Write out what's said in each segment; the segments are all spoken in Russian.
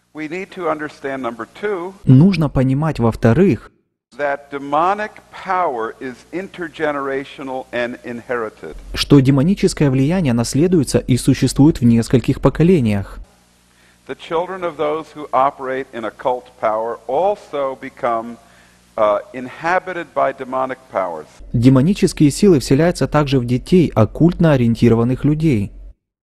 We need to understand, number two, Нужно понимать, во-вторых, that demonic power is intergenerational and inherited. что демоническое влияние наследуется и существует в нескольких поколениях. The children of those who operate in occult power also become inhabited by demonic powers. Демонические силы вселяются также в детей оккультно ориентированных людей.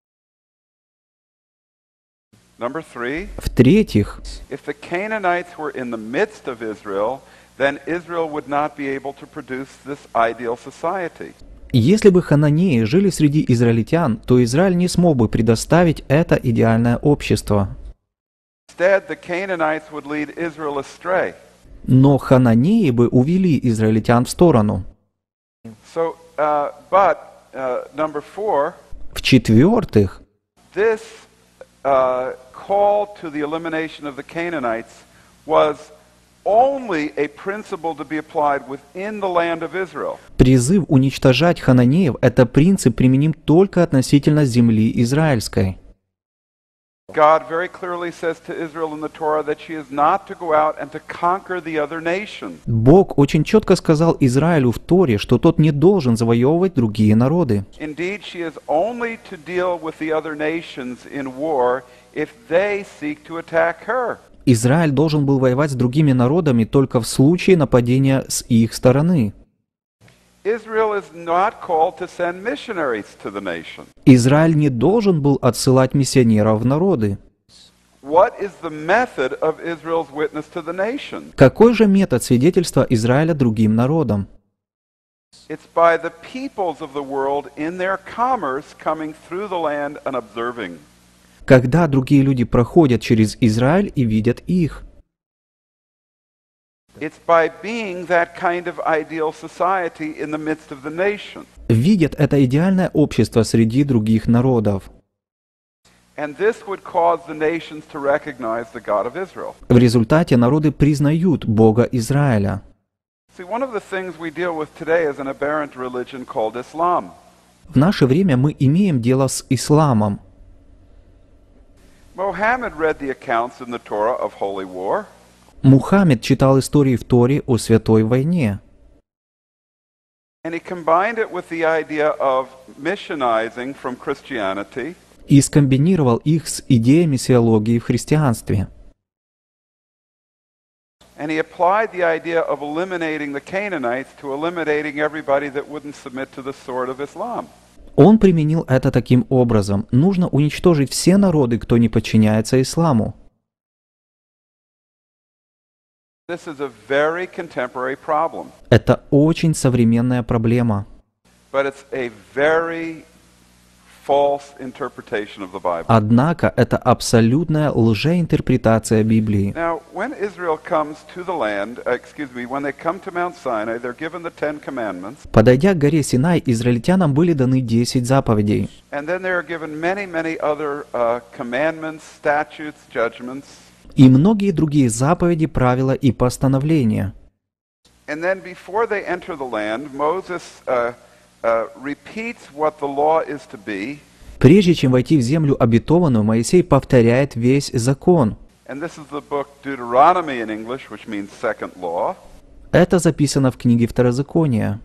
Number three, В-третьих, if the Canaanites were in the midst of Israel, then Israel would not be able to produce this ideal society. если бы хананеи жили среди израильтян, то Израиль не смог бы предоставить это идеальное общество. Instead, the Canaanites would lead Israel astray. Но хананеи бы увели израильтян в сторону. So, number four, В-четвертых, this call to the elimination of the Canaanites was only a principle to be applied within the land of Israel. призыв уничтожать хананеев – это принцип применим только относительно земли израильской. God very clearly says to Israel in the Torah that she is not to go out and to conquer the other nations. Бог очень четко сказал Израилю в Торе, что тот не должен завоевывать другие народы. Indeed, she is only to deal with the other nations in war if they seek to attack her. Израиль должен был воевать с другими народами только в случае нападения с их стороны. Israel is not called to send missionaries to the nation. Израиль не должен был отсылать миссионеров в народы. What is the method of Israel's witness to the nation? Какой же метод свидетельства Израиля другим народам? It's by the peoples of the world in their commerce coming through the land and observing. Когда другие люди проходят через Израиль и видят их. It's by being that kind of ideal society in the midst of the nation. Видят это идеальное общество среди других народов. And this would cause the nations to recognize the God of Israel. В результате народы признают Бога Израиля. See, one of the things we deal with today is an aberrant religion called Islam. В наше время мы имеем дело с исламом. Muhammad read the accounts in the Torah of holy war. Мухаммед читал истории в Торе о святой войне. And he combined it with the idea of missionizing from Christianity. И скомбинировал их с идеей миссиологии в христианстве. And he applied the idea of eliminating the Canaanites to eliminating everybody that wouldn't submit to the sword of Islam. Он применил это таким образом. Нужно уничтожить все народы, кто не подчиняется исламу. This is a very contemporary problem. Это очень современная проблема. But it's a very false interpretation of the Bible. Однако это абсолютная лжеинтерпретация Библии. Now, when Israel comes to the land, when they come to Mount Sinai, they're given the Ten Commandments. Подойдя к горе Синай, израильтянам были даны 10 заповедей. And then they are given many other commandments, statutes, judgments. И многие другие заповеди, правила и постановления. And then before they enter the land, Moses repeats what the law is to be. Прежде чем войти в землю обетованную, Моисей повторяет весь закон. And this is the book Deuteronomy in English, which means second law. Это записано в книге Второзакония.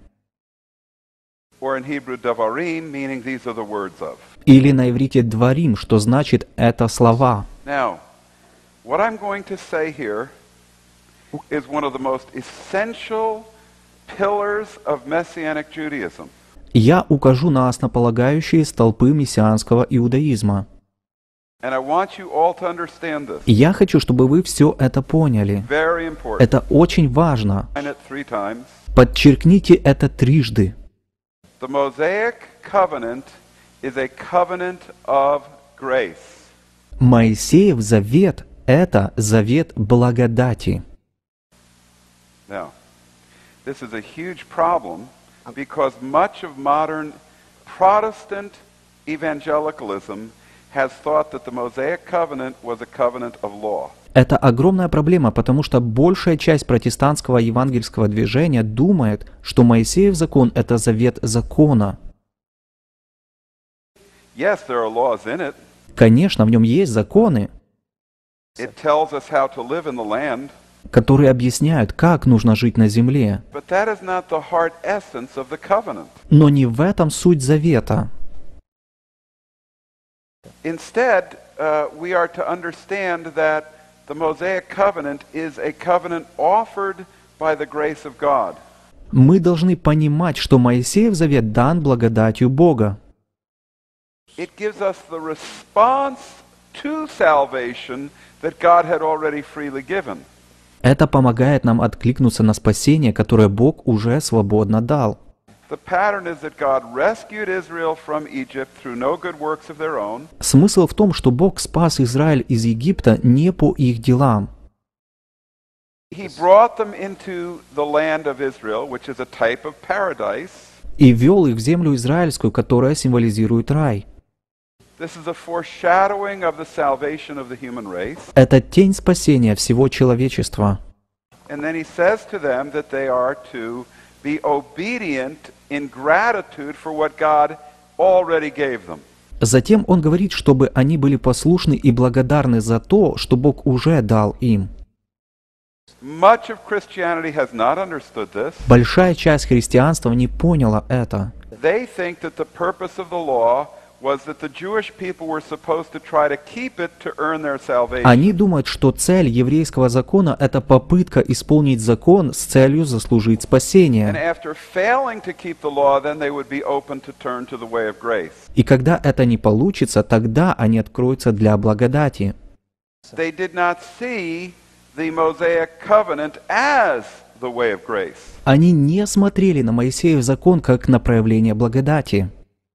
Or in Hebrew, Devarim, meaning these are the words of. Или на иврите «дварим», что значит «это слова». Now, what I'm going to say here is one of the most essential pillars of Messianic Judaism. Я укажу на основополагающие столпы мессианского иудаизма. And I want you all to understand this. Я хочу, чтобы вы все это поняли. Very important. Это очень важно. Sign it 3 times. Подчеркните это трижды. The Mosaic covenant is a covenant of grace. Моисеев завет – это завет благодати. Now, this is a huge problem because much of modern Protestant evangelicalism has thought that the Mosaic covenant was a covenant of law. Это огромная проблема, потому что большая часть протестантского евангельского движения думает, что Моисеев закон – это завет закона. Yes, there are laws in it, Конечно, в нем есть законы, It tells us how to live in the land, которые объясняют, как нужно жить на земле. but that is not the heart essence of the covenant. Но не в этом суть завета. Instead, we are to understand that the Mosaic covenant is a covenant offered by the grace of God. Мы должны понимать, что Моисеев завет дан благодатью Бога. It gives us the response to salvation that God had already freely given. Это помогает нам откликнуться на спасение, которое Бог уже свободно дал. The pattern is that God rescued Israel from Egypt through no good works of their own. Смысл в том, что Бог спас Израиль из Египта не по их делам. He brought them into the land of Israel, which is a type of paradise. И ввел их в землю израильскую, которая символизирует рай. This is a foreshadowing of the salvation of the human race. Это тень спасения всего человечества. And then he says to them that they are to be obedient in gratitude for what God already gave them. Затем он говорит, чтобы они были послушны и благодарны за то, что Бог уже дал им. Much of Christianity has not understood this. Большая часть христианства не поняла это. They think that the purpose of the law was that the Jewish people were supposed to try to keep it to earn their salvation. Они думают, что цель еврейского закона – это попытка исполнить закон с целью заслужить And спасение. after failing to keep the law, then they would be open to turn to the way of grace. И когда это не получится, тогда они откроются для благодати. They did not see the Mosaic covenant as the way of grace. Они не смотрели на Моисеев закон как на проявление благодати.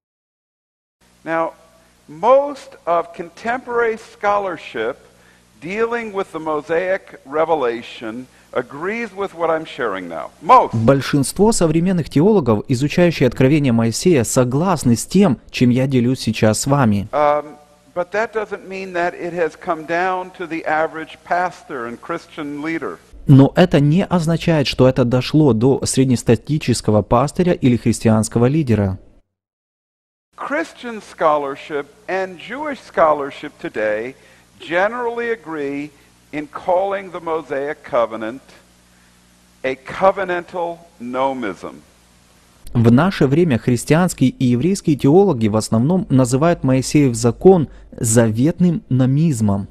Now, most of contemporary scholarship dealing with the Mosaic revelation agrees with what I'm sharing now. Most. Большинство современных теологов, изучающие откровение Моисея, согласны с тем, чем я делюсь сейчас с вами. But that doesn't mean that it has come down to the average pastor and Christian leader. Но это не означает, что это дошло до среднестатистического пастыря или христианского лидера. Christian scholarship and Jewish scholarship today generally agree in calling the Mosaic covenant a covenantal nomism. В наше время христианские и еврейские теологи в основном называют Моисеев закон заветным номизмом.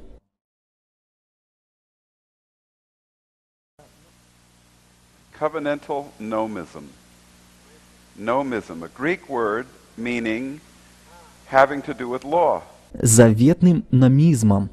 Covenantal nomism. Nomism, a Greek word meaning having to do with law. Заветным номизмом.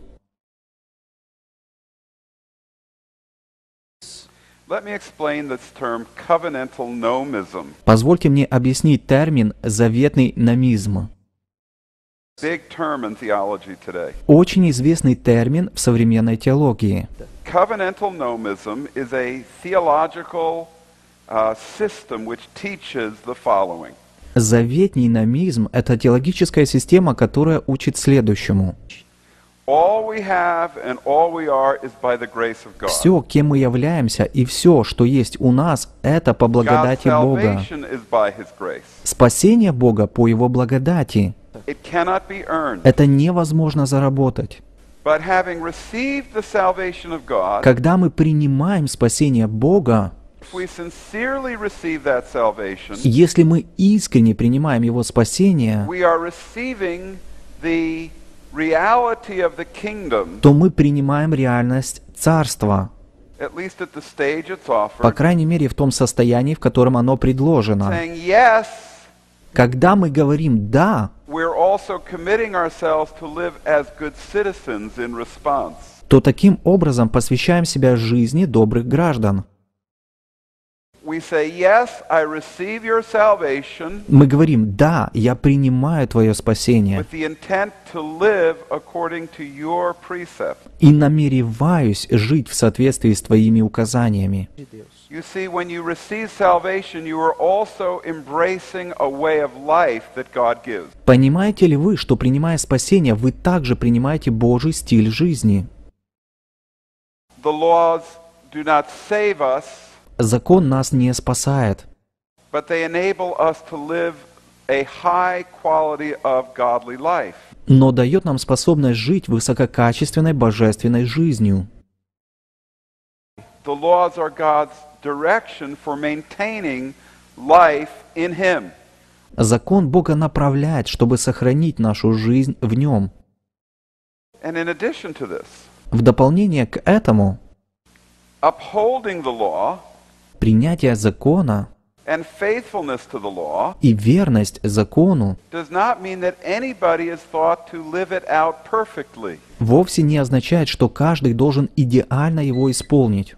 Let me explain this term covenantal nomism. Позвольте мне объяснить термин «заветный номизм». Big term in theology today. Очень известный термин в современной теологии. Covenantal nomism is a theological system which teaches the following. Заветний номизм – это теологическая система, которая учит следующему. All we have and all we are is by the grace of God. Все, кем мы являемся, и все, что есть у нас, это по God's благодати Бога. salvation is by His grace. Спасение Бога по Его благодати. It cannot be earned. Это невозможно заработать. But having received the salvation of God, Когда мы принимаем спасение Бога, if we sincerely receive that salvation, если мы искренне принимаем Его спасение, we are receiving the reality of the kingdom, то мы принимаем реальность Царства, at least at the stage it's по offered, крайней мере в том состоянии, в котором оно предложено. saying yes, Когда мы говорим «да», we're also committing ourselves to live as good citizens in response. то таким образом посвящаем себя жизни добрых граждан. We say, yes, I receive your salvation Мы говорим «да, я принимаю Твое спасение with the intent to live according to your precept. и намереваюсь жить в соответствии с Твоими указаниями». You see, when you receive salvation, you are also embracing a way of life that God gives. Понимаете ли вы, что принимая спасение, вы также принимаете Божий стиль жизни? The laws do not save us, Закон нас не спасает, but they enable us to live a high quality of godly life. но дает нам способность жить высококачественной божественной жизнью. The laws are God's direction for maintaining life in Him. Закон Бога направляет, чтобы сохранить нашу жизнь в Нем. And in addition to this, В дополнение к этому, upholding the law принятие закона and faithfulness to the law и верность закону does not mean that anybody is thought to live it out perfectly. вовсе не означает, что каждый должен идеально его исполнить.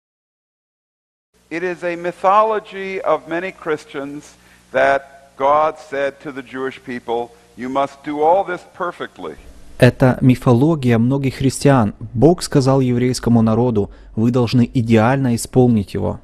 It is a mythology of many Christians that God said to the Jewish people, you must do all this perfectly. Это мифология многих христиан. Бог сказал еврейскому народу, вы должны идеально исполнить его.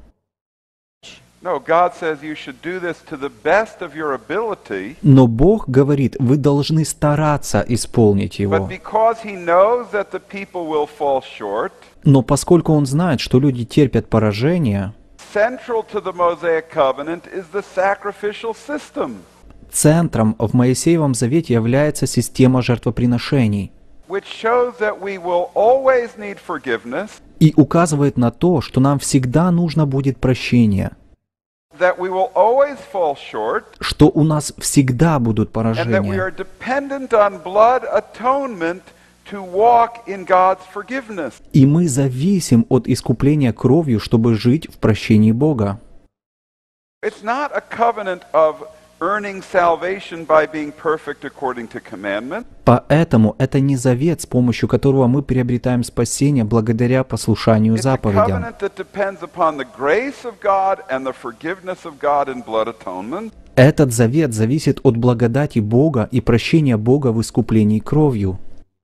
No, God says you should do this to the best of your ability. Но Бог говорит, вы должны стараться исполнить But его. because He knows that the people will fall short, Но поскольку Он знает, что люди терпят поражение, central to the Mosaic covenant is the sacrificial system, центром в Моисеевом завете является система жертвоприношений which shows that we will always need forgiveness, и указывает на то, что нам всегда нужно будет прощение, that we will always fall short, что у нас всегда будут and that we поражения, are dependent on blood atonement to walk in God's forgiveness. и мы зависим от искупления кровью, чтобы жить в прощении Бога. It's not a covenant of earning salvation by being perfect according to commandment. Поэтому это не завет, с помощью которого мы приобретаем спасение благодаря послушанию It's a заповедям. covenant that depends upon the grace of God and the forgiveness of God in blood atonement. Этот завет зависит от благодати Бога и прощения Бога в искуплении кровью.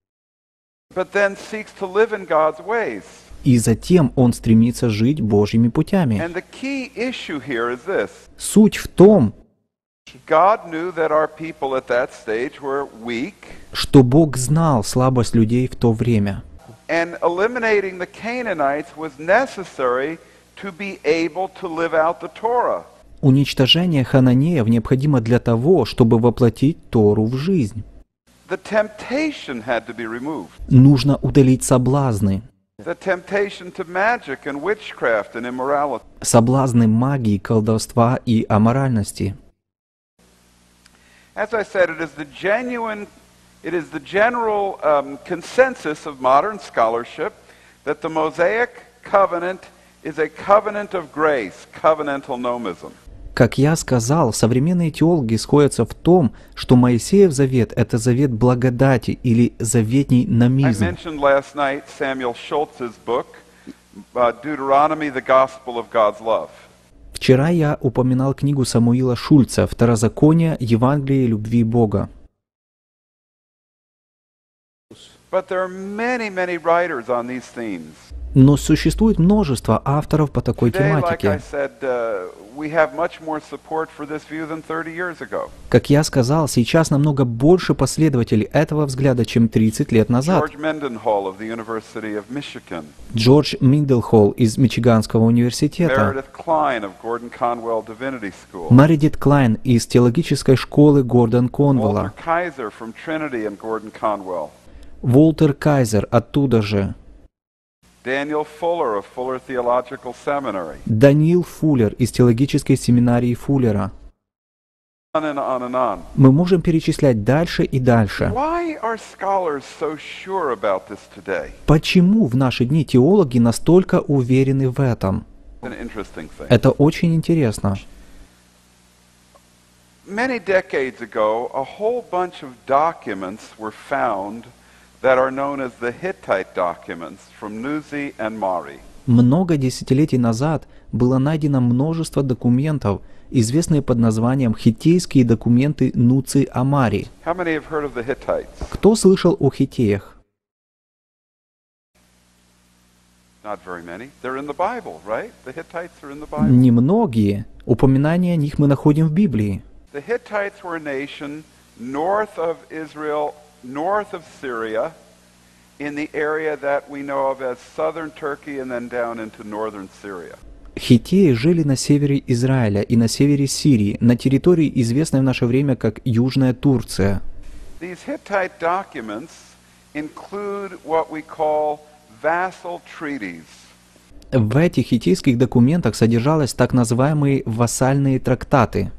But then seeks to live in God's ways. И затем он стремится жить Божьими путями. And the key issue here is this. Суть в том, God knew that our people at that stage were weak, что Бог знал слабость людей в то время. and eliminating the Canaanites was necessary to be able to live out the Torah. Уничтожение хананеев необходимо для того, чтобы воплотить Тору в жизнь. The temptation had to be removed. Нужно удалить соблазны. The temptation to magic and witchcraft and immorality. Соблазны магии, колдовства и аморальности. As I said, it is the general consensus of modern scholarship that the Mosaic covenant is a covenant of grace, covenantal nomism. Как я сказал, современные теологи сходятся в том, что Моисеев завет – это завет благодати или заветний I номизм. mentioned last night Samuel Schultz's book, Deuteronomy, the Gospel of God's Love. Вчера я упоминал книгу Самуила Шульца «Второзаконие. Евангелие любви Бога». But there are many, many writers on these themes. Но существует множество авторов по такой Today, like I тематике. said, we have much more support for this view than 30 years ago. Как я сказал, сейчас намного больше последователей этого взгляда, чем 30 лет назад. George Mendenhall of the University of Michigan, Джордж Минделхолл из Мичиганского университета, Meredith Klein of Gordon Conwell Divinity School, Мередит Клайн из теологической школы Гордон Walter Конвелла, Kaiser from Trinity and Gordon Conwell, Уолтер Кайзер оттуда же, Daniel Fuller of Fuller Theological Seminary, Даниил Фуллер из теологической семинарии Фуллера. on and on and on. Мы можем перечислять дальше и дальше. Why are scholars so sure about this today? Почему в наши дни теологи настолько уверены в этом? It's an interesting thing. Это очень интересно. Many decades ago, a whole bunch of documents were found that are known as the Hittite documents from Nuzi and Mari. Много десятилетий назад было найдено множество документов, известные под названием хиттейские документы Нуци Амари. How many have heard of the Hittites? Кто слышал о хиттеях? Not very many. They're in the Bible, right? The Hittites are in the Bible. Немногие. Упоминания о них мы находим в Библии. The Hittites were a nation north of Israel, north of Syria, in the area that we know of as southern Turkey and then down into northern Syria. Хиттеи жили на севере Израиля и на севере Сирии, на территории, известной в наше время как Южная Турция. These Hittite documents include what we call vassal treaties. В этих хиттейских документах содержалось так называемые вассальные трактаты.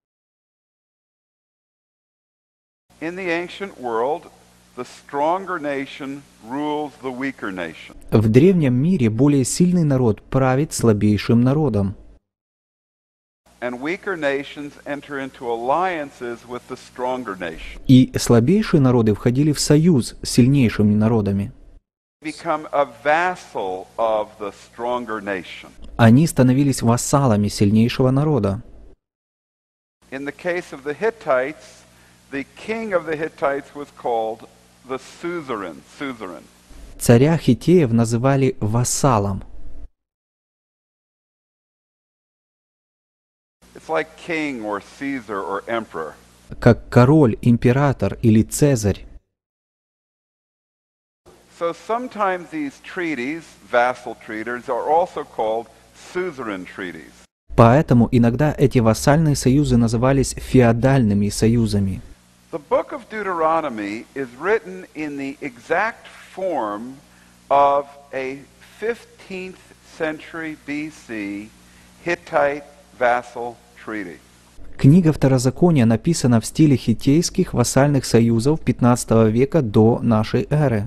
In the ancient world, the stronger nation rules the weaker nation. В древнем мире более сильный народ правит слабейшим народом. And weaker nations enter into alliances with the stronger nation. И слабейшие народы входили в союз с сильнейшими народами. Become a vassal of the stronger nation. Они становились вассалами сильнейшего народа. In the case of the Hittites, the king of the Hittites was called the suzerain. Царя хиттеев называли вассалом. It's like king or Caesar or emperor. Как король, император или цезарь. So sometimes these treaties, vassal treaties, are also called suzerain treaties. Поэтому иногда эти вассальные союзы назывались феодальными союзами. The book of Deuteronomy is written in the exact form of a 15th century BC Hittite vassal treaty. Книга Второзакония написана в стиле хиттейских вассальных союзов XV века до нашей эры.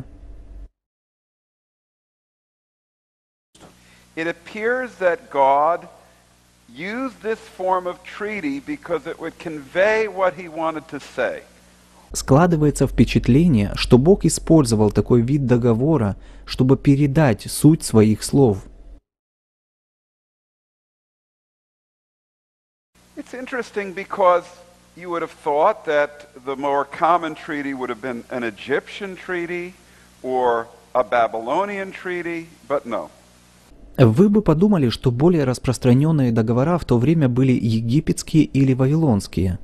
It appears that God used this form of treaty because it would convey what he wanted to say. Складывается впечатление, что Бог использовал такой вид договора, чтобы передать суть своих слов. It's interesting because you would have thought that the more common treaty would have been an Egyptian treaty or a Babylonian treaty, but no. Вы бы подумали, что более распространенные договора в то время были египетские или вавилонские.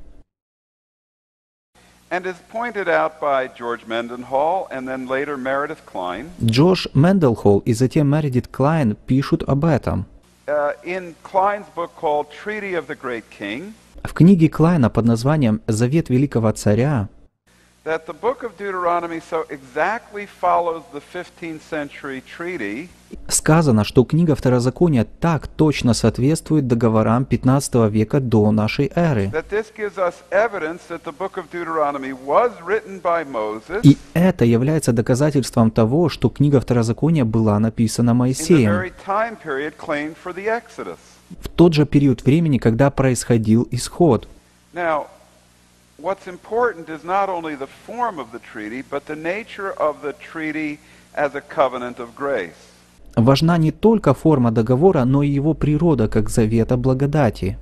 And as pointed out by George Mendenhall and then later Meredith Kline, Джош Менделхолл и затем Мередит Клайн пишут об этом. in Kline's book called Treaty of the Great King, В книге Клайна под названием «Завет Великого Царя» that the book of Deuteronomy so exactly follows the 15th century treaty сказано, что книга Второзакония так точно соответствует договорам XV века до нашей эры. that this gives us evidence that the book of Deuteronomy was written by Moses И это является доказательством того, что книга Второзакония была написана in the Моисеем very time period claimed for the Exodus. в тот же период времени, когда происходил исход. Now, what's important is not only the form of the treaty, but the nature of the treaty as a covenant of grace. Важна не только форма договора, но и его природа как завета благодати.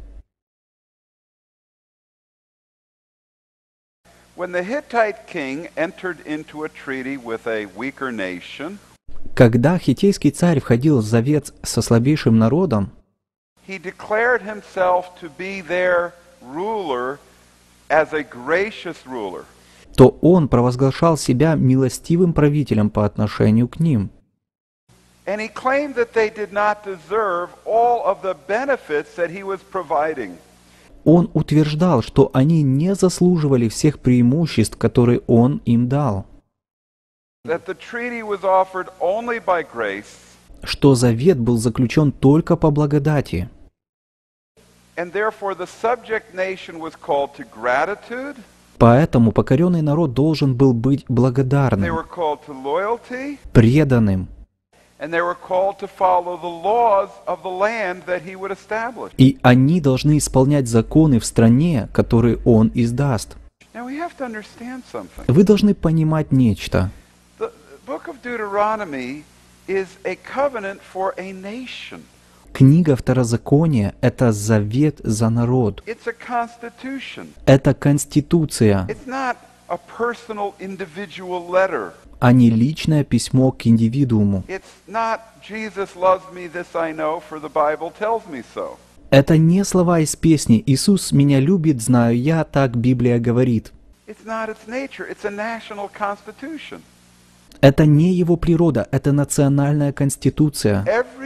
When the Hittite king entered into a treaty with a weaker nation, Когда хиттейский царь входил в завет со слабейшим народом, he declared himself to be their ruler as a gracious ruler. то он провозглашал себя милостивым правителем по отношению к ним. And he claimed that they did not deserve all of the benefits that he was providing. Он утверждал, что они не заслуживали всех преимуществ, которые он им дал, That the treaty was offered only by grace, что завет был заключен только по благодати. and therefore the subject nation was called to gratitude, Поэтому покоренный народ должен был быть they благодарным, were called to loyalty, преданным, and they were called to follow the laws of the land that he would establish. и они должны исполнять законы в стране, которые он издаст. Now we have to understand something. Вы должны понимать нечто. The book of Deuteronomy is a covenant for a nation. Книга Второзакония — это завет за народ. It's a constitution. Это конституция, It's not a personal individual letter. а не личное письмо к индивидууму. It's not Jesus loves me, this I know, for the Bible tells me so. Это не слова из песни «Иисус меня любит, знаю я», так Библия говорит. It's not its nature. It's a national constitution. Это не его природа, это национальная конституция. Every nation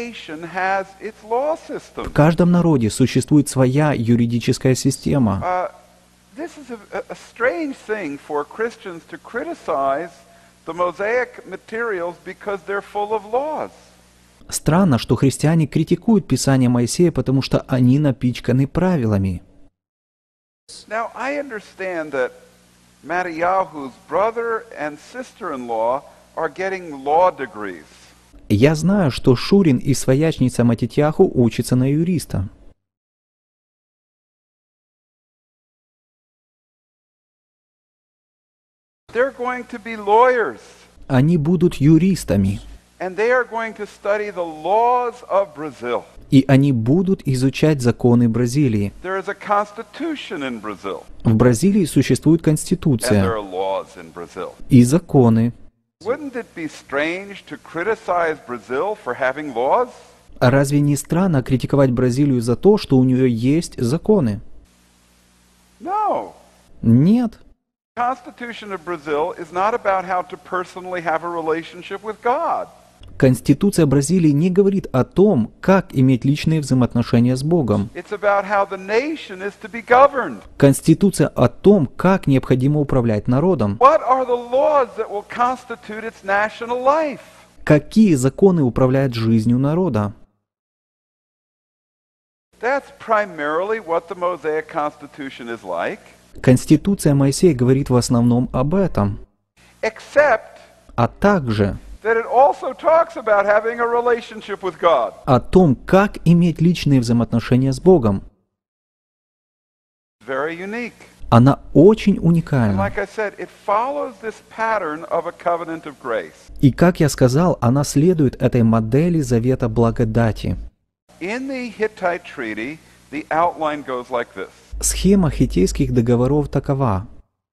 nation has its law В system. каждом народе существует своя юридическая система. This is a strange thing for Christians to criticize the Mosaic materials because they're full of laws. Странно, что христиане критикуют Писание Моисея, потому что они напичканы правилами. Now, I understand that Mattiyahu's brother and sister-in-law are getting law degrees. Я знаю, что Шурин и своячница Матитьяху учатся на юриста. They're going to be lawyers, Они будут юристами, and they are going to study the laws of Brazil. и они будут изучать законы Бразилии. There is a constitution in Brazil, В Бразилии существует and there конституция are laws in Brazil. и законы. Wouldn't it be strange to criticize Brazil for having laws? А разве не странно критиковать Бразилию за то, что у нее есть законы? No. Нет. The Constitution of Brazil is not about how to personally have a relationship with God. Конституция Бразилии не говорит о том, как иметь личные взаимоотношения с Богом. It's about how the nation is to be governed. Конституция о том, как необходимо управлять народом. What are the laws that will constitute its national life? Какие законы управляют жизнью народа? That's primarily what the Mosaic Constitution is like, Конституция Моисея говорит в основном об этом, except а также that it also talks about having a relationship with God. о том, как иметь личные взаимоотношения с Богом. Very unique. Она очень And уникальна. like I said, it follows this pattern of a covenant of grace. И, как я сказал, она следует этой модели завета благодати. In the Hittite treaty, the outline goes like this. Схема хиттейских договоров такова.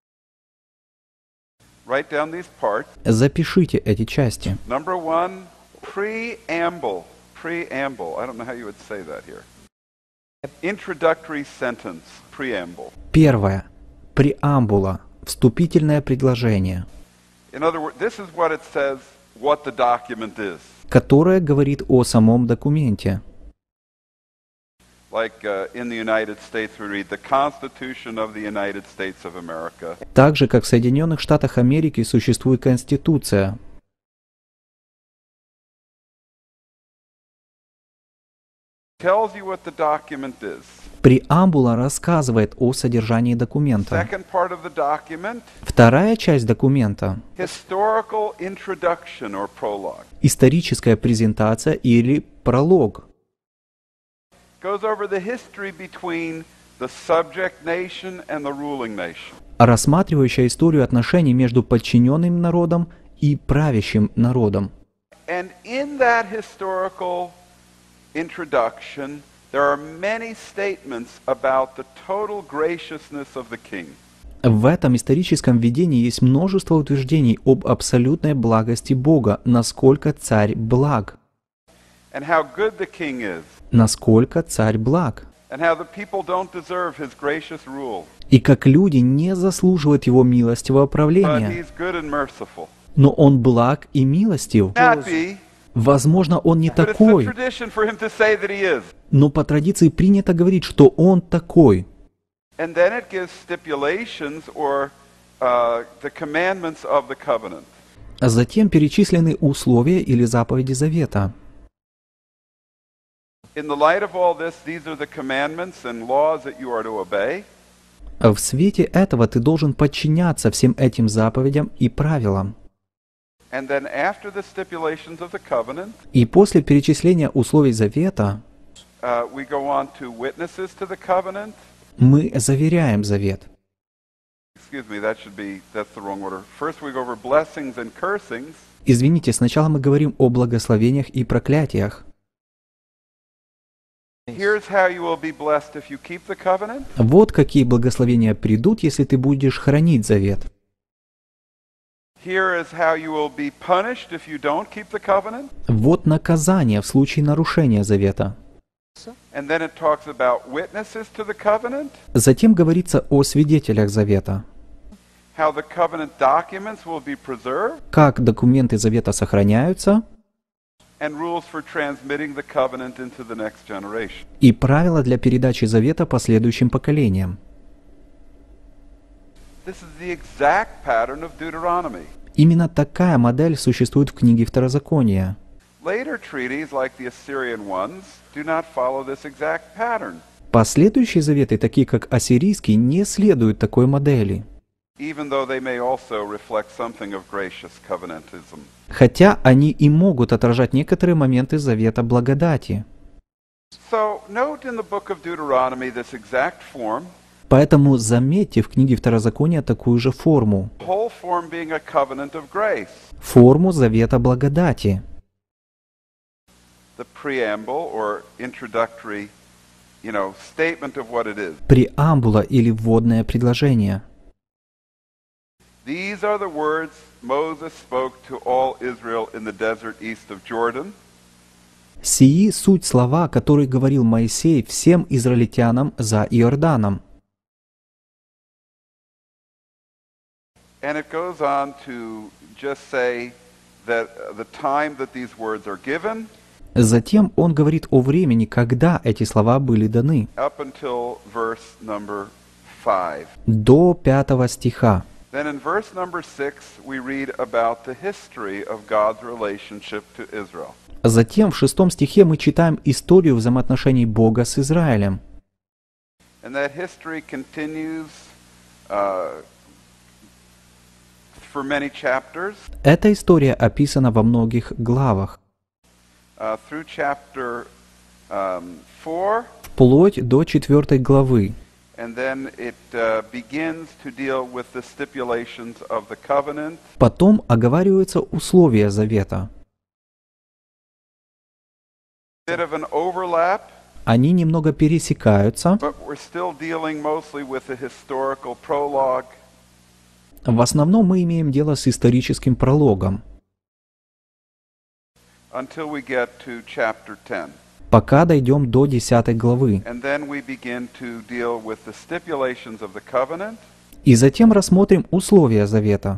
Write down these parts. Запишите эти части. Number one, preamble. Preamble. I don't know how you would say that here. Introductory sentence. Preamble. Первое. Преамбула. Вступительное предложение, In other words, this is what it says, what the document is. которое говорит о самом документе. Like in the United States, we read the Constitution of the United States of America. Так же, как в Соединенных Штатах Америки существует Конституция. Tells you what the document is. Преамбула рассказывает о содержании документа. Second part of the document, Вторая часть документа – historical introduction or prologue. историческая презентация или пролог. Goes over the history between the subject nation and the ruling nation. Рассматривающая историю отношений между подчиненным народом и правящим народом. And in that historical introduction, there are many statements about the total graciousness of the king. В этом историческом видении есть множество утверждений об абсолютной благости Бога, насколько царь благ, And how good the king is. насколько царь благ, And how the people don't deserve his gracious rule. и как люди не заслуживают его милостивого But правления, he's good and merciful. но он благ и милостив. Not be, Возможно, он не but it's the такой, tradition for him to say that he is. но по традиции принято говорить, что он такой. And then it gives stipulations or the commandments of the covenant. А затем перечислены условия или заповеди завета. In the light of all this, these are the commandments and laws that you are to obey. В свете этого ты должен подчиняться всем этим заповедям и правилам. And then after the stipulations of the covenant, И после перечисления условий завета we go on to witnesses to the covenant. мы заверяем завет. Excuse me, that's the wrong order. First we go over blessings and cursings. Извините, сначала мы говорим о благословениях и проклятиях. Here's how you will be blessed if you keep the covenant. Вот какие благословения придут, если ты будешь хранить завет. Here is how you will be punished if you don't keep the covenant. Вот наказание в случае нарушения завета. And then it talks about witnesses to the covenant, Затем говорится о свидетелях завета. how the covenant documents will be preserved, Как документы завета сохраняются, and rules for transmitting the covenant into the next generation. и правила для передачи завета последующим поколениям. This is the exact pattern of Deuteronomy. Именно такая модель существует в книге Второзакония. Later treaties, like the Assyrian ones, do not follow this exact pattern, Последующие заветы, такие как ассирийский, не следуют такой модели, even though they may also reflect something of gracious covenantism. хотя они и могут отражать некоторые моменты завета благодати. So, note in the book of Deuteronomy this exact form, Поэтому заметьте в книге Второзакония такую же форму, the whole form being a covenant of grace. форму завета благодати. The preamble or introductory, statement of what it is. Преамбула или вводное предложение. These are the words Moses spoke to all Israel in the desert east of Jordan. Сии суть слова, которые говорил Моисей всем израильтянам за Иорданом. And it goes on to just say that the time that these words are given, Затем он говорит о времени, когда эти слова были даны, up until verse number 5. до 5 стиха. Then in verse number 6, we read about the history of God's relationship to Israel. Затем в 6 стихе мы читаем историю взаимоотношений Бога с Израилем. And that history continues for many chapters, Эта история описана во многих главах, through chapter 4, вплоть до 4 главы. and then it begins to deal with the stipulations of the covenant. Потом оговариваются условия завета. Bit of an overlap, Они немного пересекаются. but we're still dealing mostly with the historical prologue. В основном мы имеем дело с историческим прологом, Until we get to chapter 10. пока дойдем до 10 главы. And then we begin to deal with the stipulations of the covenant. И затем рассмотрим условия завета.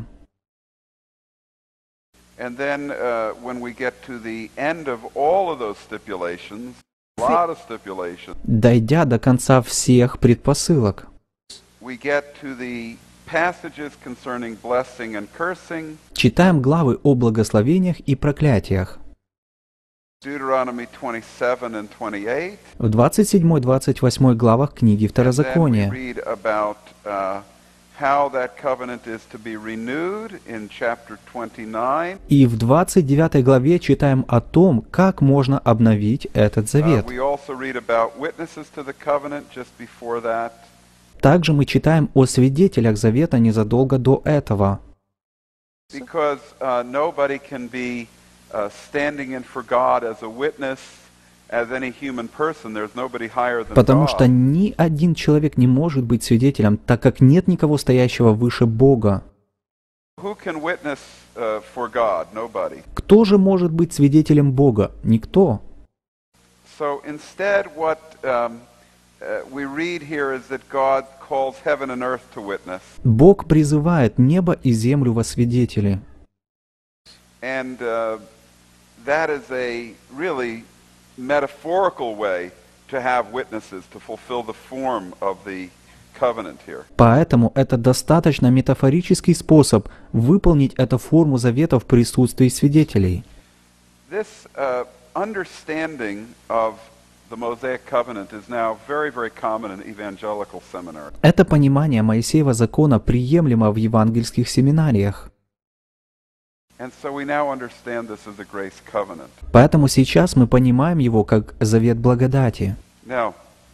And then when we get to the end of all of those stipulations, a lot of stipulations, Дойдя до конца всех предпосылок, we get to the passages concerning blessing and cursing, читаем главы о благословениях и проклятиях. Deuteronomy 27 and 28. В 27-28 главах книги And then we Второзакония. read about how that covenant is to be renewed in chapter 29. И в 29 главе читаем о том, как можно обновить этот завет. We also read about witnesses to the covenant just before that. Также мы читаем о свидетелях завета незадолго до этого. Because nobody can be standing in for God as a witness, as any human person. There's nobody higher than Потому что God. ни один человек не может быть свидетелем, так как нет никого стоящего выше Бога. Who can witness for God? Nobody. Кто же может быть свидетелем Бога? Никто. So instead, what we read here is that God calls heaven and earth to witness. Бог призывает небо и землю во свидетели. And that is a really metaphorical way to have witnesses to fulfill the form of the covenant here. Поэтому это достаточно метафорический способ выполнить эту форму завета в присутствии свидетелей. This understanding of the Mosaic covenant is now very, very common in evangelical seminary. Это понимание Моисеева закона приемлемо в евангельских семинариях. And so we now understand this as a grace covenant. Поэтому сейчас мы понимаем его как завет благодати. Now,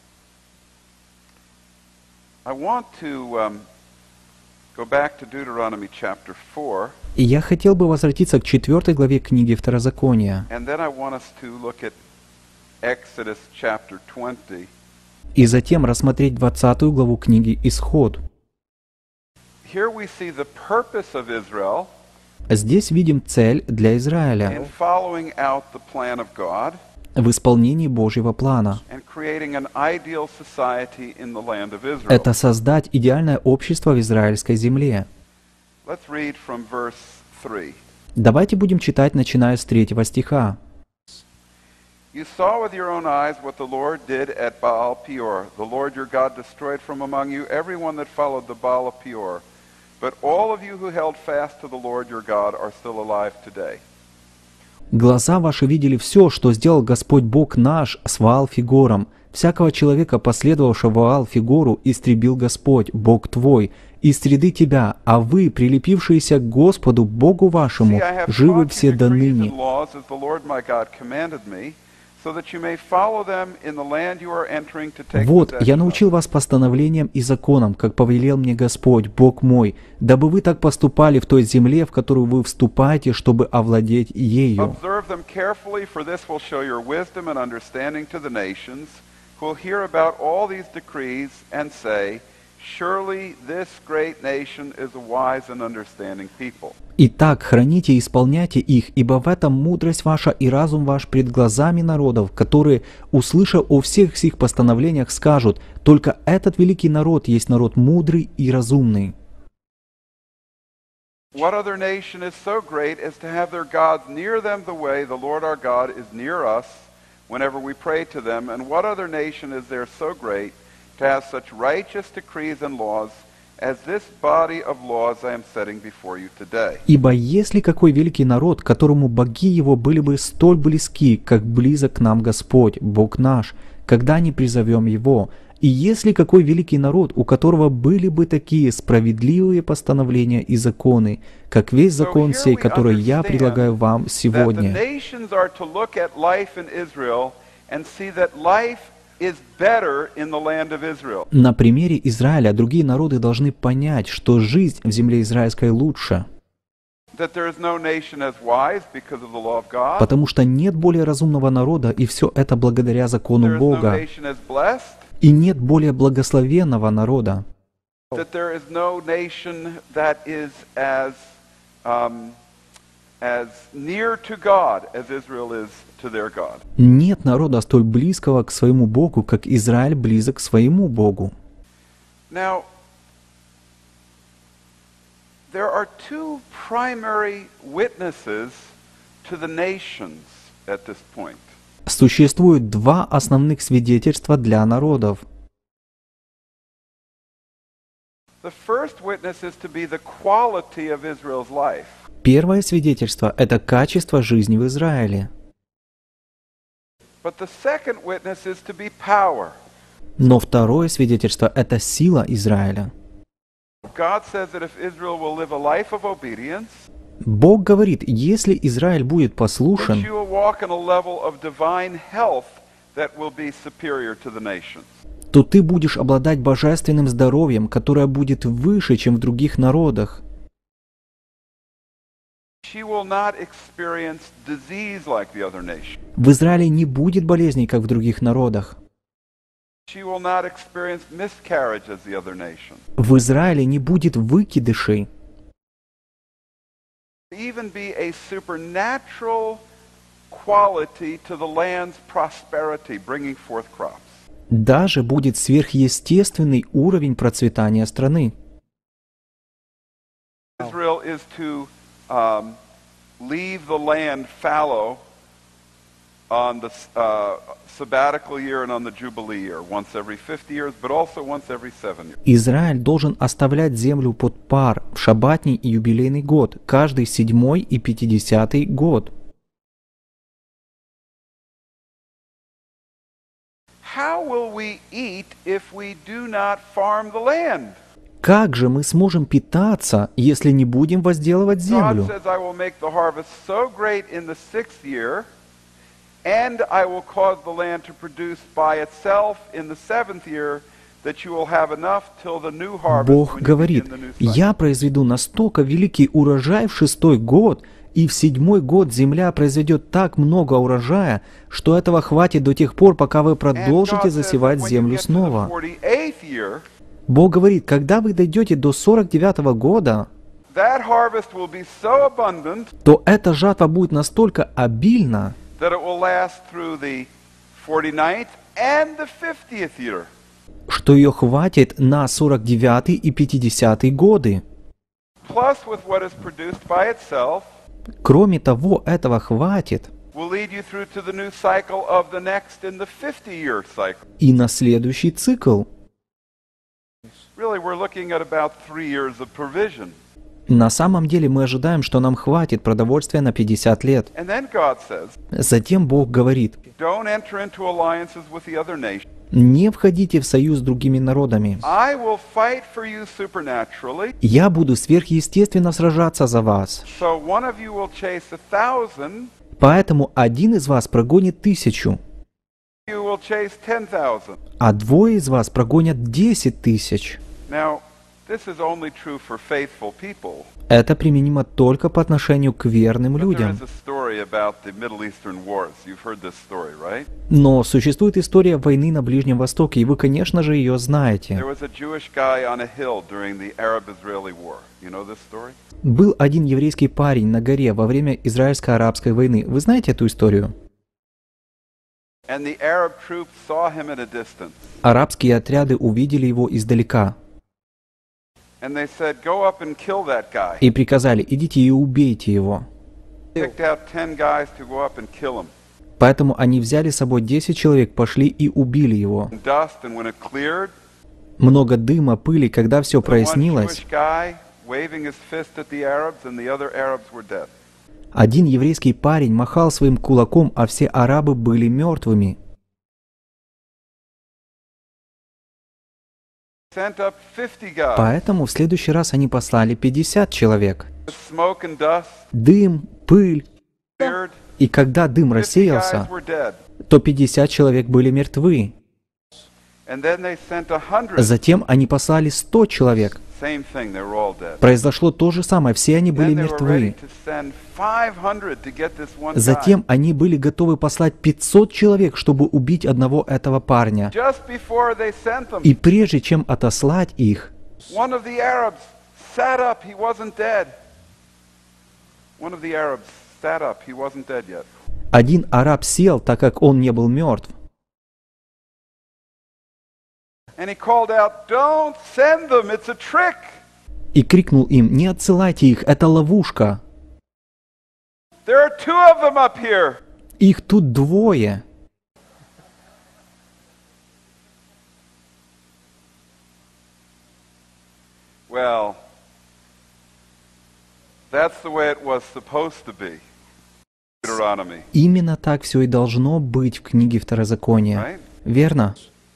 I want to go back to Deuteronomy chapter 4, И я хотел бы возвратиться к 4 главе книги Второзакония. and then I want us to look at Exodus chapter 20. И затем рассмотреть 20 главу книги Исход. Here we see the purpose of Israel Здесь видим цель для in Израиля following out the plan of God в исполнении Божьего плана. and creating an ideal society in the land of Israel. Это создать идеальное общество в израильской земле. Let's read from verse 3. Давайте будем читать, начиная с 3 стиха. You saw with your own eyes what the Lord did at Baal Peor. The Lord your God destroyed from among you everyone that followed the Baal of Peor. But all of you who held fast to the Lord your God are still alive today. Глаза ваши видели все, что сделал Господь Бог наш с Ваал-Фигором. Всякого человека, последовавшего Ваал-Фигору, истребил Господь, Бог твой, из среды тебя, а вы, прилепившиеся к Господу, Богу вашему, живы все до ныне. Вот, я научил вас постановлениям и законам, как повелел мне Господь, Бог мой, дабы вы так поступали в той земле, в которую вы вступаете, чтобы овладеть ею. Итак, храните и исполняйте их, ибо в этом мудрость ваша и разум ваш пред глазами народов, которые, услыша о всех сих постановлениях, скажут: только этот великий народ есть народ мудрый и разумный. What other nation is so great as to have their gods near them the way the Lord our God is near us whenever we pray to them? And what other nation is there so great to have such righteous decrees and laws as this body of laws I am setting before you today? Ибо есть ли какой великий народ, которому боги его были бы столь близки, как близок к нам Господь, Бог наш, когда не призовем его? И есть ли какой великий народ, у которого были бы такие справедливые постановления и законы, как весь закон сей, который я предлагаю вам сегодня? На примере Израиля другие народы должны понять, что жизнь в земле израильской лучше. Потому что нет более разумного народа, и все это благодаря закону Бога. И нет более благословенного народа. Нет народа столь близкого к своему Богу, как Израиль близок к своему Богу. Now, there are two primary witnesses to the nations at this point. Существует два основных свидетельства для народов. Первое свидетельство – это качество жизни в Израиле. Но второе свидетельство – это сила Израиля. Бог говорит, если Израиль будет послушен, то ты будешь обладать божественным здоровьем, которое будет выше, чем в других народах. В Израиле не будет болезней, как в других народах. В Израиле не будет выкидышей. Even be a supernatural quality to the land's prosperity, bringing forth crops. Даже будет сверхъестественный уровень процветания страны. Israel is to leave the land fallow on the sabbatical year and on the jubilee year, once every 50 years, but also once every 7 years. Израиль должен оставлять землю под пар в шаббатний и юбилейный год, каждый 7-й и 50-й год. How will we eat if we do not farm the land? Как же мы сможем питаться, если не будем возделывать землю? God says, I will make the harvest so great in the 6th year, and I will cause the land to produce by itself in the 7th year, that you will have enough till the new harvest. Бог говорит, я произведу настолько великий урожай в 6-й год, и в 7-й год земля произведет так много урожая, что этого хватит до тех пор, пока вы продолжите засевать землю снова. Бог говорит, когда вы дойдете до 49-го года, то эта жатва будет настолько обильна, что ее хватит на 49-й и 50-й годы. Кроме того, этого хватит will lead you through to the new cycle of the next in the 50-year cycle. И на следующий цикл. Really, we're looking at about 3 years of provision. На самом деле мы ожидаем, что нам хватит продовольствия на 50 лет. And then God says, Затем Бог говорит: don't enter into alliances with the other nations. не входите в союз с другими народами. I will fight for you supernaturally. Я буду сверхъестественно сражаться за вас. So one of you will chase 1,000, Поэтому один из вас прогонит 1000, you will chase 10,000. а двое из вас прогонят 10 тысяч. Now, this is only true for faithful people. Это применимо только по отношению к верным But there людям. is a story about the Middle Eastern wars. You've heard this story, right? Но существует история войны на Ближнем Востоке, и вы, конечно же, ее знаете. There was a Jewish guy on a hill during the Arab-Israeli war. You know this story? Был один еврейский парень на горе во время Израильско-арабской войны. Вы знаете эту историю? And the Arab troops saw him at a distance. Арабские отряды увидели его издалека And they said, go up and kill that guy. и приказали: идите и убейте его. Picked out 10 guys to go up and kill him. Поэтому они взяли с собой 10 человек, пошли и убили его. And dust, and when it cleared, Много дыма, пыли, когда все the one прояснилось, Jewish guy waving his fist at the Arabs, and the other Arabs were dead. один еврейский парень махал своим кулаком, а все арабы были мертвыми. Sent up 50 guys. Поэтому в следующий раз они послали 50 человек. Smoke and dust Дым, пыль. cleared. И когда дым 50 рассеялся, guys were dead. то 50 человек были мертвы. And then they sent 100. Затем они послали 100 человек. Same thing, they were all dead. Произошло то же самое, все они были Then they were ready мертвы. to send 500 to get this one guy. Затем они были готовы послать 500 человек, чтобы убить одного этого парня. Just before they sent them, И прежде чем отослать их, one of the Arabs sat up. He wasn't dead. One of the Arabs sat up. He wasn't dead yet. один араб сел, так как он не был мертв. And he called out, "Don't send them. It's a trick." И крикнул им: не отсылайте их, это ловушка. There are 2 of them up here. Их тут двое. Well, that's the way it was supposed to be. Deuteronomy, Именно так все и должно быть в книге Второзакония. right? Верно?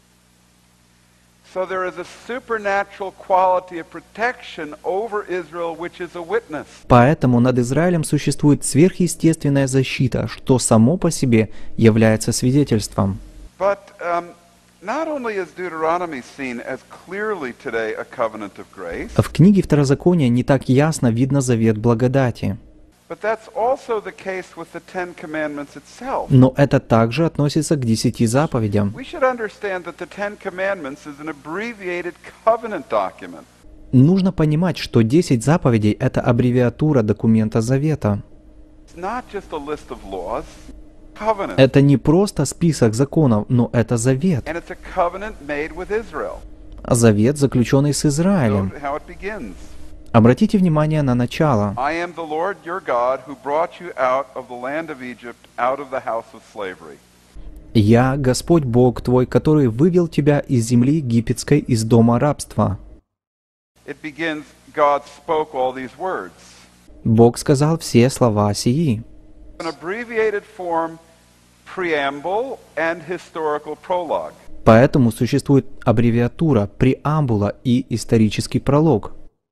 So there is a supernatural quality of protection over Israel, which is a witness. Поэтому над Израилем существует сверхъестественная защита, что само по себе является свидетельством. But not only is Deuteronomy seen as clearly today a covenant of grace, В книге Второзакония не так ясно видно завет благодати. but that's also the case with the 10 Commandments itself. Но это также относится к 10 заповедям. We should understand that the 10 Commandments is an abbreviated covenant document. Нужно понимать, что 10 заповедей — это аббревиатура документа завета. It's not just a list of laws, covenant. Это не просто список законов, но это завет. And it's a covenant made with Israel. Завет, заключенный с Израилем. Note how it begins. Обратите внимание на начало. I am the Lord your God who brought you out of the land of Egypt, out of the house of slavery. «Я, Господь Бог твой, который вывел тебя из земли египетской, из дома рабства». It begins, God spoke all these words. Бог сказал все слова сии. An abbreviated form, preamble and historical prologue. Поэтому существует аббревиатура, преамбула и исторический пролог.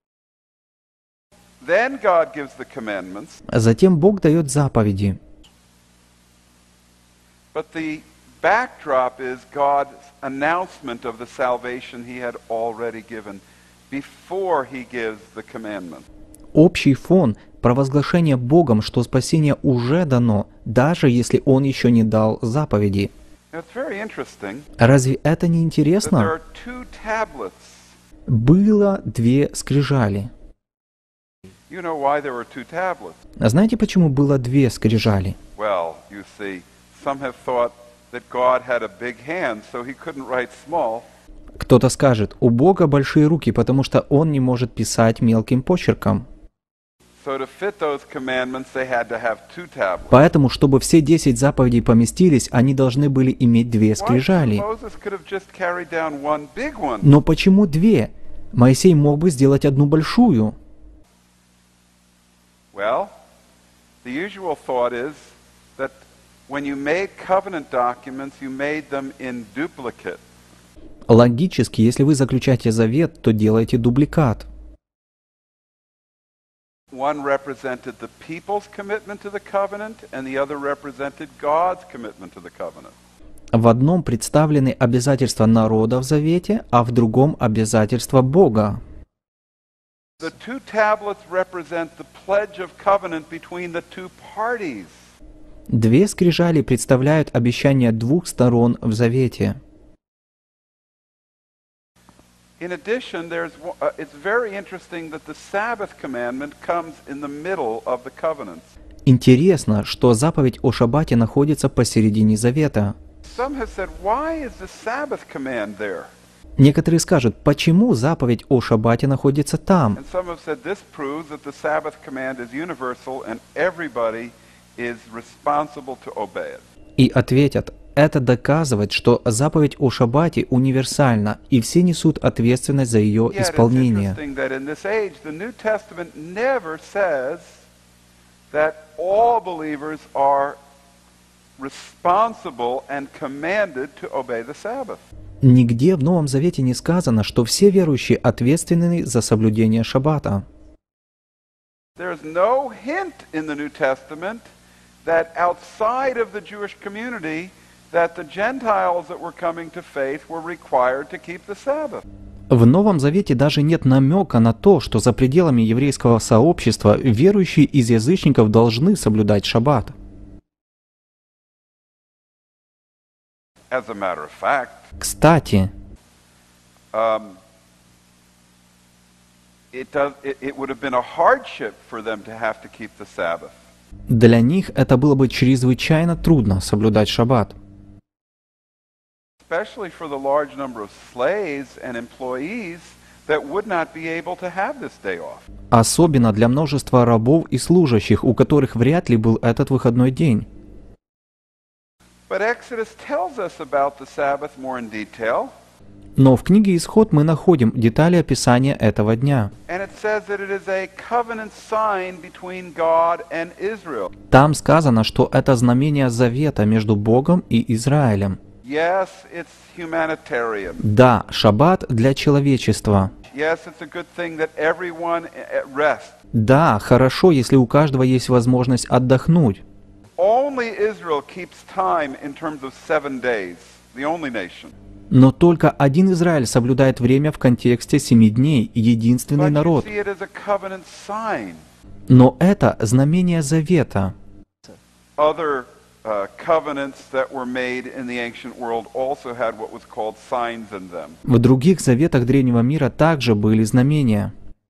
Then God gives the commandments, Затем Бог дает заповеди. but the backdrop is God's announcement of the salvation he had already given before he gives the commandment. Общий фон – провозглашение Богом, что спасение уже дано, даже если Он еще не дал заповеди. Now, it's very interesting Разве это не that there интересно? are 2 tablets. Было 2 скрижали. You know why there were 2 tablets? А знаете, почему было 2 скрижали? Well, you see, some have thought that God had a big hand, so he couldn't write small. Кто-то скажет, у Бога большие руки, потому что Он не может писать мелким почерком. So to fit those commandments, they had to have 2 tablets. Поэтому, чтобы все 10 заповедей поместились, они должны были иметь 2 скрижали. Moses could have just carried down one big one. Но почему 2? Моисей мог бы сделать одну большую. Well, the usual thought is that when you made covenant documents, you made them in duplicate. Логически, если вы заключаете завет, то делаете дубликат. One represented the people's commitment to the covenant, and the other represented God's commitment to the covenant. В одном представлены обязательства народа в завете, а в другом обязательства Бога. The 2 tablets represent the pledge of covenant between the 2 parties. 2 скрижали представляют обещания 2 сторон в завете. In addition, it's very interesting that the Sabbath commandment comes in the middle of the covenants. Интересно, что заповедь о Шаббате находится посередине завета. Some have said, why is the Sabbath command there? Некоторые скажут, почему заповедь о Шаббате находится там? And some have said this proves that the Sabbath command is universal and everybody is responsible to obey it. И ответят, это доказывает, что заповедь о Шаббате универсальна, и все несут ответственность за ее Yet it's исполнение. interesting that in this age, the New Testament never says that all believers are responsible and commanded to obey the Sabbath. Нигде в Новом Завете не сказано, что все верующие ответственны за соблюдение Шаббата. There's no hint in the New Testament that outside of the Jewish community that the Gentiles that were coming to faith were required to keep the Sabbath. В Новом Завете даже нет намека на то, что за пределами еврейского сообщества верующие из язычников должны соблюдать Шаббат. As a matter of fact, Кстати, it would have been a hardship for them to have to keep the Sabbath. для них это было бы чрезвычайно трудно соблюдать Шаббат. Especially for the large number of slaves and employees that would not be able to have this day off. Особенно для множества рабов и служащих, у которых вряд ли был этот выходной день. But Exodus tells us about the Sabbath more in detail. Но в книге «Исход» мы находим детали описания этого дня. And it says that it is a covenant sign between God and Israel. Там сказано, что это знамение завета между Богом и Израилем. Yes, it's humanitarian. Да, Шаббат для человечества. Yes, it's a good thing that everyone rests. Да, хорошо, если у каждого есть возможность отдохнуть. Only Israel keeps time in terms of 7 days, the only nation. Но только один Израиль соблюдает время в контексте 7 дней, единственный But you народ. see it as a covenant sign. Но это знамение завета. Other covenants that were made in the ancient world also had what was called signs in them. В других заветах древнего мира также были знамения.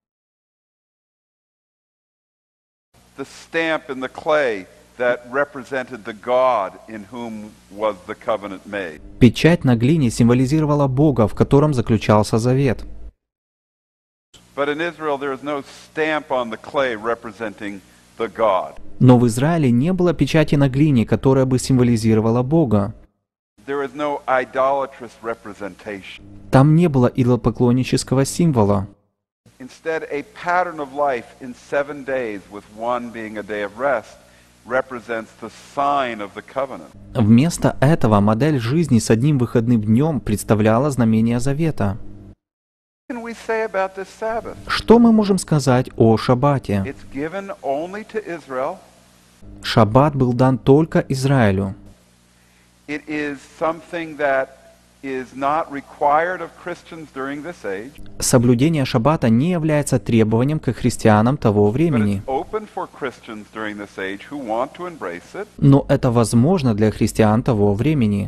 The stamp in the clay that represented the God in whom was the covenant made. Печать на глине символизировала Бога, в котором заключался завет. But in Israel there is no stamp on the clay representing the God. Но в Израиле не было печати на глине, которая бы символизировала Бога. There is no idolatrous representation. Там не было идолопоклоннического символа. Instead, a pattern of life in 7 days, with one being a day of rest, represents the sign of the covenant. Вместо этого модель жизни с одним выходным днем представляла знамение завета. What can we say about this Sabbath? Что мы можем сказать о Шаббате? It's given only to Israel. Шаббат был дан только Израилю. It is something that is not required of Christians during this age, Соблюдение Шаббата не является требованием к христианам того but времени. it's open for Christians during this age who want to embrace it, Но это возможно для христиан того времени.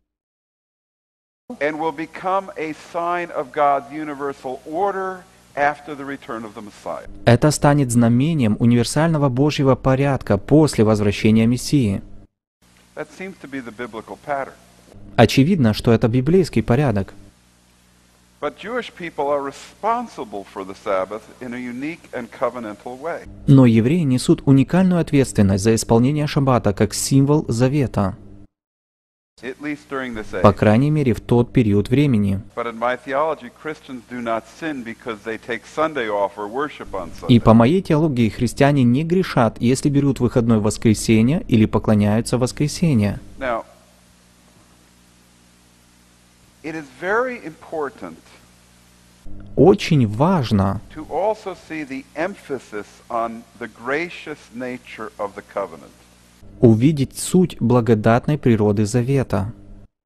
and will become a sign of God's universal order after the return of the Messiah. Это станет знамением универсального Божьего порядка после возвращения Мессии. That seems to be the biblical pattern. Очевидно, что это библейский порядок. But Jewish people are responsible for the Sabbath in a unique and covenantal way. Но евреи несут уникальную ответственность за исполнение шаббата как символ завета, At least during this по age. крайней мере в тот период времени. But in my theology, Christians do not sin because they take Sunday off or worship on И Sunday. по моей теологии христиане не грешат, если берут выходной в воскресенье или поклоняются в воскресенье. Now, it is very important Очень важно to also see the emphasis on the gracious nature of the covenant. увидеть суть благодатной природы завета.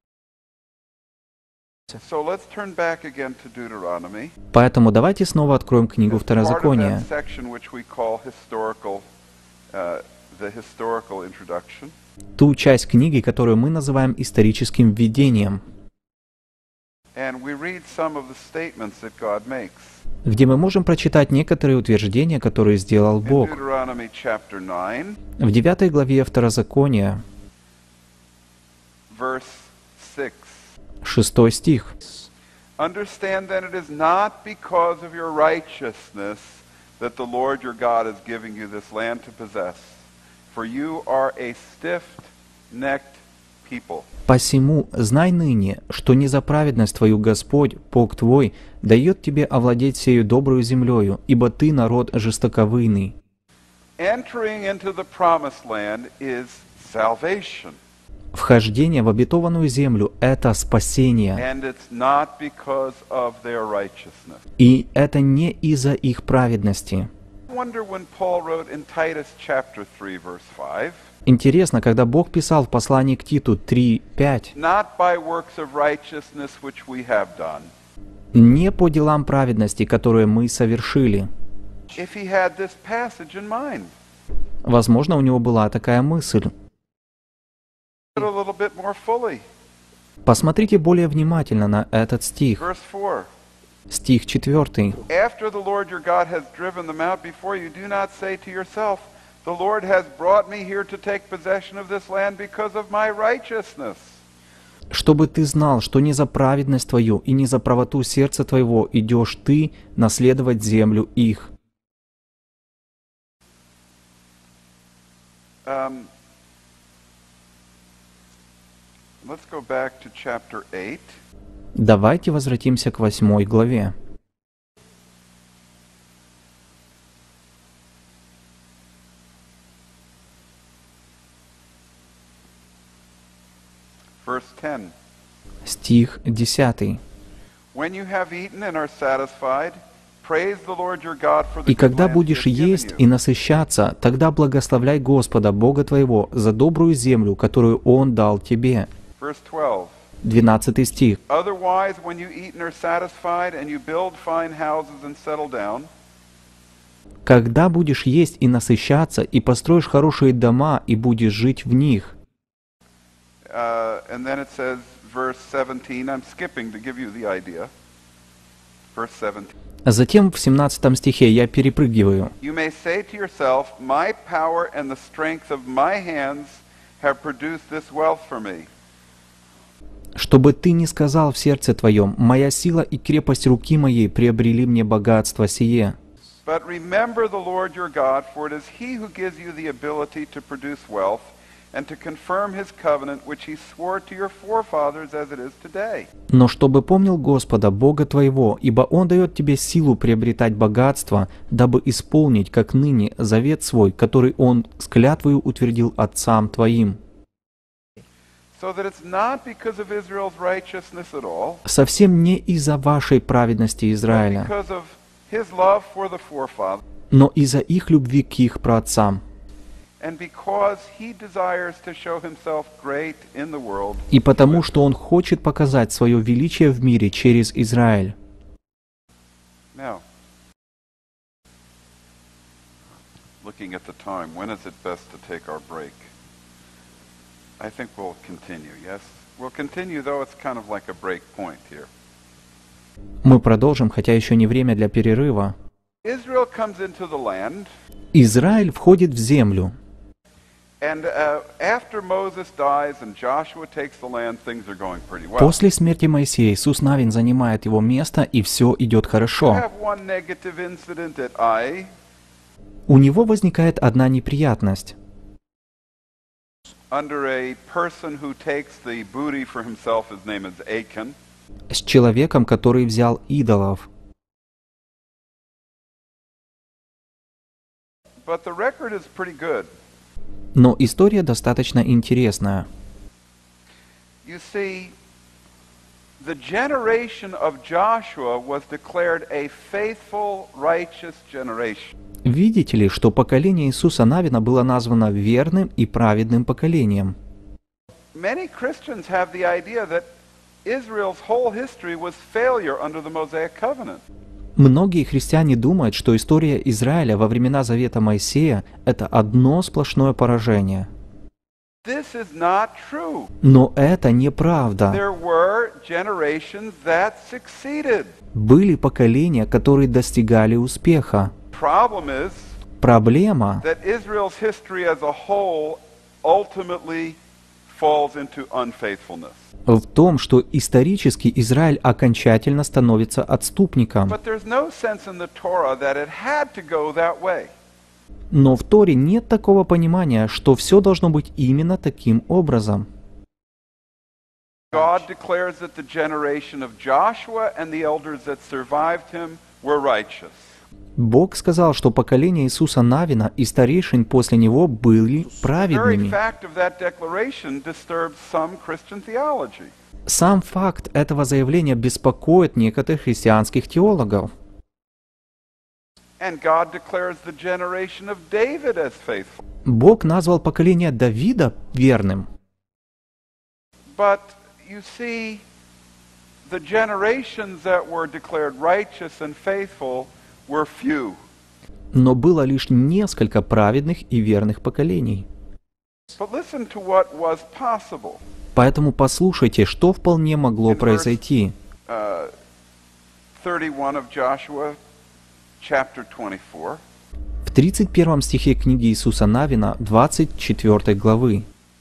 So let's turn back again to Deuteronomy. Поэтому давайте снова откроем книгу As part of Второзакония, that section which we call the historical introduction. ту часть книги, которую мы называем историческим введением, And we read some of the statements that God makes. где мы можем прочитать некоторые утверждения, которые сделал In Бог. Deuteronomy chapter 9, В 9 главе Второзакония, verse 6. 6 стих. Understand then it is not because of your righteousness that the Lord your God is giving you this land to possess, for you are a stiff-necked people. «Посему знай ныне, что не за праведность твою Господь, Бог твой, дает тебе овладеть сею добрую землею, ибо ты народ жестоковыйный». Entering into the promised land is salvation, Вхождение в обетованную землю — это спасение, and it's not because of their righteousness. и это не из-за их праведности. I wonder when Paul wrote in Titus chapter 3, verse 5, Интересно, когда Бог писал в послании к Титу 3:5, not by works of righteousness which we have done. «Не по делам праведности, которые мы совершили». If he had this passage in mind, Возможно, у него была такая мысль. a little bit more fully. Посмотрите более внимательно на этот стих. Verse 4. Стих 4. After the Lord your God has driven them out before you, do not say to yourself, the Lord has brought me here to take possession of this land because of my righteousness. «Чтобы ты знал, что не за праведность твою и не за правоту сердца твоего идешь ты наследовать землю их». Let's go back to chapter 8. Давайте возвратимся к 8 главе. Verse 10. Стих 10. When you have eaten and are satisfied, praise the Lord your God for the «И good когда land he будешь has given есть you. и насыщаться, тогда благословляй Господа, Бога твоего, за добрую землю, которую Он дал тебе». Verse 12. 12 стих. Otherwise, when you eat and are satisfied, and you build fine houses and settle down, «Когда будешь есть и насыщаться, и построишь хорошие дома, и будешь жить в них». and then it says, verse 17, I'm skipping to give you the idea. Verse 17. А затем в 17 стихе я перепрыгиваю. You may say to yourself, my power and the strength of my hands have produced this wealth for me. «Чтобы ты не сказал в сердце твоем, моя сила и крепость руки моей приобрели мне богатство сие». But remember the Lord your God, for it is he who gives you the ability to produce wealth and to confirm his covenant, which he swore to your forefathers as it is today. «Но чтобы помнил Господа, Бога твоего, ибо Он дает тебе силу приобретать богатство, дабы исполнить, как ныне, завет свой, который Он с клятвою утвердил отцам твоим». So that it's not because of Israel's righteousness at all, Совсем не из-за вашей праведности but Израиля, because of his love for the forefathers, но из-за их любви к их праотцам, and because he desires to show himself great in the world. и потому, что Он хочет показать свое величие в мире через Израиль. Now, looking at the time, when is it best to take our break? I think we'll continue, yes? We'll continue, though it's kind of like a break point here. Мы продолжим, хотя еще не время для перерыва. Israel comes into the land, Израиль входит в землю, And after Moses dies and Joshua takes the land, things are going pretty well. После смерти Моисея Иисус Навин занимает его место, и все идет You хорошо. have one negative incident at Ai. У него возникает одна неприятность. Under a person who takes the booty for himself, his name is Achan. С человеком, который взял идолов. But the record is pretty good. Но история достаточно интересная. You see, the generation of Joshua was declared a faithful, righteous generation. Видите ли, что поколение Иисуса Навина было названо верным и праведным поколением? Many Christians have the idea that Israel's whole history was failure under the Mosaic covenant. Многие христиане думают, что история Израиля во времена Завета Моисея – это одно сплошное поражение. This is not true. Но это неправда. There were generations that succeeded. Были поколения, которые достигали успеха. Problem is Проблема that Israel's history as a whole ultimately falls into unfaithfulness. в том, что исторически Израиль окончательно становится отступником. But there's no sense in the Torah that it had to go that way. Но в Торе нет такого понимания, что все должно быть именно таким образом. God declares that the generation of Joshua and the elders that survived him were righteous. Бог сказал, что поколение Иисуса Навина и старейшин после него были The very праведными. fact of that declaration disturbs some Christian theology. Сам факт этого заявления беспокоит некоторых христианских теологов. And God declares the generation of David as faithful. Бог назвал поколение Давида верным. But you see, the generations that were declared righteous and faithful were few. Но было лишь несколько праведных и верных поколений. But listen to what was possible. Поэтому послушайте, что вполне могло произойти. 31 of Joshua, chapter 24. В 31 стихе книги Иисуса Навина, 24 главы.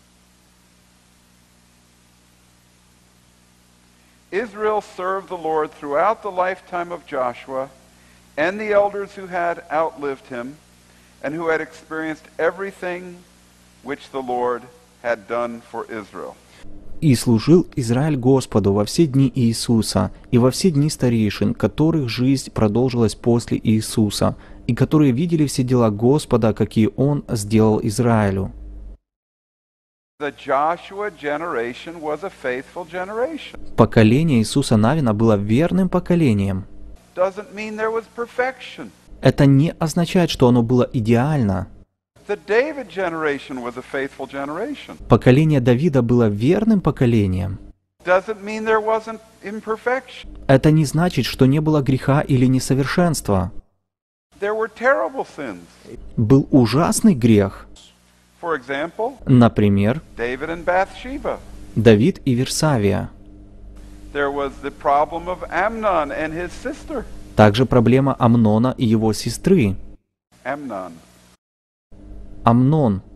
Israel served the Lord throughout the lifetime of Joshua and the elders who had outlived him and who had experienced everything which the Lord had done for Israel. «И служил Израиль Господу во все дни Иисуса и во все дни старейшин, которых жизнь продолжилась после Иисуса, и которые видели все дела Господа, какие Он сделал Израилю». The Joshua generation was a faithful generation. Поколение Иисуса Навина было верным поколением. Doesn't mean there was perfection. Это не означает, что оно было идеально. The David generation was a faithful generation. Поколение Давида было верным поколением. Doesn't mean there wasn't imperfection. Это не значит, что не было греха или несовершенства. There were terrible sins. Был ужасный грех. For example, Например, David and Bathsheba. Давид и Версавия. There was the problem of Amnon and his sister. Также проблема Амнона и его сестры. Amnon, Амнон,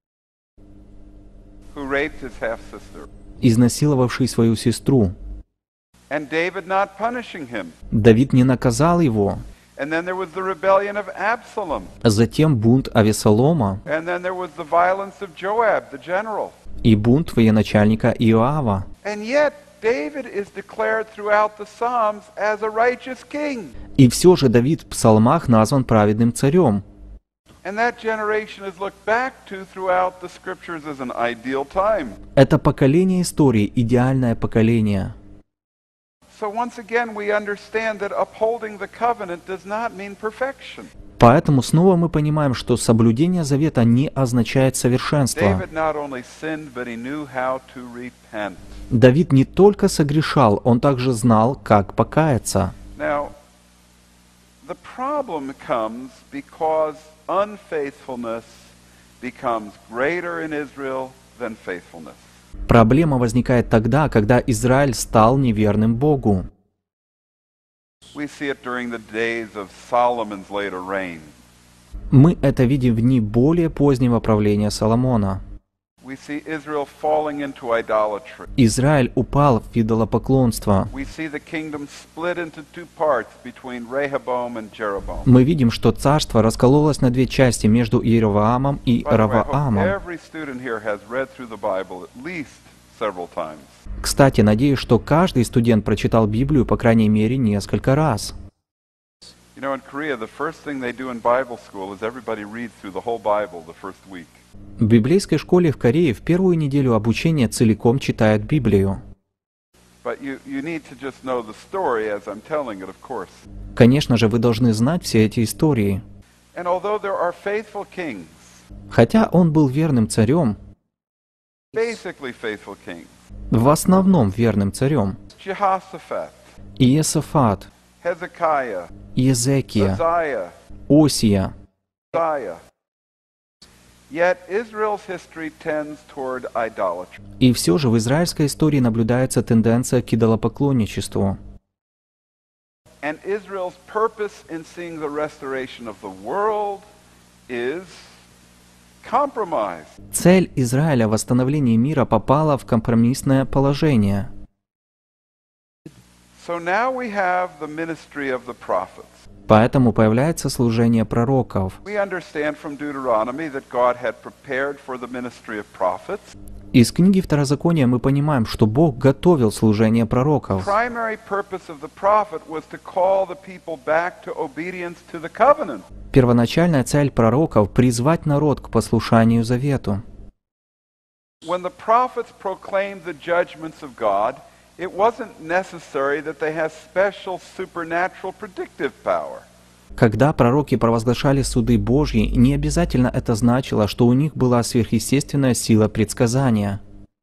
who raped his half-sister. изнасиловавший свою сестру. And David not punishing him. Давид не наказал его. And then there was the rebellion of Absalom. Затем бунт Авесолома And then there was the violence of Joab, the general. и бунт военачальника Иоава. And yet, David is declared throughout the Psalms as a righteous king. И все же Давид в псалмах назван праведным царем. And that generation is looked back to throughout the scriptures as an ideal time. Это поколение истории, идеальное поколение. So once again, we understand that upholding the covenant does not mean perfection. Поэтому снова мы понимаем, что соблюдение завета не означает совершенство. David not only sinned, but he knew how to repent. Давид не только согрешал, он также знал, как покаяться. Now, the problem comes because unfaithfulness becomes greater in Israel than faithfulness. Проблема возникает тогда, когда Израиль стал неверным Богу. We see it during the days of Solomon's later reign. Мы это видим в дни более позднего правления Соломона. We see Israel falling into idolatry. Израиль упал в идолопоклонство. We see the kingdom split into two parts between Rehoboam and Jeroboam. Мы видим, что царство раскололось на две части между Иеровоамом и By the way, I hope Раваамом. every student here has read through the Bible at least several times. Кстати, надеюсь, что каждый студент прочитал Библию по крайней мере несколько раз. You know, in Korea, the first thing they do in Bible school is everybody reads through the whole Bible the first week. В библейской школе в Корее в первую неделю обучения целиком читают Библию. But you need to just know the story as I'm telling it, of course. Конечно же, вы должны знать все эти истории. And although there are faithful kings, Хотя он был верным царем, basically faithful kings, в основном верным царем, Jehoshaphat, Иесафат, Hezekiah, Иезекия, Uzziah, Осия, Uzziah. Yet Israel's history tends toward idolatry. и все же в израильской истории наблюдается тенденция к идолопоклонничеству. And Israel's purpose in seeing the restoration of the world is compromise. Цель Израиля в восстановлении мира попала в компромиссное положение. So now we have the ministry of the prophets. Поэтому появляется служение пророков. We understand from Deuteronomy that God had prepared for the ministry of prophets. Из книги Второзакония мы понимаем, что Бог готовил служение пророков. Primary purpose of the prophet was to call the people back to obedience to the covenant. Первоначальная цель пророков — призвать народ к послушанию завету. When the prophets proclaimed the judgments of God, it wasn't necessary that they have special supernatural predictive power. Когда пророки провозглашали суды Божьи, не обязательно это значило, что у них была сверхъестественная сила предсказания.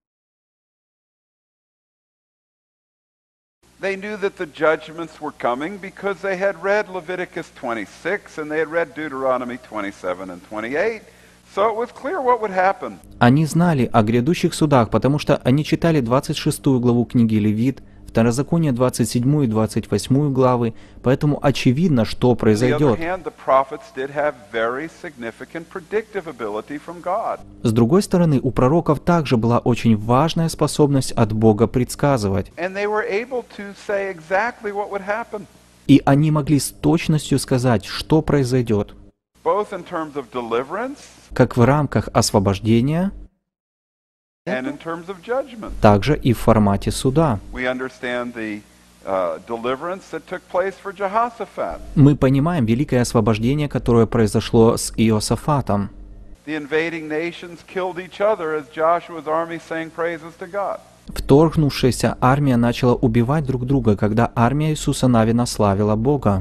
They knew that the judgments were coming because they had read Leviticus 26 and they had read Deuteronomy 27 and 28, so it was clear what would happen. Они знали о грядущих судах, потому что они читали 26 главу книги Левит, Второзаконие 27 и 28 главы, поэтому очевидно, что On the other произойдет. hand, the prophets did have very significant predictive ability from God. С другой стороны, у пророков также была очень важная способность от Бога предсказывать. And they were able to say exactly what would happen, И они могли с точностью сказать, что произойдет, both in terms of deliverance как в рамках освобождения, and in terms of judgment. также и в формате суда. We understand the deliverance that took place for Jehoshaphat. Мы понимаем великое освобождение, которое произошло с Иосафатом. The invading nations killed each other as Joshua's army sang praises to God. Вторгнувшаяся армия начала убивать друг друга, когда армия Иисуса Навина славила Бога.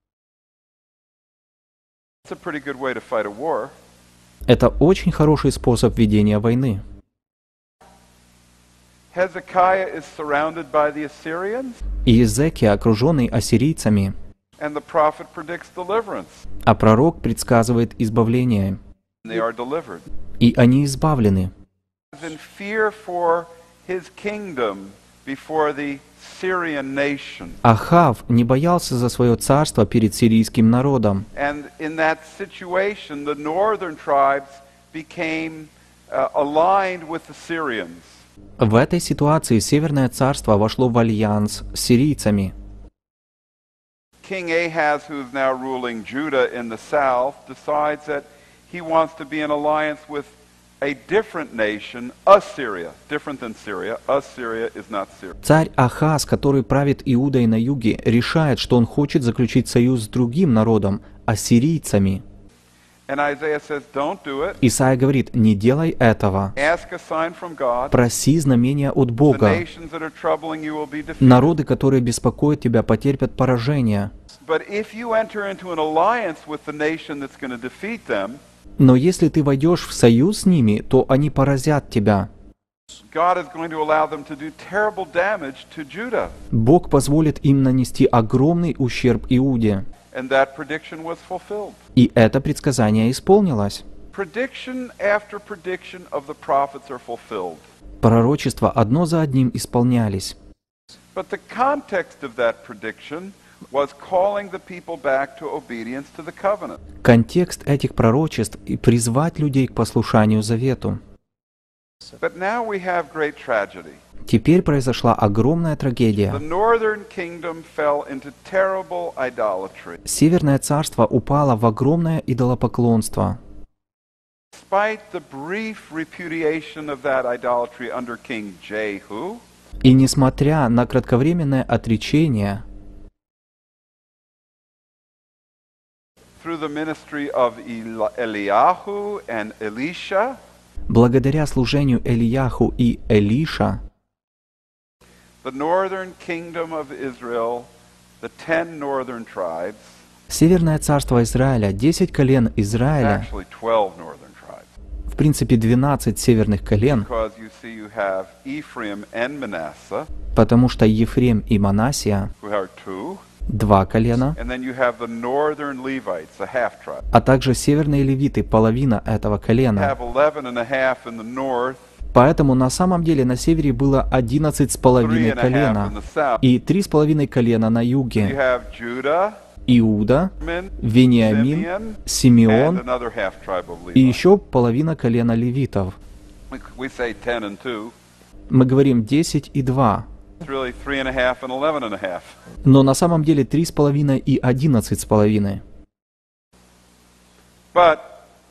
It's a pretty good way to fight a war. Это очень хороший способ ведения войны. Hezekiah is surrounded by the Assyrians, Иезекия, окруженный ассирийцами, and the prophet predicts deliverance. а пророк предсказывает избавление, And they are delivered. и они избавлены. In fear for his kingdom before the Syrian nation. Ахав не боялся за свое царство перед сирийским народом. And in that situation, the northern tribes became aligned with the Syrians. В этой ситуации Северное царство вошло в альянс с сирийцами. King Ahaz, who is now ruling Judah in the south, decides that he wants to be in alliance with a different nation, Assyria. Different than Syria. Assyria is not Syria. Царь Ахаз, который правит Иудой на юге, решает, что он хочет заключить союз с другим народом, ассирийцами. And Isaiah says, don't do it. Исайя говорит: не делай этого. Ask a sign from God. Проси знамения от The Бога. nations that are troubling you will be defeated. Народы, которые беспокоят тебя, потерпят поражение. But if you enter into an alliance with the nation that's going to defeat them, Но если ты войдешь в союз с ними, то они поразят тебя. God is going to allow them to do terrible damage to Judah. Бог позволит им нанести огромный ущерб Иуде. And that prediction was fulfilled. И это предсказание исполнилось. Prediction after prediction of the prophets are fulfilled. Пророчества одно за одним исполнялись. But the context of that prediction was calling the people back to obedience to the covenant. Контекст этих пророчеств и призвать людей к послушанию завету. But now we have great tragedy. Теперь произошла огромная трагедия. The northern kingdom fell into terrible idolatry. Северное царство упало в огромное идолопоклонство. Despite the brief repudiation of that idolatry under King Jehu, И несмотря на кратковременное отречение, through the ministry of Eliyahu and Elisha, благодаря служению Элияху и Элиша, the northern kingdom of Israel, the 10 northern tribes, Северное царство Израиля, 10 колен Израиля, actually 12 northern tribes, в принципе 12 северных колен, because you see you have Ephraim and Manasseh, потому что Ефрем и Манасия, who are 2, 2 колена, and then you have the northern Levites, a half tribe. а также северные левиты, половина этого You колена. have 11 and a half in the north, Поэтому на самом деле на севере было 11 с 3 половиной and a half in колена the south. и 3,5 колена на You юге. have Judah, Иуда, Benjamin, Вениамин, Simeon, and Симеон another half tribe of и Levi. еще половина колена левитов. We say 10 and 2. Мы говорим 10 и 2, It's really 3 and a half and 11 and a half. но на самом деле 3,5 и 11,5. But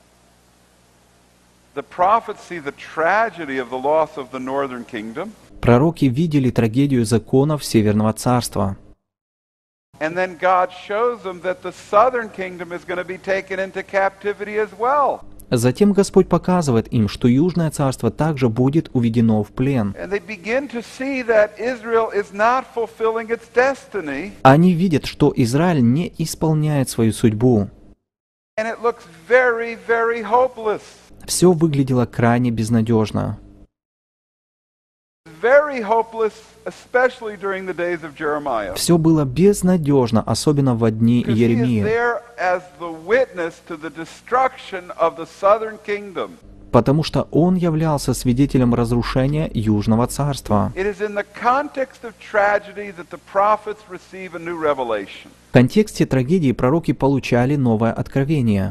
the prophets see the tragedy of the loss of the northern kingdom, Пророки видели трагедию законов Северного царства. and then God shows them that the southern kingdom is going to be taken into captivity as well. Затем Господь показывает им, что Южное царство также будет уведено в плен. And they begin to see that Israel is not fulfilling its destiny, Они видят, что Израиль не исполняет свою судьбу. and it looks very, very hopeless. Все выглядело крайне безнадежно. Very hopeless, especially during the days of Jeremiah. Все было безнадежно, особенно во дни Because he is Иеремии, there as the witness to the destruction of the southern kingdom. потому что он являлся свидетелем разрушения Южного царства. It is in the context of tragedy that the prophets receive a new revelation. В контексте трагедии пророки получали новое откровение.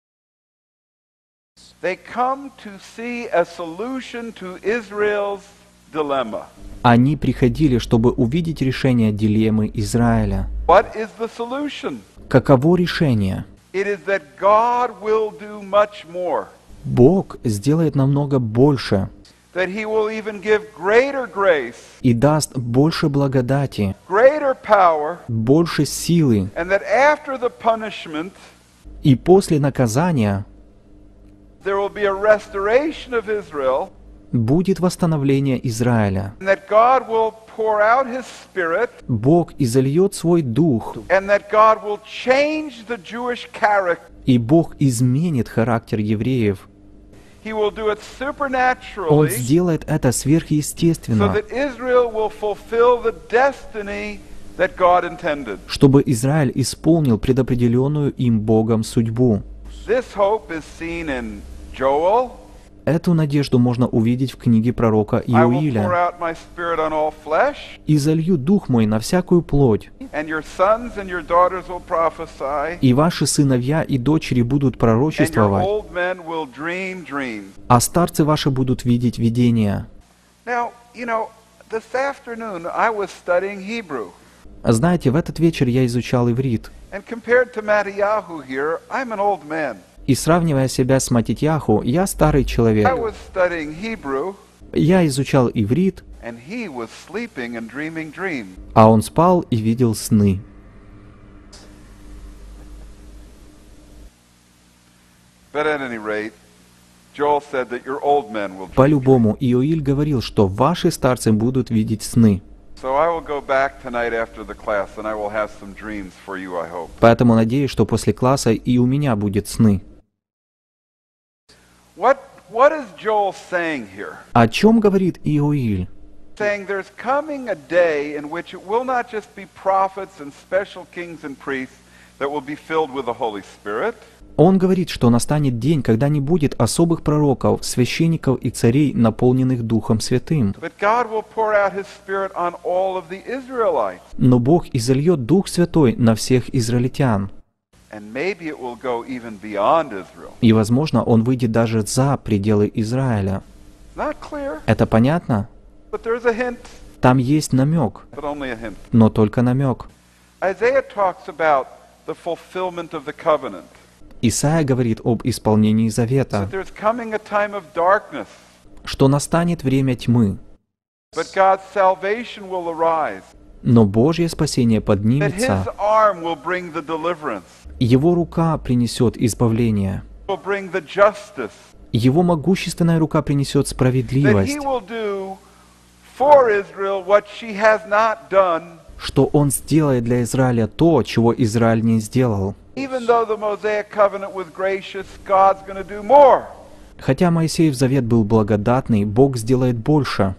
They come to see a solution to Israel's dilemma. Они приходили, чтобы увидеть решение дилеммы Израиля. What is the solution? Каково решение? It is that God will do much more. Бог сделает намного больше That he will even give greater grace, и даст больше благодати, greater power, больше силы. and that after the punishment, И после наказания there will be a restoration of Israel, будет восстановление Израиля. and that God will pour out his spirit, Бог изольет свой дух, and that God will change the Jewish character. и Бог изменит характер евреев. He will do it Он supernaturally, сделает это so сверхъестественно, that Israel will fulfill the destiny that God intended. чтобы Израиль исполнил предопределенную им Богом судьбу. This hope is seen in Joel. Эту надежду можно увидеть в книге пророка I will pour Иоиля. out my spirit on all flesh, «И залью дух мой на всякую плоть, and your sons and your daughters will prophesy, и ваши сыновья и дочери будут and your пророчествовать, old men will dream dreams. а старцы ваши будут видеть видения». Now, this afternoon I was studying Hebrew, Знаете, в этот вечер я изучал иврит, and compared to Mattiyahu here, I'm an old man. и сравнивая себя с Матитьяху, я старый I человек. was studying Hebrew, Я изучал иврит, and he was sleeping and dreaming dreams. а он спал и видел сны. But at any rate, Joel said that your old men will dream dreams. По-любому, Иоиль говорил, что ваши старцы будут видеть сны. So I will go back tonight after the class, and I will have some dreams for you, I hope. Поэтому надеюсь, что после класса и у меня будут сны. What is Joel saying here? О чем говорит Иоиль? Saying there's coming a day in which it will not just be prophets and special kings and priests that will be filled with the Holy Spirit. Он говорит, что настанет день, когда не будет особых пророков, священников и царей, наполненных Духом Святым. But God will pour out His Spirit on all of the Israelites. Но Бог изольет Дух Святой на всех израильтян. And maybe it will go even beyond Israel. И, возможно, Он выйдет даже за пределы Израиля. Not clear, Это понятно? but there's a hint, Там есть намек, but only a hint. но только намек. Isaiah talks about the fulfillment of the covenant. Исайя говорит об исполнении That завета, there's coming a time of darkness, что настанет время тьмы, but God's salvation will arise. но Божье спасение That His поднимется, arm will bring the deliverance, Его рука принесет избавление, will bring the justice, Его могущественная рука принесет that справедливость, He will do for Israel what she has not done, что Он сделает для Израиля то, чего Израиль не сделал. even though the Mosaic covenant was gracious, God's going to do more. Хотя Моисеев завет был благодатный, Бог сделает больше.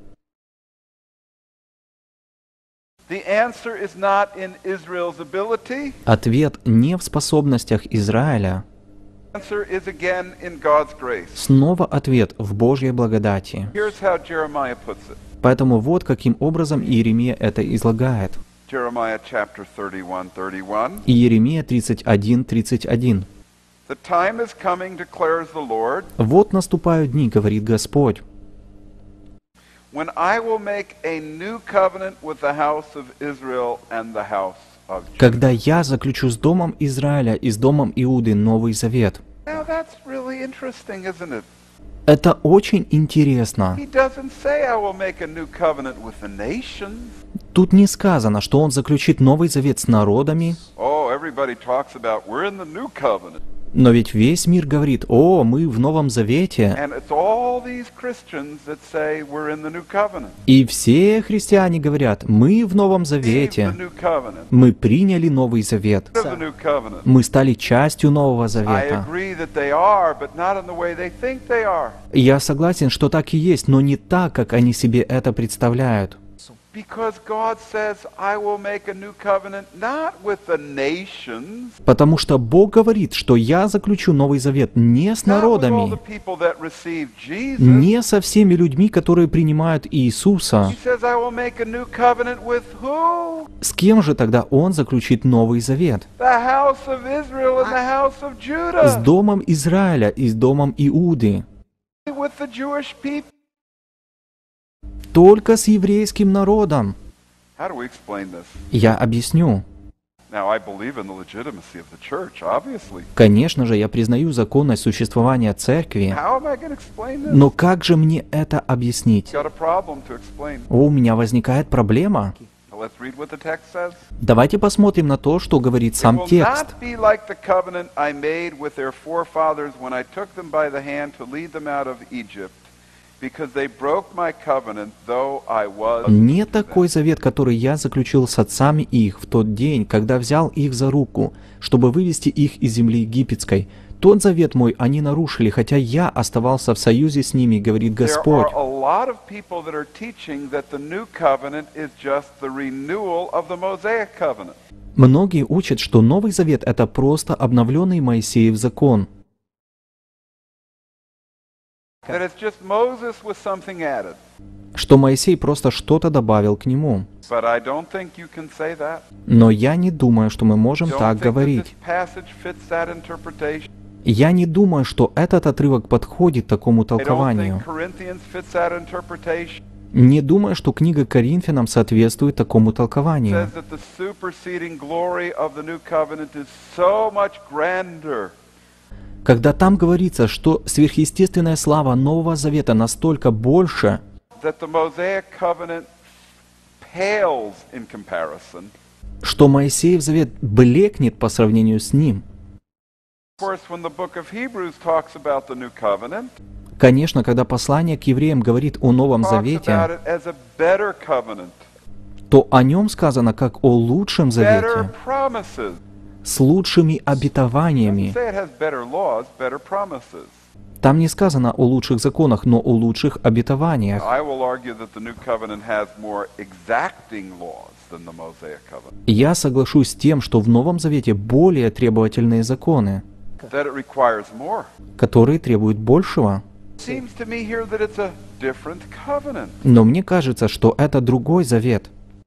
The answer is not in Israel's ability. Ответ не в способностях Израиля. The answer is again in God's grace. Снова ответ в Божьей благодати. Here's how Jeremiah puts it. Поэтому вот каким образом Иеремия это излагает. Jeremiah chapter 31:31. Иеремия 31:31. The time is coming, declares the Lord, «Вот наступают дни, говорит Господь, when I will make a new covenant with the house of Israel and the house of Judah. когда я заключу с домом Израиля и с домом Иуды новый завет». Now that's really interesting, isn't it? Это очень интересно. He doesn't say I will make a new covenant with the nations. Тут не сказано, что он заключит новый завет с народами, Oh, everybody talks about we're in the new covenant. но ведь весь мир говорит: «О, мы в Новом Завете». And it's all these Christians that say we're in the new covenant. И все христиане говорят: «Мы в Новом Receive the Завете, new covenant. мы приняли Новый Завет, Of the new covenant. мы стали частью Нового I Завета». agree that they are, but not in the way they think they are. Я согласен, что так и есть, но не так, как они себе это представляют. Because God says, I will make a new covenant not with the nations, Потому что Бог говорит, что я заключу Новый Завет не с not with all the народами, people that receive Jesus. не со всеми людьми, которые принимают Иисуса. He says, I will make a new covenant with who? С кем же тогда Он заключит Новый Завет? The house of Israel and the house of С Judah. домом Израиля и с домом Иуды. With the Jewish people. Только с еврейским народом. How do we explain this? Я объясню. Now, I believe in the legitimacy of the church, obviously. Конечно же, я признаю законность существования церкви. How am I going to explain this? Но как же мне это объяснить? Got a problem to explain. У меня возникает проблема. Well, let's read what the text says. Давайте посмотрим на то, что говорит It сам will текст. not be like the covenant I made with their forefathers when I took them by the hand to lead them out of Egypt, because they broke my covenant, though I was. Не такой завет, который я заключил с отцами их в тот день, когда взял их за руку, чтобы вывести их из земли египетской. Тот завет мой они нарушили, хотя я оставался в союзе с ними, говорит There Господь. are a lot of people that are teaching that the new covenant is just the renewal of the Mosaic covenant. Многие учат, что Новый Завет — это просто обновленный Моисеев закон, That it's just Moses with something added. что Моисей просто что-то добавил к нему. But I don't think you can say that. Но я не думаю, что мы можем Don't так think that говорить. this passage fits that interpretation. Я не думаю, что этот отрывок подходит такому I don't толкованию. think Corinthians fits that interpretation. Не думаю, что книга Коринфянам соответствует такому толкованию. Says that the superseding glory of the new covenant is so much grander. Когда там говорится, что сверхъестественная слава Нового Завета настолько больше, That the Mosaic covenant pales in comparison. что Моисеев Завет блекнет по сравнению с ним. Of course, when the book of Hebrews talks about the new covenant, Конечно, когда послание к евреям говорит о Новом talks about Завете, it as a better covenant, то о нем сказано как о лучшем better Завете, promises. с лучшими It обетованиями. doesn't say it has better laws, better promises. Там не сказано о лучших законах, но о лучших обетованиях. I will argue that the new covenant has more exacting laws than the Mosaic covenant. Я соглашусь с тем, что в Новом Завете более требовательные законы. that it requires more. которые требуют большего. Seems to me here that it's a different covenant. Но мне кажется, что это другой завет.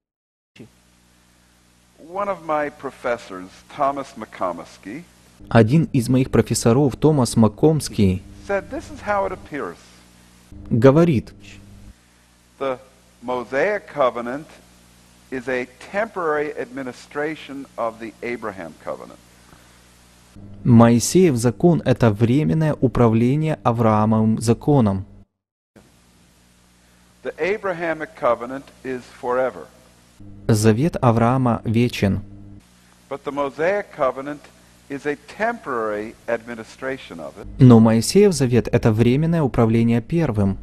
One of my professors, Thomas McComiskey, Один из моих профессоров, Томас Маккомский, said this is how it appears. говорит, The Mosaic covenant is a temporary administration of the Abraham covenant. Моисеев закон — это временное управление Авраамовым законом. The Abrahamic covenant is forever. Завет Авраама вечен. But the Mosaic covenant is a temporary administration of it. Но Моисеев завет — это временное управление первым.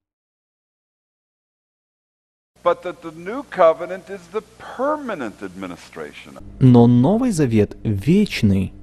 But that the new covenant is the permanent administration. Но Новый завет вечный.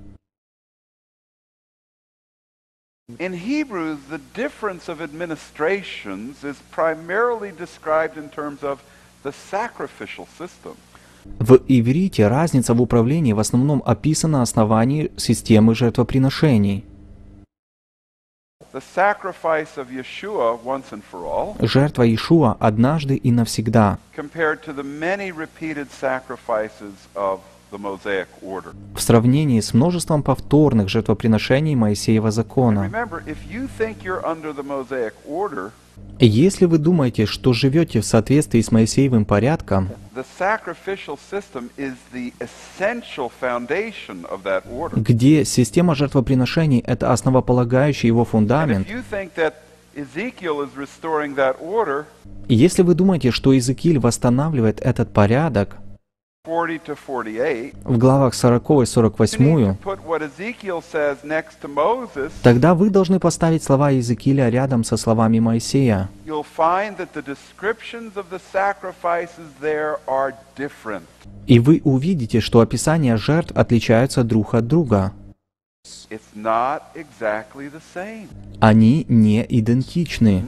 In Hebrews, the difference of administrations is primarily described in terms of the sacrificial system. В иврите разница в управлении в основном описана на основании системы жертвоприношений. The sacrifice of Yeshua once and for all, Жертва Иешуа однажды и навсегда, compared to the many repeated sacrifices of the Mosaic order. в сравнении с множеством повторных жертвоприношений Моисеева закона. Remember, if you think you're under the Mosaic order, Если вы думаете, что живете в соответствии с Моисеевым порядком, the sacrificial system is the essential foundation of that order. где система жертвоприношений — это основополагающий его And if фундамент, you think that Ezekiel is restoring that order, и если вы думаете, что Иезекииль восстанавливает этот порядок, 40 to 48, в главах 40 и you need to 48, put what Ezekiel says next to Moses, тогда вы должны поставить слова Иезекииля рядом со словами Моисея. you'll find that the descriptions of the sacrifices there are different. И вы увидите, что описания жертв отличаются друг от друга. It's not exactly the same. Они не идентичны.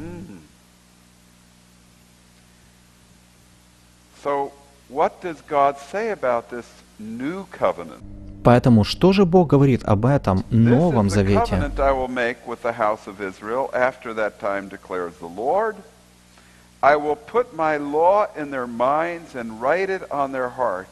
So, what does God say about this new covenant? Поэтому что же Бог говорит об этом Новом This is the Завете? covenant I will make with the house of Israel after that time, declares the Lord. I will put my law in their minds and write it on their hearts.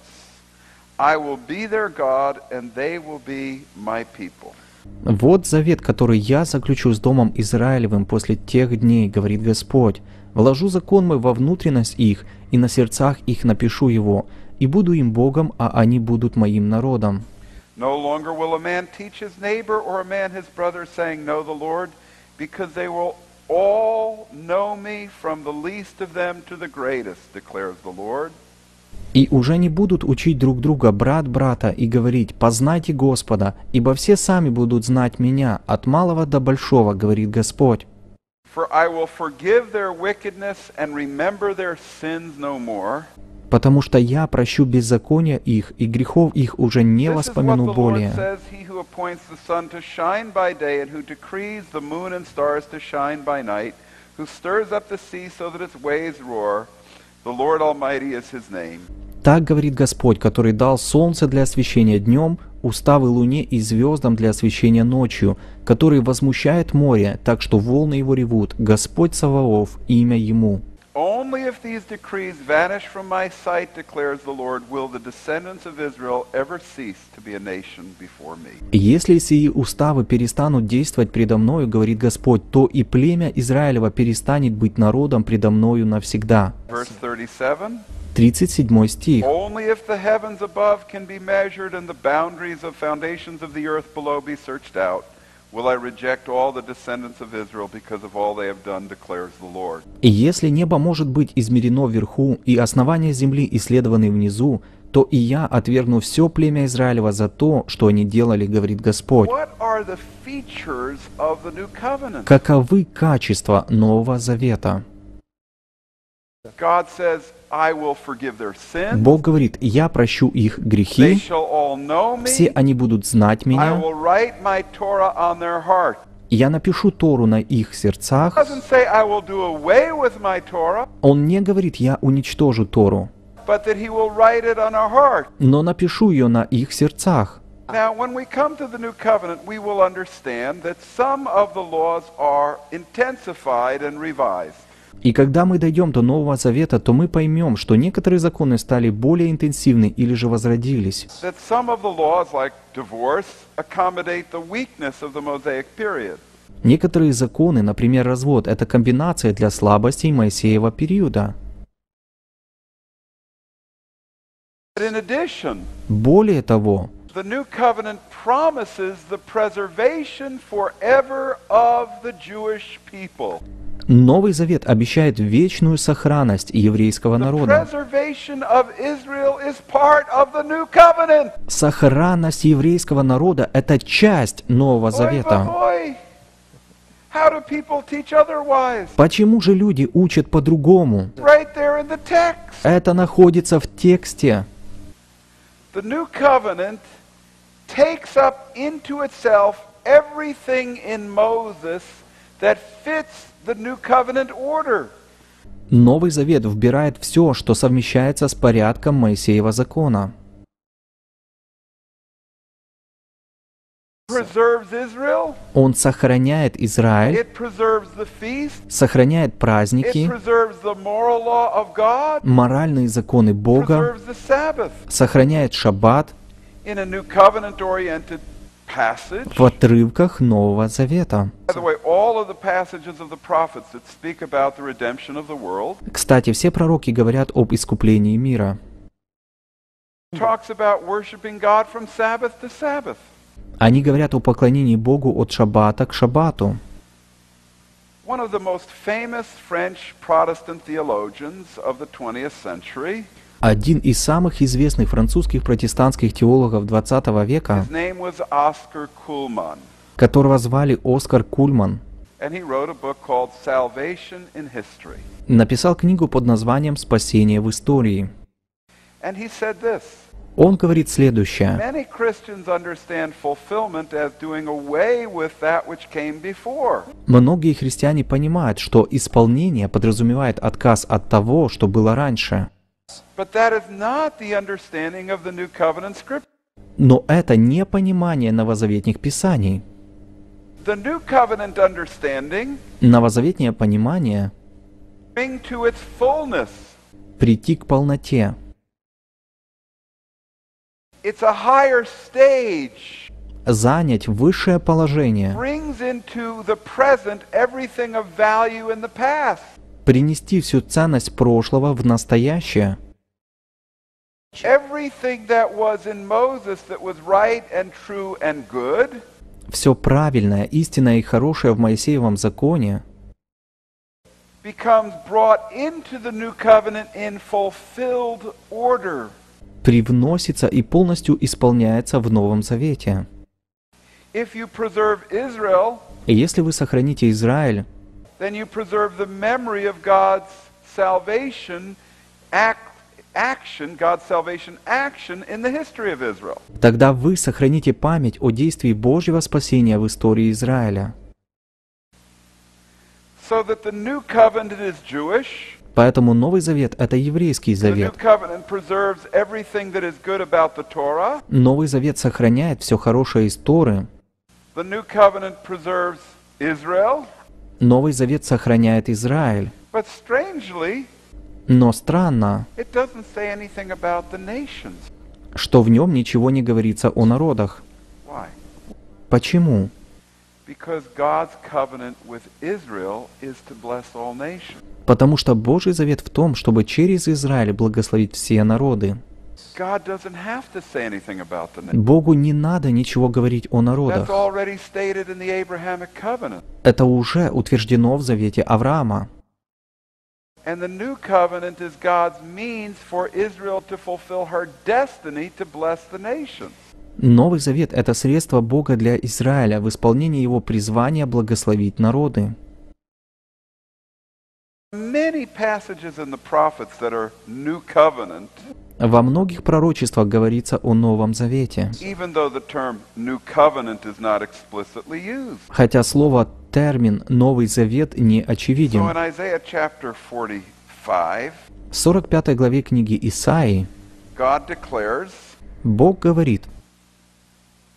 I will be their God, and they will be my people. «Вот завет, который я заключу с Домом Израилевым после тех дней, говорит Господь. Вложу закон мой во внутренность их, и на сердцах их напишу его, и буду им Богом, а они будут моим народом». No longer will a man teach his neighbor or a man his brother, saying, Know the Lord, because they will all know me from the least of them to the greatest, declares the Lord. «И уже не будут учить друг друга брат брата и говорить, познайте Господа, ибо все сами будут знать меня, от малого до большого, говорит Господь. For I will forgive their wickedness and remember their sins no more. Потому что я прощу беззакония их, и грехов их уже не This is what the воспомяну Lord более». says, He who appoints the sun to shine by day and who decrees the moon and stars to shine by night, who stirs up the sea so that its waves roar, the Lord Almighty is His name. Так говорит Господь, который дал солнце для освещения днем, уставы луне и звездам для освещения ночью, который возмущает море, так что волны его ревут. Господь Саваоф, имя ему. Only if these decrees vanish from my sight, declares the Lord, will the descendants of Israel ever cease to be a nation before me. Если сии уставы перестанут действовать предо мною, говорит Господь, то и племя Израилева перестанет быть народом предо мною навсегда. Verse 37. 37 стих. Only if the heavens above can be measured and the boundaries of foundations of the earth below be searched out, will I reject all the descendants of Israel because of all they have done, declares the Lord. И если небо может быть измерено вверху, и основания земли исследованы внизу, то и я отвергну все племя Израилева за то, что они делали, говорит Господь. What are the features of the new covenant? Каковы качества Нового Завета? God says, I will forgive their sins. Бог говорит, я прощу их They грехи, shall all know все me. они будут знать I меня, will write my Torah on their heart. я напишу Тору на их сердцах. Doesn't say I will do away with my Torah, Он не говорит, я уничтожу Тору, but that he will write it on our heart. но напишу ее на их сердцах. Now, when we come to the new covenant, we will understand that some of the laws are intensified and revised. И когда мы дойдем до Нового Завета, то мы поймем, что некоторые законы стали более интенсивны или же возродились. That some of the laws, like divorce, accommodate the weakness of the Mosaic period. Некоторые законы, например, развод, это комбинация для слабостей Моисеева периода. But in addition, Более того, the new covenant promises the preservation forever of the Jewish people. Новый Завет обещает вечную сохранность еврейского The народа. preservation of Israel is part of the new covenant. Сохранность еврейского народа — это часть Нового Oy Завета. vavoy. How do people teach otherwise? Почему же люди учат по-другому? Right there in the text. Это находится в тексте. The new covenant takes up into itself everything in Moses that fits the new covenant order. Новый Завет вбирает все, что совмещается с порядком Моисеева закона. Preserves Israel. Он сохраняет Израиль, It preserves the feast. сохраняет It праздники, preserves the moral law of God. моральные законы Бога, Preserves the Sabbath. сохраняет Шаббат In a new covenant-oriented passage. в отрывках Нового Завета. By the way, all of the passages of the prophets that speak about the redemption of the world Кстати, все пророки говорят об искуплении мира. talks about worshiping God from Sabbath to Sabbath. Они говорят о поклонении Богу от Шаббата к Шаббату. One of the most famous French Protestant theologians of the 20th century, Один из самых известных французских протестантских теологов XX века, his name was Oscar Kuhlmann, которого звали Оскар Кульман, and he wrote a book called Salvation in History. написал книгу под названием «Спасение в истории». And he said this: Он говорит следующее. many Christians understand fulfillment as doing away with that which came before. Многие христиане понимают, что исполнение подразумевает отказ от того, что было раньше. But that is not the understanding of the New Covenant Scripture. Но это не понимание новозаветных писаний. The New Covenant understanding Новозаветное понимание bring to its fullness. — прийти к полноте. It's a higher stage. Занять высшее положение. Brings into the present everything of value in the past. Принести всю ценность прошлого в настоящее. Everything that was in Moses that was right and true and good Все правильное, истинное и хорошее в Моисеевом законе becomes brought into the new covenant in fulfilled order. привносится и полностью исполняется в Новом Завете. If you preserve Israel, И если вы сохраните Израиль, then you preserve the memory of God's salvation action, God's salvation action in the history of Israel. тогда вы сохраните память о действии Божьего спасения в истории Израиля. So that the new covenant is Jewish. Поэтому Новый Завет — это еврейский The new завет. covenant preserves everything that is good about the Torah. Новый Завет сохраняет все хорошее из Торы. The new covenant preserves Israel. Новый Завет сохраняет Израиль. But strangely, Но странно, it doesn't say anything about the nations. что в нем ничего не говорится о народах. Why? Почему? Because God's covenant with Israel is to bless all nations. Потому что Божий завет в том, чтобы через Израиль благословить все народы. God doesn't have to say anything about the nations. Богу не надо ничего говорить о That's народах. already stated in the Abrahamic covenant. Это уже утверждено в завете Авраама. And the new covenant is God's means for Israel to fulfill her destiny to bless the nations. Новый Завет — это средство Бога для Израиля в исполнении его призвания благословить народы. Many passages in the prophets that are new covenant, Во многих пророчествах говорится о Новом Завете, even though the term new covenant is not explicitly used. хотя слово термин «Новый Завет» не So очевиден. in Isaiah chapter 45, В 45 главе книги Исаии God declares, Бог говорит: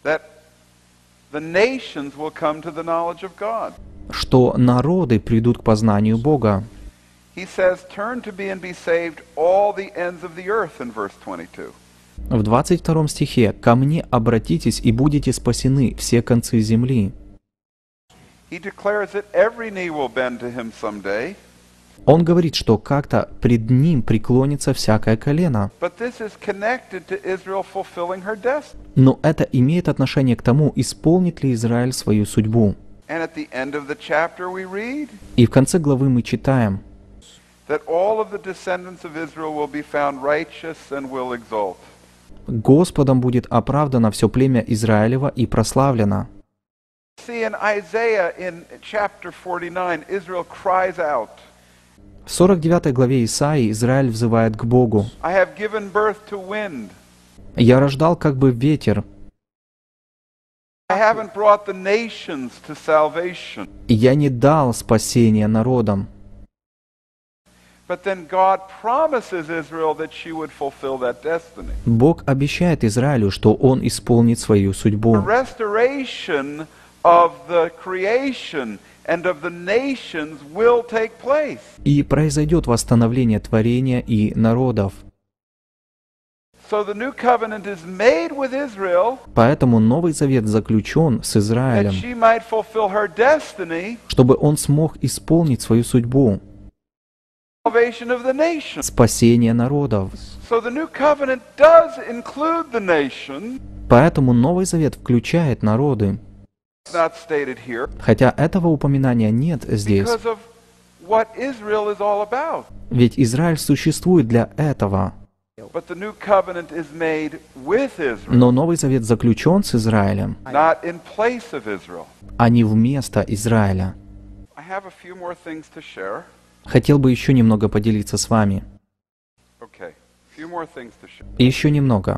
that the nations will come to the knowledge of God. что народы придут к познанию Бога. He says, turn to me and be saved all the ends of the earth in verse 22. В 22 стихе «Ко мне обратитесь и будете спасены все концы земли». He declares that every knee will bend to him someday. Он говорит, что как-то пред ним преклонится всякое колено. But this is connected to Israel fulfilling her destiny. Но это имеет отношение к тому, исполнит ли Израиль свою судьбу. And at the end of the chapter we read И в конце главы мы читаем, that all of the descendants of Israel will be found righteous and will exalt. Господом будет оправдано все племя Израилева и прославлено. See, in Isaiah, in chapter 49, Israel cries out, В 49 главе Исаии Израиль взывает к Богу. I have given birth to wind. «Я рождал как бы ветер, I haven't brought the nations to salvation. и я не дал спасения народам». But then God promises Israel that she would fulfill that destiny. Бог обещает Израилю, что Он исполнит свою судьбу. The restoration of the creation and of the nations will take place. И произойдет восстановление творения и народов. So the new covenant is made with Israel Поэтому Новый Завет заключен с that Израилем, she might fulfill her destiny, чтобы он смог исполнить свою судьбу, salvation of the nations. спасение народов. So the new covenant does include the nation. Поэтому Новый Завет включает народы. It's not stated here Хотя этого упоминания нет здесь, because of what Israel is all about. ведь Израиль существует для этого. But the new covenant is made with Israel, Но Новый Завет заключен с Израилем, not in place of Israel. а не вместо Израиля. I have a few more things to share. Хотел бы еще немного поделиться с вами. Okay, a few more things to share. Еще немного.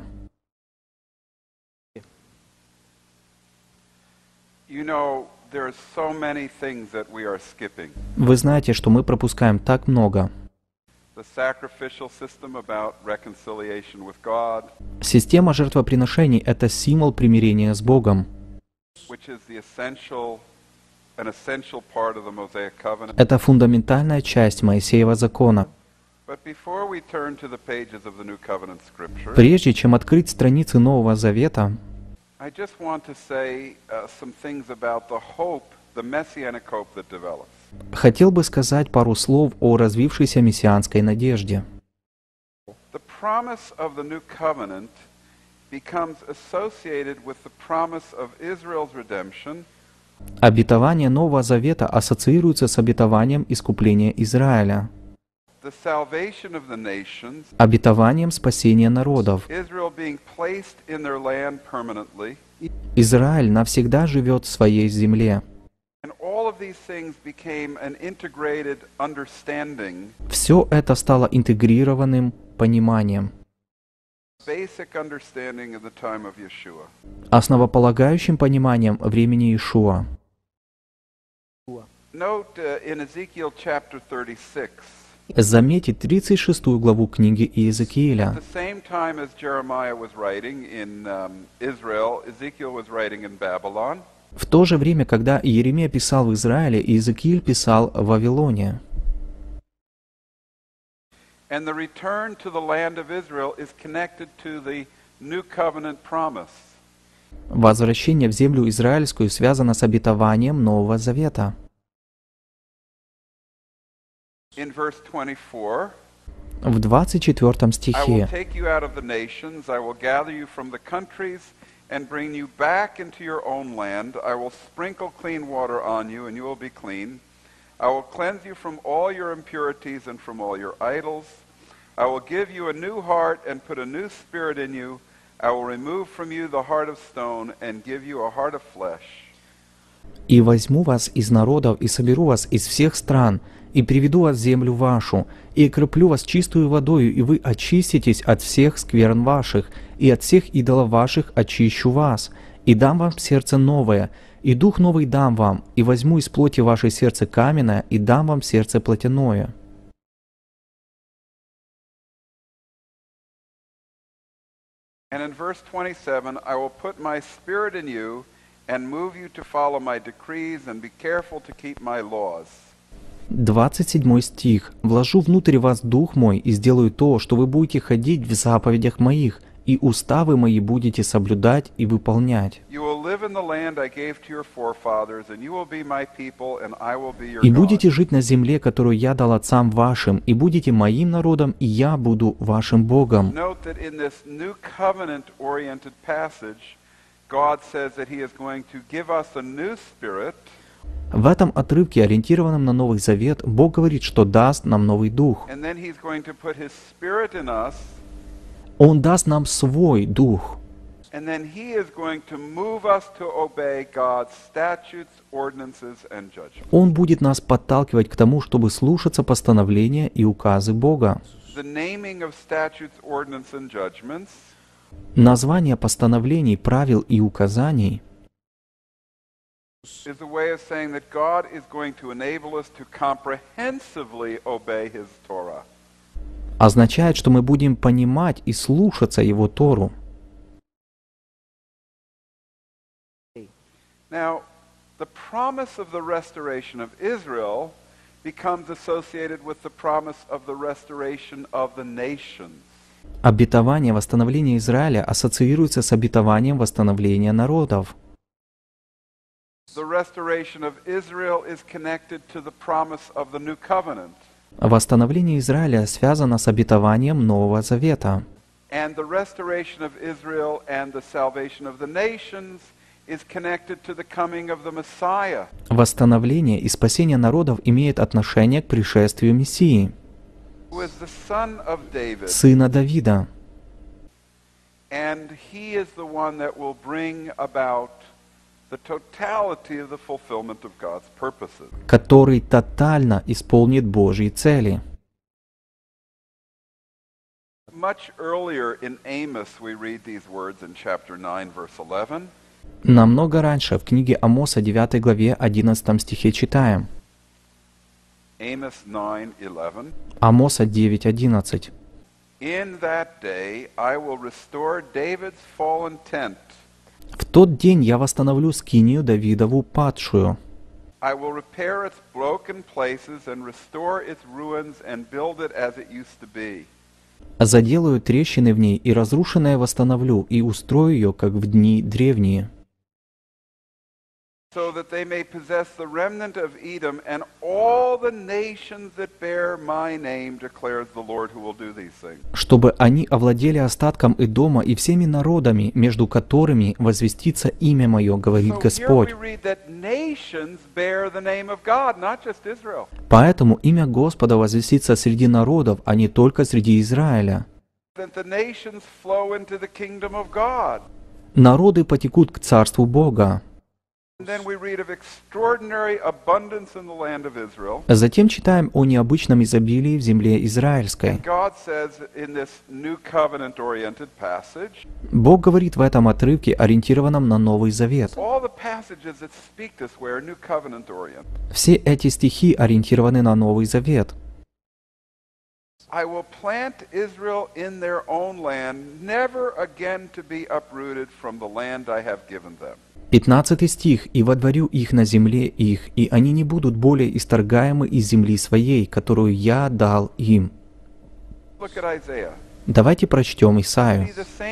You know, there are so many things that we are skipping. Вы знаете, что мы пропускаем так много. The sacrificial system about reconciliation with God, Система жертвоприношений — это символ примирения с Богом. which is an essential part of the Mosaic covenant. Это фундаментальная часть Моисеева закона. But before we turn to the pages of the New Covenant Scripture, Прежде чем открыть страницы Нового Завета, I just want to say some things about the hope, the messianic hope that develops. хотел бы сказать пару слов о развившейся мессианской надежде. The promise of the New Covenant becomes associated with the promise of Israel's redemption, Обетование Нового Завета ассоциируется с обетованием искупления Израиля, the salvation of the nations, обетованием спасения народов. Israel being placed in their land permanently, Израиль навсегда живет в своей земле. and all of these things became an integrated understanding, Все это стало интегрированным пониманием, basic understanding of the time of Yeshua. основополагающим пониманием времени Иешуа. Note in Ezekiel chapter 36, Заметьте 36 главу книги Иезекииля. at the same time as Jeremiah was writing in Israel, Ezekiel was writing in Babylon. В то же время, когда Иеремия писал в Израиле, Иезекииль писал в Вавилоне. And the return to the land of Israel is connected to the new covenant promise. Возвращение в землю израильскую связано с обетованием Нового Завета. In verse 24, В 24 I will стихе take you out of the nations, I will gather you from the countries, and bring you back into your own land. I will sprinkle clean water on you, and you will be clean. I will cleanse you from all your impurities and from all your idols. I will give you a new heart and put a new spirit in you. I will remove from you the heart of stone and give you a heart of flesh. «И возьму вас из народов, и соберу вас из всех стран, и приведу вас в землю вашу, и окроплю вас чистую водою, и вы очиститесь от всех скверн ваших, и от всех идолов ваших очищу вас, и дам вам сердце новое, и дух новый дам вам, и возьму из плоти вашей сердце каменное, и дам вам сердце плотяное». And in verse 27, I will put my spirit in you and move you to follow my decrees and be careful to keep my laws. 27 стих. «Вложу внутрь вас дух мой и сделаю то, что вы будете ходить в заповедях моих, и уставы мои будете соблюдать и выполнять. И будете жить на земле, которую я дал отцам вашим, и будете моим народом, и я буду вашим Богом». В этом отрывке, ориентированном на Новый Завет, Бог говорит, что даст нам новый дух. Он даст нам свой дух. Он будет нас подталкивать к тому, чтобы слушаться постановления и указы Бога. Название постановлений, правил и указаний is a way of saying that God is going to enable us to comprehensively obey His Torah. Означает, что мы будем понимать и слушаться Его Тору. Now, the promise of the restoration of Israel becomes associated with the promise of the restoration of the nations. Обетование восстановления Израиля ассоциируется с обетованием восстановления народов. The restoration of Israel is connected to the promise of the new covenant. Восстановление Израиля связано с обетованием Нового Завета. And the restoration of Israel and the salvation of the nations is connected to the coming of the Messiah. Восстановление и спасение народов имеет отношение к пришествию Мессии, Who is the son of David. сына Давида. And he is the one that will bring about the totality of the fulfillment of God's purposes. Который тотально исполнит Божьи цели. Much earlier in Amos we read these words in chapter 9 verse 11. Намного раньше в книге Амоса 9 главе 11 стихе читаем. Amos 9:11. Амоса 9:11. In that day I will restore David's fallen tent. В тот день я восстановлю скинию Давидову падшую. I will repair its broken places and restore its ruins and build it as it used to be. Заделаю трещины в ней и разрушенное восстановлю и устрою ее, как в дни древние. So that they may possess the remnant of Edom and all the nations that bear my name, declares the Lord who will do these things. Чтобы они овладели остатком Эдома и всеми народами, между которыми возвестится имя мое, говорит Господь. Поэтому имя Господа возвестится среди народов, а не только среди Израиля. Народы потекут к царству Бога. Затем читаем о необычном изобилии в земле израильской. Бог говорит в этом отрывке, ориентированном на Новый Завет. Все эти стихи ориентированы на Новый Завет. I will plant Israel in their own land, never again to be uprooted from the land I have given them. 15 стих. «И водворю их на земле их, и они не будут более исторгаемы из земли своей, которую я дал им». Давайте прочтем Исаию.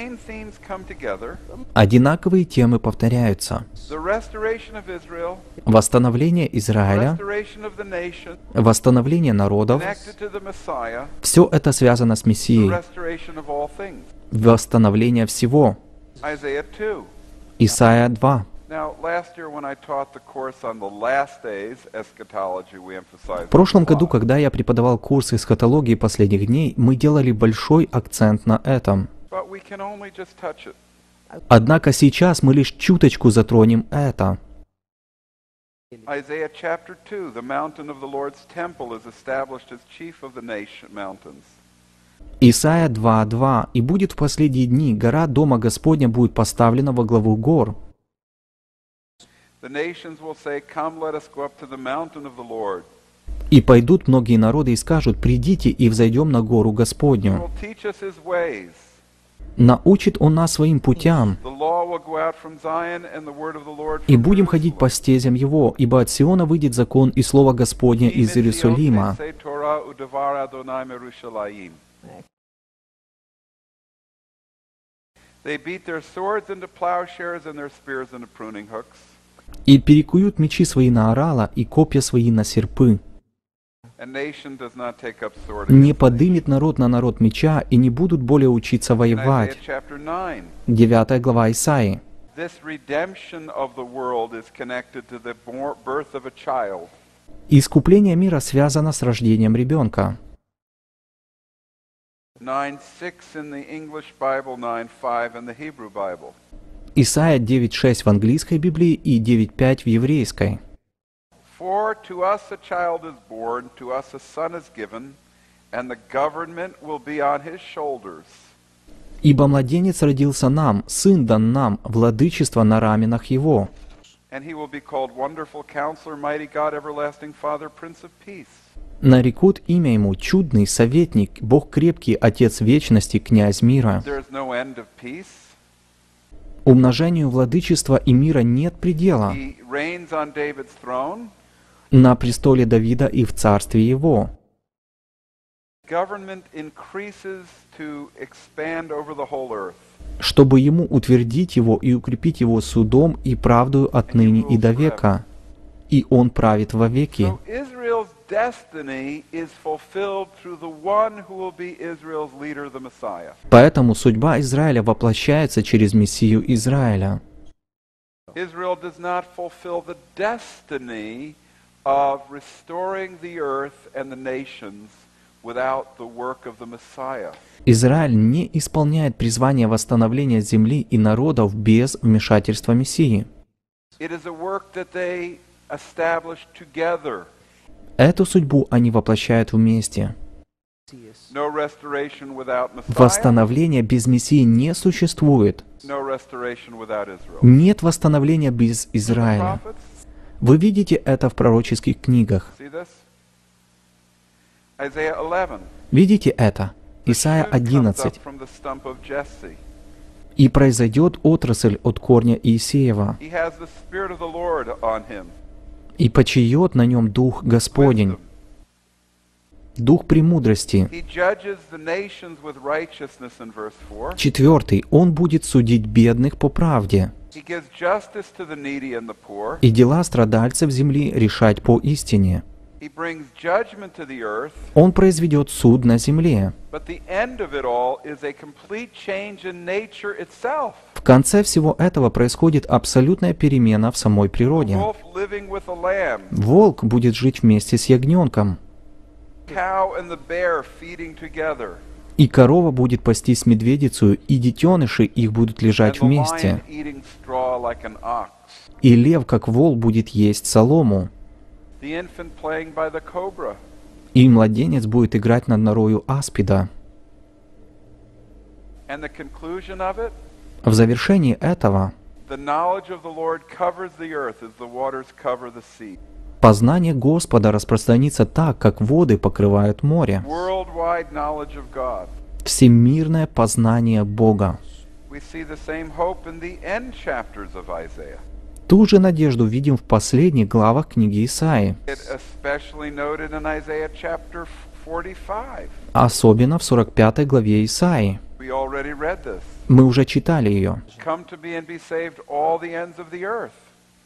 Одинаковые темы повторяются. Восстановление Израиля, восстановление народов. Все это связано с Мессией. Восстановление всего. Исайя 2. В прошлом году, когда я преподавал курс эсхатологии последних дней, мы делали большой акцент на этом. Однако сейчас мы лишь чуточку затронем это. Исайя 2:2. «И будет в последние дни, гора Дома Господня будет поставлена во главу гор. И пойдут многие народы и скажут: придите и взойдем на гору Господню. Научит Он нас своим путям, The law will go out from Zion, and the word of the Lord и from будем ходить по Jerusalem. стезям Его, ибо от Сиона выйдет закон и слово Господне из Иерусалима. Say Torah u'davar Adonai Merushalayim. They beat their swords into plowshares and their spears into pruning hooks. И перекуют мечи свои на орала, и копья свои на серпы. A nation does not take up sword Не against a nation. подымет народ на народ меча, и не будут более учиться In воевать. Isaiah chapter 9, 9 глава Исаии. this redemption of the world is connected to the birth of a child. Искупление мира связано с рождением ребенка. 9:6 in the English Bible, 9:5 in the Hebrew Bible. Исайя 9.6 в английской Библии и 9.5 в еврейской. For to us a child is born, to us a son is given, and the government will be on his shoulders. «Ибо младенец родился нам, сын дан нам, владычество на раменах его. And he will be called Wonderful Counselor, Mighty God, Everlasting Father, Prince of Peace. Нарекут имя ему чудный советник, Бог крепкий, Отец вечности, князь мира». There is no end of peace. Умножению владычества и мира нет предела. He reigns on David's throne. На престоле Давида и в царстве его. Government increases to expand over the whole earth. Чтобы ему утвердить его и укрепить его судом и правдою отныне и до века. И он правит вовеки. So Israel's destiny is fulfilled through the one who will be Israel's leader, the Messiah. Поэтому судьба Израиля воплощается через Мессию Израиля. Israel does not fulfill the destiny of restoring the earth and the nations without the work of the Messiah. Израиль не исполняет призвание восстановления земли и народов без вмешательства Мессии. It is a work that they establish together. Эту судьбу они воплощают вместе. No restoration without Messiah. Восстановление без Мессии не существует. No restoration without Israel. Нет восстановления без The Израиля. prophets, Вы видите это в пророческих книгах. see this? Isaiah 11. Видите это? The Исайя shoot comes up 11. from the stump of Jesse. «И произойдет отрасль от корня Иисеева, He has the Spirit of the Lord on him. и почиет на нем Дух Господень, Wisdom. Дух премудрости». He judges the nations with righteousness in verse 4. 4. Он будет судить бедных по правде, He gives justice to the needy and the poor. и дела страдальцев земли решать по истине. He brings judgment to the earth. Он произведет суд на земле. But the end of it all is a complete change in nature itself. В конце всего этого происходит абсолютная перемена в самой The природе. wolf living with the lamb. Волк будет жить вместе с ягненком, Cow and the bear feeding together. и корова будет пастись медведицу, и детеныши их будут And лежать the lion вместе, eating straw like an ox. и лев, как вол, будет есть солому, The infant playing by the cobra. и младенец будет играть над норою аспида. And the conclusion of it? В завершении этого The knowledge of the Lord covers the earth as the waters cover the sea. познание Господа распространится так, как воды покрывают море. Worldwide knowledge of God. Всемирное познание Бога. We see the same hope in the end chapters of Isaiah. Ту же надежду видим в последних главах книги Исаии, It especially noted in Isaiah chapter 45. особенно в 45 главе Исаии. We already read this. Мы уже читали ее. Come to me and be saved all the ends of the earth.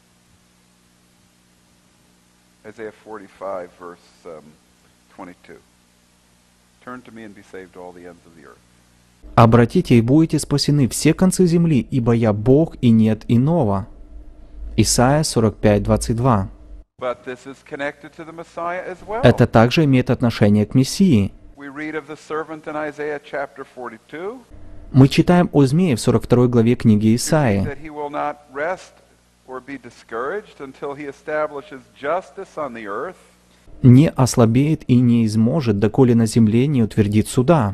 Isaiah 45 verse 22. Turn to me and be saved all the ends of the earth. «Обратите и будете спасены все концы земли, ибо я Бог и нет иного». Исайя 45:22. But this is connected to the Messiah as well. Это также имеет отношение к Мессии. We read of the servant in Isaiah chapter 42. Мы читаем о змее в 42 главе книги Исаии. That he will not rest or be discouraged until he establishes justice on the earth. «Не ослабеет и не изможет, доколе на земле не утвердит суда.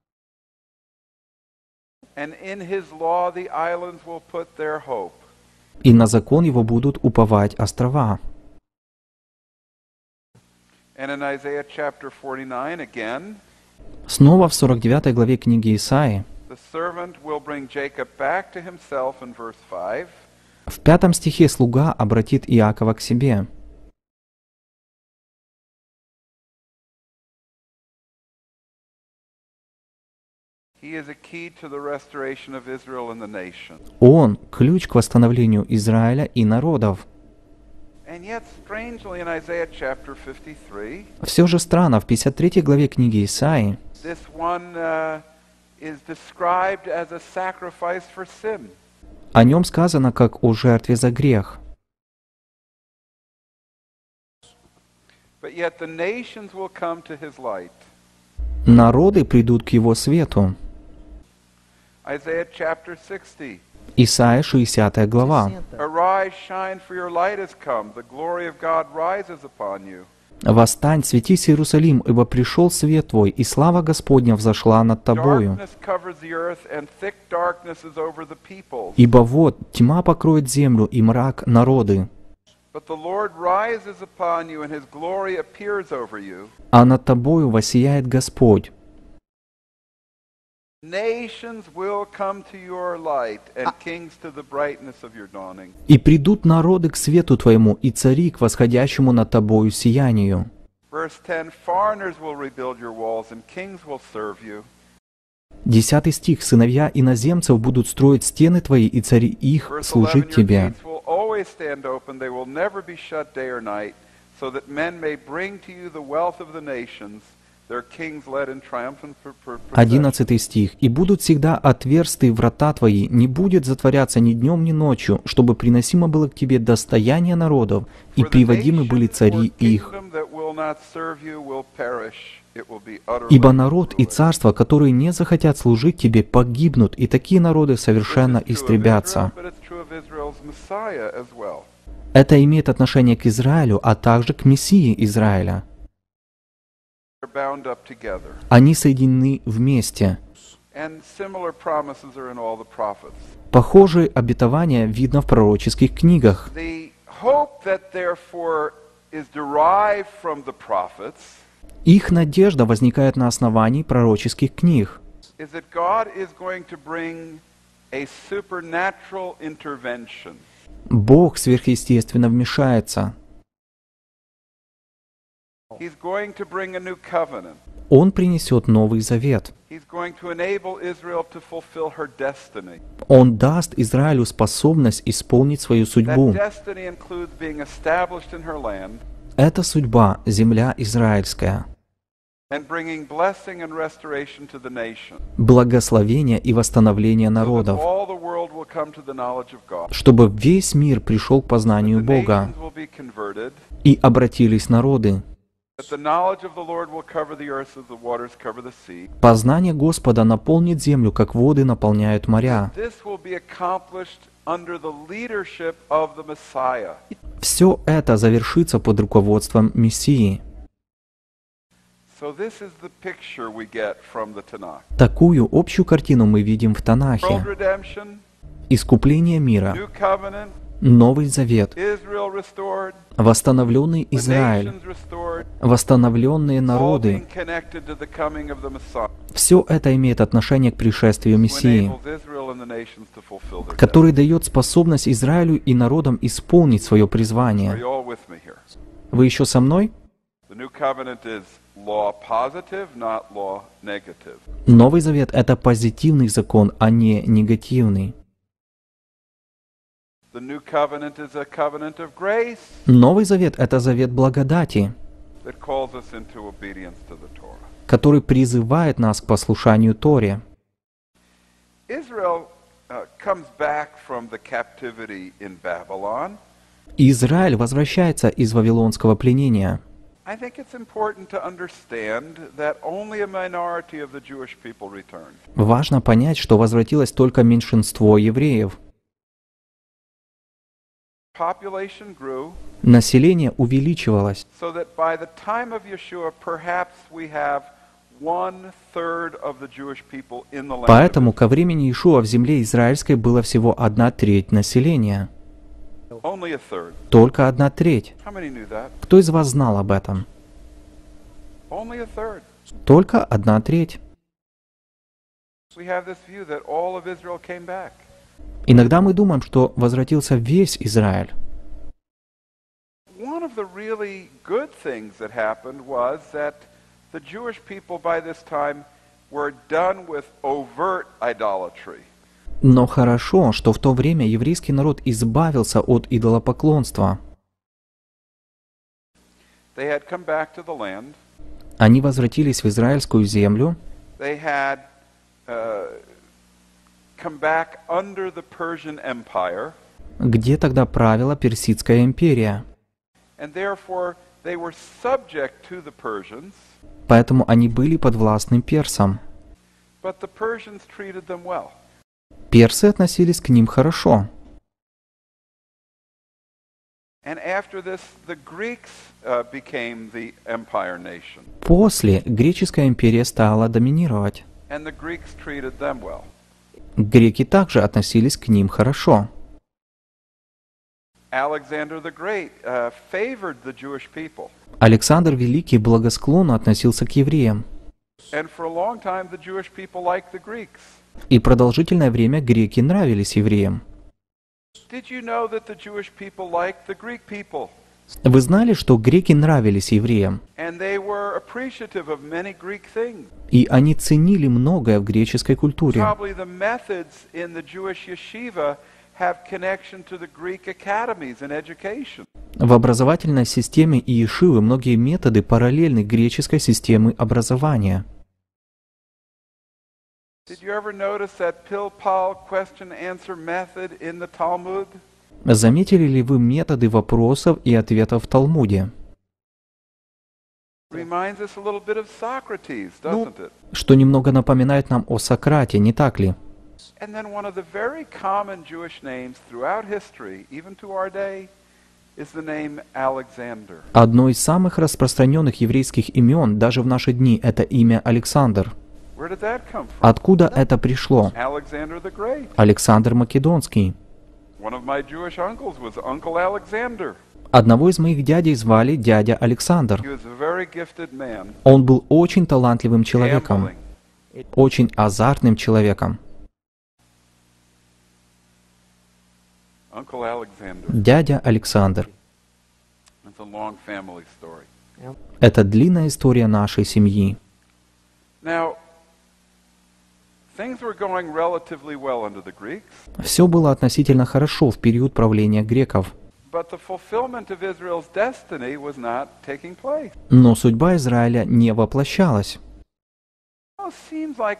And in his law the islands will put their hope. И на закон его будут уповать острова». And in Isaiah chapter 49 again, Снова в 49 главе книги Исаии the The servant will bring Jacob back to himself in verse 5. В 5 стихе слуга обратит Иакова к себе. He is a key to the restoration of Israel and the nation. Он – ключ к восстановлению Израиля и народов. And yet, strangely, in Isaiah chapter 53, Все же странно, в 53 главе книги Исаии this one is described as a sacrifice for sin. о нем сказано как о жертве за грех. But yet the nations will come to his light. Народы придут к его свету. Isaiah chapter 60. Исайя 60 глава. Arise, shine, for your light has come. The glory of God rises upon you. «Восстань, светись, Иерусалим, ибо пришел свет твой, и слава Господня взошла над тобою. Darkness covers the earth, and thick darkness is over the peoples. Ибо вот тьма покроет землю, и мрак народы. But the Lord rises upon you, and his glory appears over you. А над тобою воссияет Господь. Nations will come to your light, and kings to the brightness of your dawning. И придут народы к свету твоему, и цари к восходящему над тобою сиянию». Verse 10, foreigners will rebuild your walls, and kings will serve you. 10 стих. «Сыновья иноземцев будут строить стены твои, и цари их Verse 11, служить your тебе». gates will always stand open, they will never be shut day or night, so that men may bring to you the wealth of the nations, their kings led in triumphant procession. 11 стих. «И будут всегда отверсты врата твои, не будет затворяться ни днем, ни ночью, чтобы приносимо было к тебе достояние народов, и For the приводимы были nations цари or их. kingdom that will not serve you will perish. It will be utterly Ибо народ и destroyed. царства, которые не захотят служить тебе, погибнут, и такие народы This совершенно is true of истребятся». Israel, but it's true of Israel's Messiah as well. Это имеет отношение к Израилю, а также к Мессии Израиля. They're bound up together. Они соединены вместе. And similar promises are in all the prophets. Похожие обетования видно в пророческих книгах. The hope that therefore is derived from the prophets Их надежда возникает на основании пророческих книг. is that God is going to bring a supernatural intervention. Бог сверхъестественно вмешается. He's going to bring a new covenant. Он принесет Новый Завет. He's going to enable Israel to fulfill her destiny. Он даст Израилю способность исполнить свою That судьбу. destiny includes being established in her land Это судьба, земля израильская. and bringing blessing and restoration to the nation. Благословение и восстановление So that народов. all the world will come to the knowledge of God. Чтобы весь мир пришел к познанию The Бога. nations will be converted. И обратились народы. That the knowledge of the Lord will cover the earth as the waters cover the sea. Познание Господа наполнит землю, как воды наполняют моря. This will be accomplished under the leadership of the Messiah. Все это завершится под руководством Мессии. So this is the picture we get from the Tanakh. Такую общую картину мы видим в World Танахе. redemption, Искупление мира, new covenant, Новый Завет, Israel restored, восстановленный the Израиль, nations restored, восстановленные all народы. being connected to the coming of the Messiah, Все это имеет отношение к пришествию who Мессии, enables Israel and the nations to fulfill their который destiny. дает способность Израилю и народам исполнить свое Are призвание. you all with me here? Вы еще со мной? The new covenant is law positive, not law negative. Новый Завет — это позитивный закон, а не негативный. The new covenant is a covenant of grace Новый Завет — это завет благодати, that calls us into obedience to the Torah. который призывает нас к послушанию Торе. Israel comes back from the captivity in Babylon. Израиль возвращается из вавилонского пленения. I think it's important to understand that only a minority of the Jewish people returned. Важно понять, что возвратилось только меньшинство евреев. Population grew, Население увеличивалось, so that by the time of Yeshua, perhaps we have 1/3 of the Jewish people in the land. поэтому ко времени Иешуа в земле израильской было всего 1/3 населения. Only a third. Только 1/3. How many knew that? Кто из вас знал об этом? Only a third. Только 1/3. We have this view that all of Israel came back. Иногда мы думаем, что возвратился весь Израиль. One of the really good things that happened was that the Jewish people by this time were done with overt idolatry. Но хорошо, что в то время еврейский народ избавился от идолопоклонства. They had come back to the land. Они возвратились в израильскую землю. They had come back under the Persian Empire. Где тогда правила Персидская империя. And therefore they were subject to the Persians. Поэтому они были подвластны персам. But the Persians treated them well. Персы относились к ним хорошо. And after this, the Greeks became the empire nation. После греческая империя стала доминировать. And the Greeks treated them well. Греки также относились к ним хорошо. Alexander the Great favored the Jewish people. Александр Великий благосклонно относился к евреям. And for a long time, the Jewish people liked the Greeks. И продолжительное время греки нравились евреям. Did you know that the Jewish people liked the Greek people? Вы знали, что греки нравились евреям? And they were appreciative of many Greek things. И они ценили многое в греческой культуре. Probably the methods in the Jewish yeshiva have connection to the Greek academies and education. В образовательной системе Иешивы многие методы параллельны греческой системе образования. Did you ever notice that Pil-Pal question-answer method in the Talmud? Заметили ли вы методы вопросов и ответов в Талмуде? Reminds us a little bit of Socrates, doesn't it? Что немного напоминает нам о Сократе, не так ли? And then one of the very common Jewish names throughout history, even to our day, is the name Alexander. Одно из самых распространенных еврейских имен даже в наши дни – это имя Александр. Where did that come from? Откуда это пришло? Alexander the Great. Александр Македонский. One of my Jewish uncles was Uncle Alexander. Одного из моих дядей звали дядя Александр. He was a very gifted man. Он был очень талантливым человеком, Gambling. очень азартным человеком. Uncle Alexander. Дядя Александр. It's a long family story. Это длинная история нашей семьи. Now, things were going relatively well under the Greeks, Все было относительно хорошо в период правления греков. but the fulfillment of Israel's destiny was not taking place. Но судьба Израиля не воплощалась. It seems like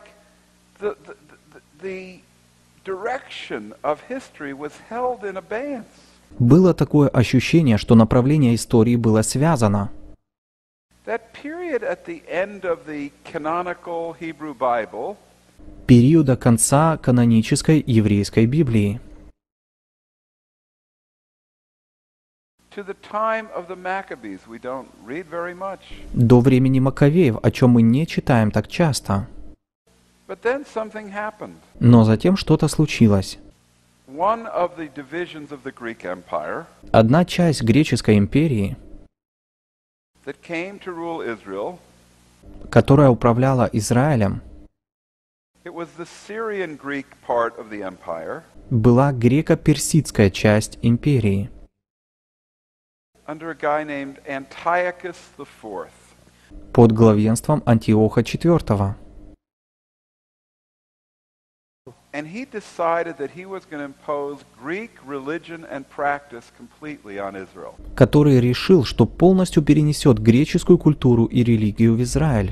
the direction of history was held in abeyance. Было такое ощущение, что направление истории было связано. That period at the end of the canonical Hebrew Bible Периода конца канонической еврейской Библии to the time of the Maccabees, we don't read very much. до времени Маковеев, о чем мы не читаем так часто. But then something happened. Но затем что-то случилось. One of the divisions of the Greek Empire Одна часть греческой империи, that came to rule Israel, которая управляла Израилем, it was the Syrian Greek part of the empire была греко-персидская часть империи under a guy named Antiochus IV. под главенством Антиоха IV. And he decided that he was going to impose Greek religion and practice completely on Israel. Который решил, что полностью перенесет греческую культуру и религию в Израиль.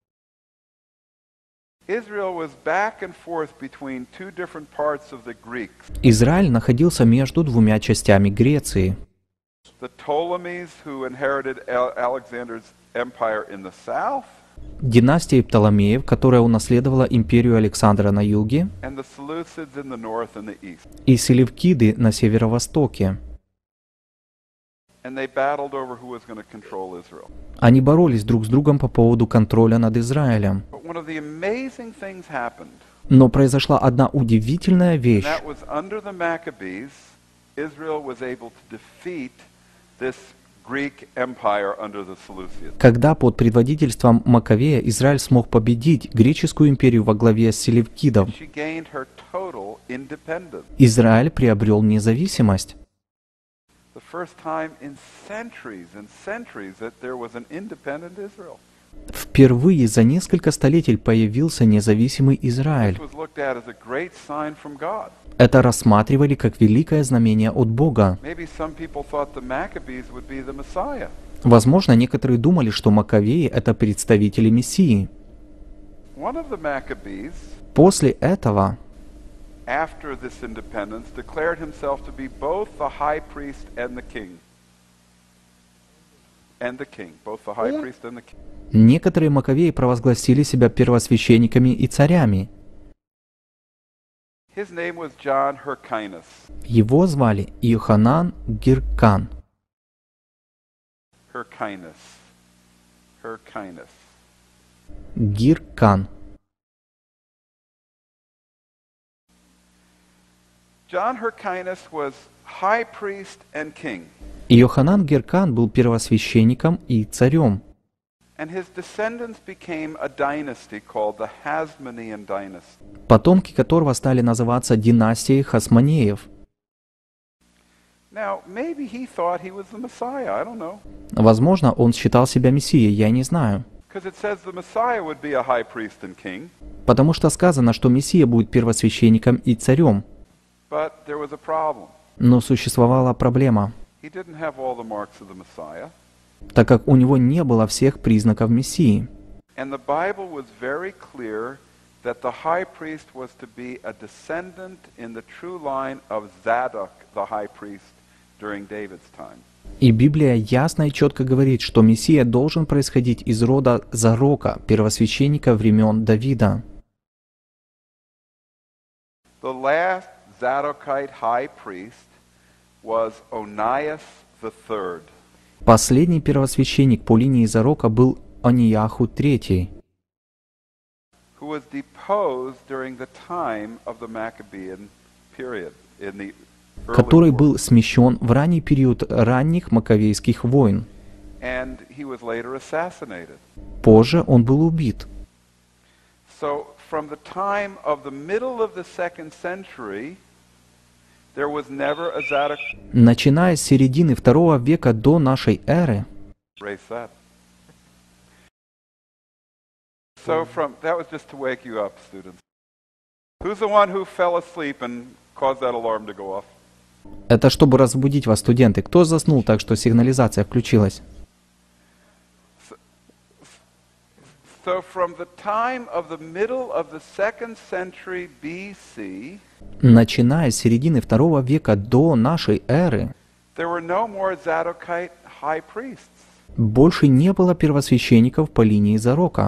Israel was back and forth between two different parts of the Greeks. Израиль находился между двумя частями Греции. The Ptolemies, who inherited Alexander's empire in the south, Династия Птоломеев, которая унаследовала империю Александра на юге, and the Seleucids in the north and the east. и Селевкиды на северо-востоке. And they battled over who was going to control Israel. Они боролись друг с другом по поводу контроля над Израилем. But one of the amazing things happened. Но произошла одна удивительная And вещь. that was under the Maccabees, Israel was able to defeat this Greek Empire under the Seleucids. Когда под предводительством Маковея Израиль смог победить греческую империю во главе с селевкидом, She gained her total independence. Израиль приобрел независимость. The first time in centuries and centuries that there was an independent Israel. Впервые за несколько столетий появился независимый Израиль. It was looked at as a great sign from God. Это рассматривали как великое знамение от Бога. Maybe some people thought the Maccabees would be the Messiah. Возможно, некоторые думали, что Маковеи — это представители Мессии. One of the Maccabees, После этого, after this independence, declared himself to be both the high priest and the king. Both the high priest and the king. некоторые Маковеи провозгласили себя первосвященниками и царями. His name was John Hyrcanus. Его звали Иоханан Гиркан. Hyrcanus. Гиркан. John Hyrcanus was high priest and king. Иоханан Гиркан был первосвященником и царем. And his descendants became a dynasty called the Hasmonean dynasty. Потомки которого стали называться династией Хасмонеев. Now, maybe he thought he was the Messiah. I don't know. Возможно, он считал себя мессией, я не знаю. Because it says the Messiah would be a high priest and king. Потому что сказано, что Мессия будет первосвященником и царем. But there was a problem. Но существовала проблема, He didn't have all the marks of the Messiah. так как у него не было всех признаков Мессии. And the Bible was very clear that the high priest was to be a descendant in the true line of Zadok, the high priest, during David's time. И Библия ясно и четко говорит, что Мессия должен происходить из рода Зарока, первосвященника времен Давида. The last Zadokite high priest was Onias III. Последний первосвященник по линии Зарока был Онияху III, Who was deposed during the time of the Maccabean period in the early который war. был смещен в ранний период ранних Маковейских войн. And he was later assassinated. Позже он был убит. So from the time of the middle of the 2nd century, there was never a Zadok. Начиная с середины II века до нашей эры, Erase that. So that was just to wake you up, students. Who's the one who fell asleep and caused that alarm to go off? это чтобы разбудить вас, студенты. Кто заснул так, что сигнализация включилась? So from the time of the middle of the 2nd century BC, Начиная с середины II века до нашей эры, there were no more Zadokite high priests. больше не было первосвященников по линии Зарока.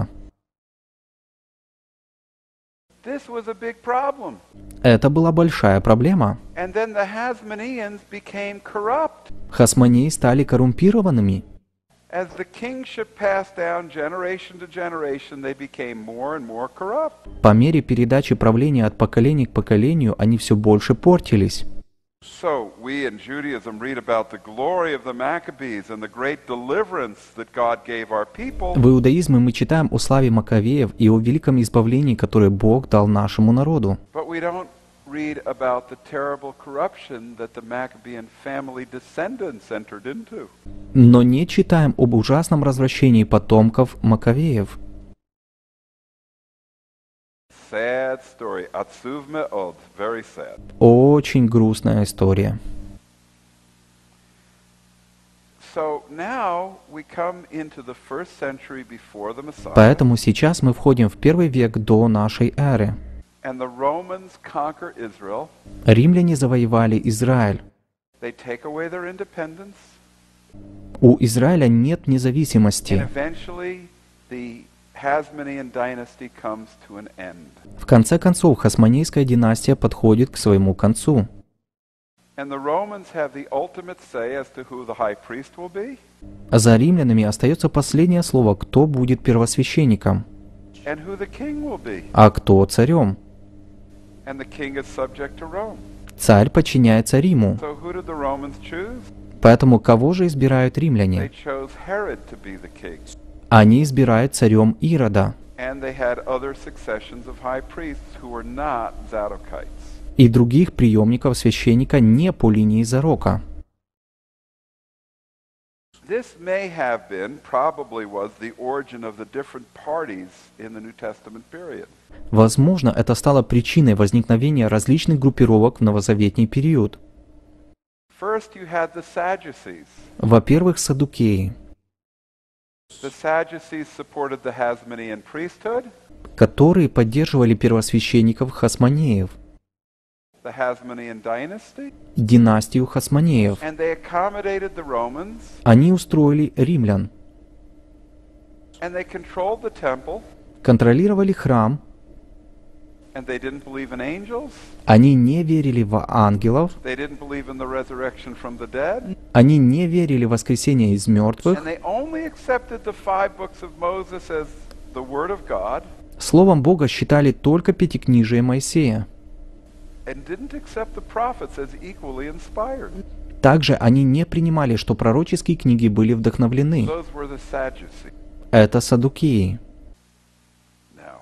This was a big problem. Это была большая проблема. And then the Hasmoneans became corrupt. Хасмонеи стали коррумпированными. As the kingship passed down generation to generation, they became more and more corrupt. По мере передачи правления от поколения к поколению, они все больше портились. So we in Judaism read about the glory of the Maccabees and the great deliverance that God gave our people. В иудаизме мы читаем о славе Маковеев и о великом избавлении, которое Бог дал нашему народу. But we don't read about the terrible corruption that the Maccabean family descendants entered into. Но не читаем об ужасном развращении потомков Маковеев. Sad story. Atzuv me'od. Very sad. Очень грустная история. So now we come into the 1st century before the Messiah. Поэтому сейчас мы входим в 1 век до нашей эры. And the Romans conquer Israel. Римляне завоевали Израиль. They take away their independence. У Израиля нет And независимости. eventually the Hasmonean dynasty comes to an end. В конце концов, Хасмонейская династия подходит к своему концу. And the Romans have the ultimate say as to who the high priest will be. А за римлянами остается последнее слово, кто будет первосвященником, And who the king will be. а кто царем. And the king is subject to Rome. Царь подчиняется Риму. So who did the Romans choose? Поэтому кого же избирают They римляне? chose Herod to be the king. Они избирают царем Ирода And they had other successions of high priests who were not Zadokites. и других приемников священника не по линии Зарока. This may have been, probably was, the origin of the different parties in the New Testament period. Возможно, это стало причиной возникновения различных группировок в новозаветний период. First, you had the Sadducees. Во-первых, саддукеи, The Sadducees supported the Hasmonean priesthood. которые поддерживали первосвященников хасмонеев, The Hasmonean dynasty, династию хасмонеев. and they accommodated the Romans, Они устроили римлян, and they controlled the temple, контролировали храм, and they didn't believe in angels, они не верили в ангелов, they didn't believe in the resurrection from the dead, они не верили в воскресение из мертвых. and they only accepted the 5 books of Moses as the Word of God, Словом Бога считали только Пятикнижие Моисея. and didn't accept the prophets as equally inspired. Также они не принимали, что пророческие книги были вдохновлены. Those were the Sadducees. Это саддукеи. Now,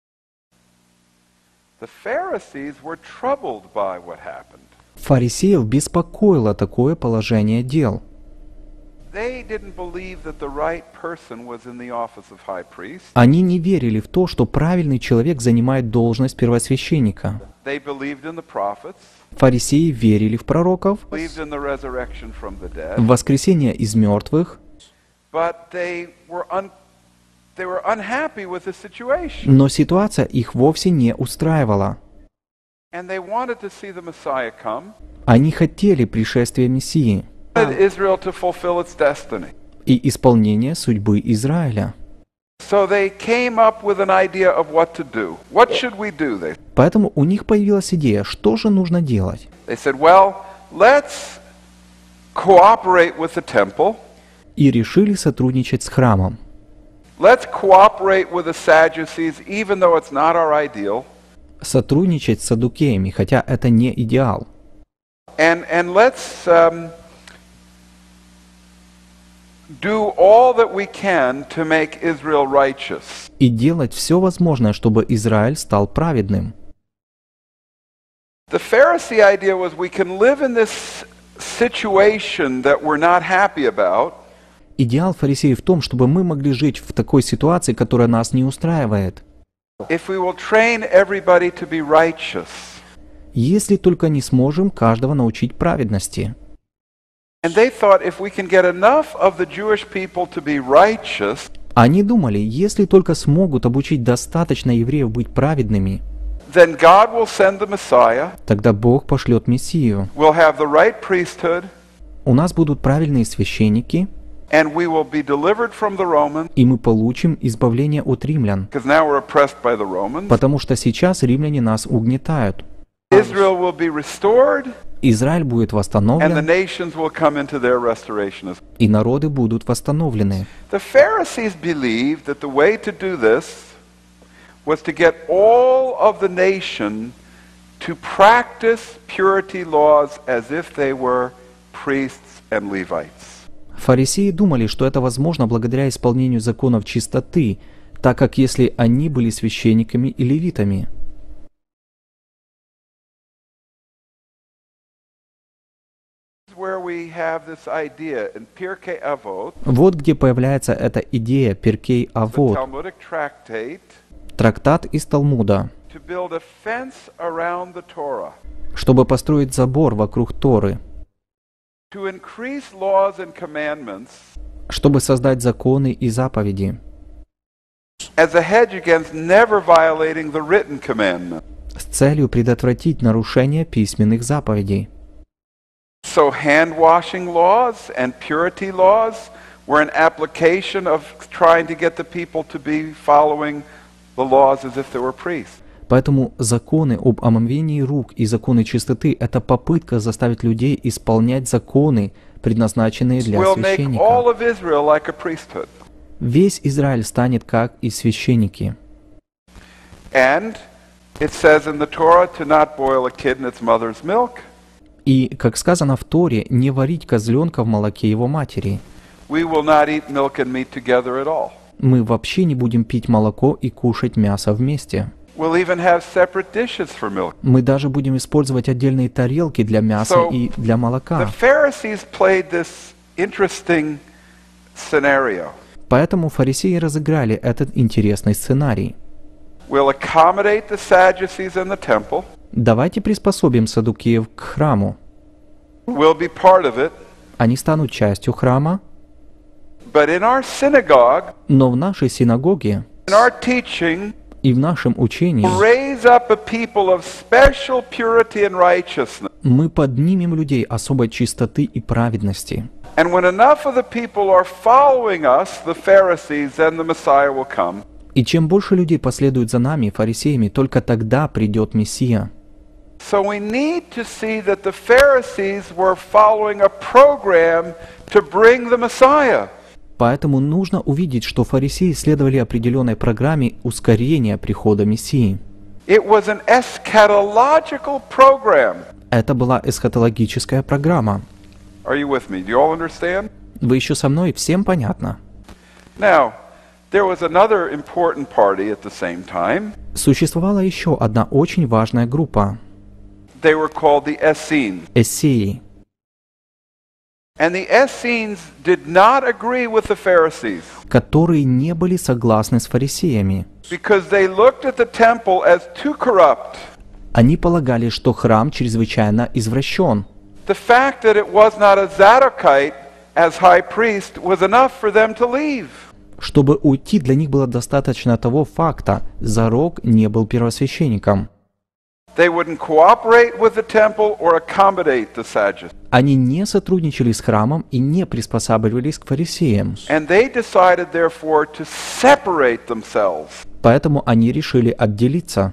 the Pharisees were troubled by what happened. Фарисеев беспокоило такое положение дел. They didn't believe that the right person was in the office of high priest. Они не верили в то, что правильный человек занимает должность первосвященника. They believed in the prophets, Фарисеи верили в пророков, believed in the resurrection from the в dead, воскресение из мертвых, but they were unhappy with the situation, но ситуация их вовсе не устраивала. and they wanted to see the Messiah come, Они хотели пришествия Мессии wanted Israel to fulfill its destiny. и исполнения судьбы Израиля. So they came up with an idea of what to do. What should we do? Поэтому у них появилась идея, что же нужно делать. They said, well, let's cooperate with the temple. И решили сотрудничать с храмом. Let's cooperate with the Sadducees, even though it's not our ideal. Сотрудничать с саддукеями, хотя это не идеал. And let's do all that we can to make Israel righteous. И делать все возможное, чтобы Израиль стал праведным. The Pharisee idea was we can live in this situation that we're not happy about, Идеал фарисеев в том, чтобы мы могли жить в такой ситуации, которая нас не устраивает. if we will train everybody to be righteous. Если только не сможем каждого научить праведности. And they thought if we can get enough of the Jewish people to be righteous, Они думали, если только смогут обучить достаточно евреев быть праведными, then God will send the Messiah, тогда Бог пошлет Мессию. we'll have the right priesthood, У нас будут правильные священники, and we will be delivered from the Romans, и мы получим избавление от римлян, because now we're oppressed by the Romans. потому что сейчас римляне нас угнетают. Israel will be restored, Израиль будет and the восстановлен, nations will come into their restoration as well. и народы будут восстановлены. The Pharisees believed that the way to do this was to get all of the nation to practice purity laws as if they were priests and Levites. Фарисеи думали, что это возможно благодаря исполнению законов чистоты, так как если они были священниками и левитами. Where we have this idea in Pirkei Avot, Вот где появляется эта идея Перкей the Авот, Talmudic tractate, трактат из Талмуда, to build a fence around the Torah, чтобы построить забор вокруг Торы, to increase laws and commandments чтобы создать законы и заповеди, as a hedge against never violating the written commandment. с целью предотвратить нарушение письменных заповедей. So hand-washing laws and purity laws were an application of trying to get the people to be following the laws as if they were priests. Поэтому законы об омовении рук и законы чистоты – это попытка заставить людей исполнять законы, предназначенные для We'll make священника. all of Israel like a priesthood. Весь Израиль станет как и священники. And it says in the Torah to not boil a kid in its mother's milk. И, как сказано в Торе, не варить козленка в молоке его матери. We will not eat milk and meat together at all. Мы вообще не будем пить молоко и кушать мясо вместе. We'll even have separate dishes for milk. Мы даже будем использовать отдельные тарелки для мяса So, и для The молока. Pharisees played this interesting scenario. Поэтому фарисеи разыграли этот интересный сценарий. We'll accommodate the Sadducees in the temple. Давайте приспособим саддукеев к храму. We'll be part of it. Они станут частью храма, But in our synagogue, но в нашей синагоге in our teaching, и в нашем учении raise up a people of special purity and righteousness. мы поднимем людей особой чистоты и праведности. And when enough of the people are following us, the Pharisees, then the Messiah will come. И чем больше людей последует за нами, фарисеями, только тогда придет Мессия. So we need to see that the Pharisees were following a program to bring the Messiah. Поэтому нужно увидеть, что фарисеи следовали определенной программе ускорения прихода Мессии. It was an eschatological program. Это была эсхатологическая программа. Are you with me? Do you all understand? Вы еще со мной? Всем понятно? Now, there was another important party at the same time. Существовала еще одна очень важная группа They were called the Essenes. – эссеи. And the Essenes did not agree with the Pharisees которые не были согласны с фарисеями. because they looked at the temple as too corrupt. Они полагали, что храм чрезвычайно извращен. The fact that it was not a Zadokite as high priest was enough for them to leave. Чтобы уйти, для них было достаточно того факта – Зарок не был первосвященником. They wouldn't cooperate with the temple or accommodate the Sadducees. Они не сотрудничали с храмом и не приспосабливались к фарисеям. And they decided, therefore, to separate themselves Поэтому они решили отделиться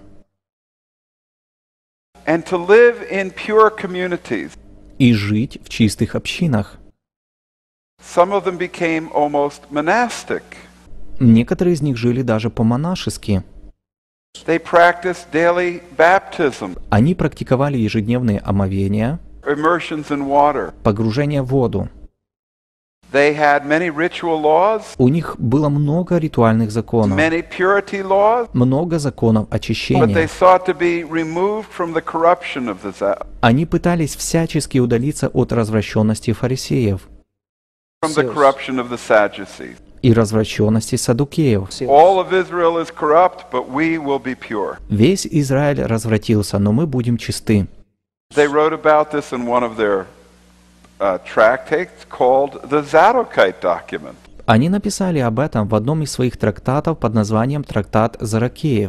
and to live in pure communities. и жить в чистых общинах. Some of them became almost monastic. Некоторые из них жили даже по-монашески. They practiced daily baptism, Они практиковали ежедневные омовения, immersions in water. погружение в воду. They had many ritual laws, У них было много ритуальных законов, many purity laws, много законов but they очищения. sought to be removed from the corruption of the Они пытались всячески удалиться от развращенности фарисеев from the corruption of the Sadducees. и развращенности саддукеев. All of Israel is corrupt, but we will be pure. Весь Израиль развратился, но мы будем чисты. They wrote about this in one of their tractates called the Zadokite document. Они написали об этом в одном из своих трактатов под названием «Трактат Заракеев»,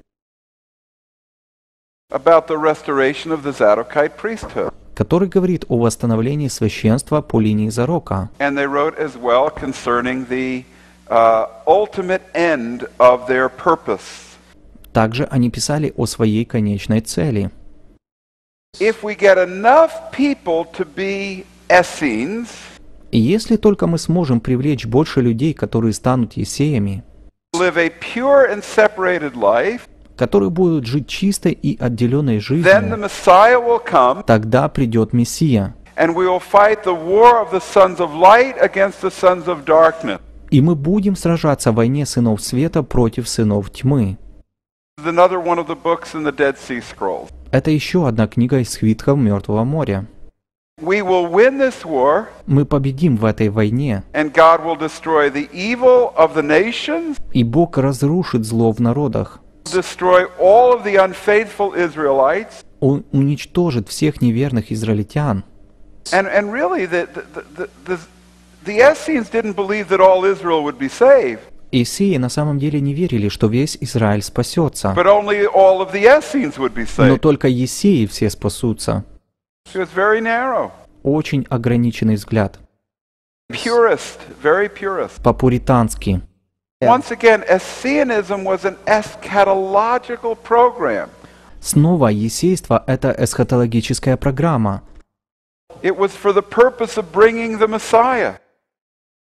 About the restoration of the Zadokite priesthood. который говорит о восстановлении священства по линии Зарока. And they wrote as well concerning the ultimate end of their purpose. Также они писали о своей конечной цели. If we get enough people to be Essenes, И если только мы сможем привлечь больше людей, которые станут есеями, live a pure and separated life, которые будут жить чистой и отделенной then the жизнью, Messiah will come, тогда придет Мессия, and we will fight the war of the sons of light against the sons of darkness. и мы будем сражаться в войне сынов света против сынов тьмы. This is another one of the books in the Dead Sea Scrolls. Это еще одна книга из свитков Мертвого моря. We will win this war, Мы победим в этой войне, and God will destroy the evil of the nations, и Бог разрушит зло в народах. destroy all of the unfaithful Israelites, Он уничтожит всех неверных израильтян. and really the Essenes didn't believe that all Israel would be saved, Иисеи на самом деле не верили, что весь Израиль спасется, but only all of the Essenes would be но saved. только есеи все спасутся. So it's very narrow. Очень ограниченный взгляд, Purist, very purist. по-пуритански. Once again, Essenism was an eschatological program. Снова есейство – это эсхатологическая программа. It was for the purpose of bringing the Messiah.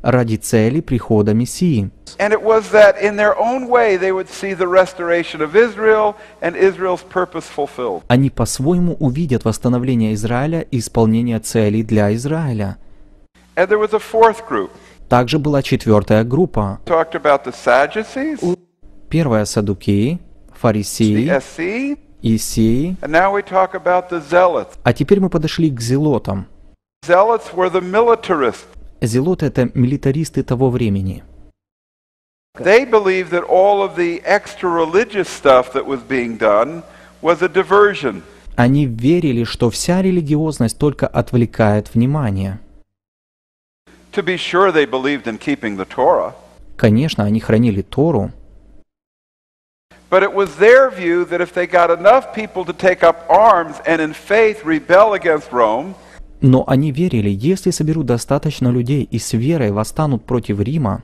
ради цели прихода Мессии. And it was that in their own way they would see the restoration of Israel and Israel's purpose fulfilled. Они по-своему увидят восстановление Израиля и исполнение целей для Израиля. And there was a fourth group. Также была четвертая группа. Talked about the Sadducees, Первая — саддукеи, the фарисеи, Essenes, иссеи. and now we talk about the Zealots. А теперь мы подошли к зелотам. Zealots were the militarists. Зелоты — это милитаристы того времени. They believed that all of the extra religious stuff that was being done was a diversion. Они верили, что вся религиозность только отвлекает внимание. To be sure, they believed in keeping the Torah, Конечно, они хранили Тору, but it was their view that if they got enough people to take up arms and in faith rebel against Rome, но они верили, если соберут достаточно людей и с верой восстанут против Рима,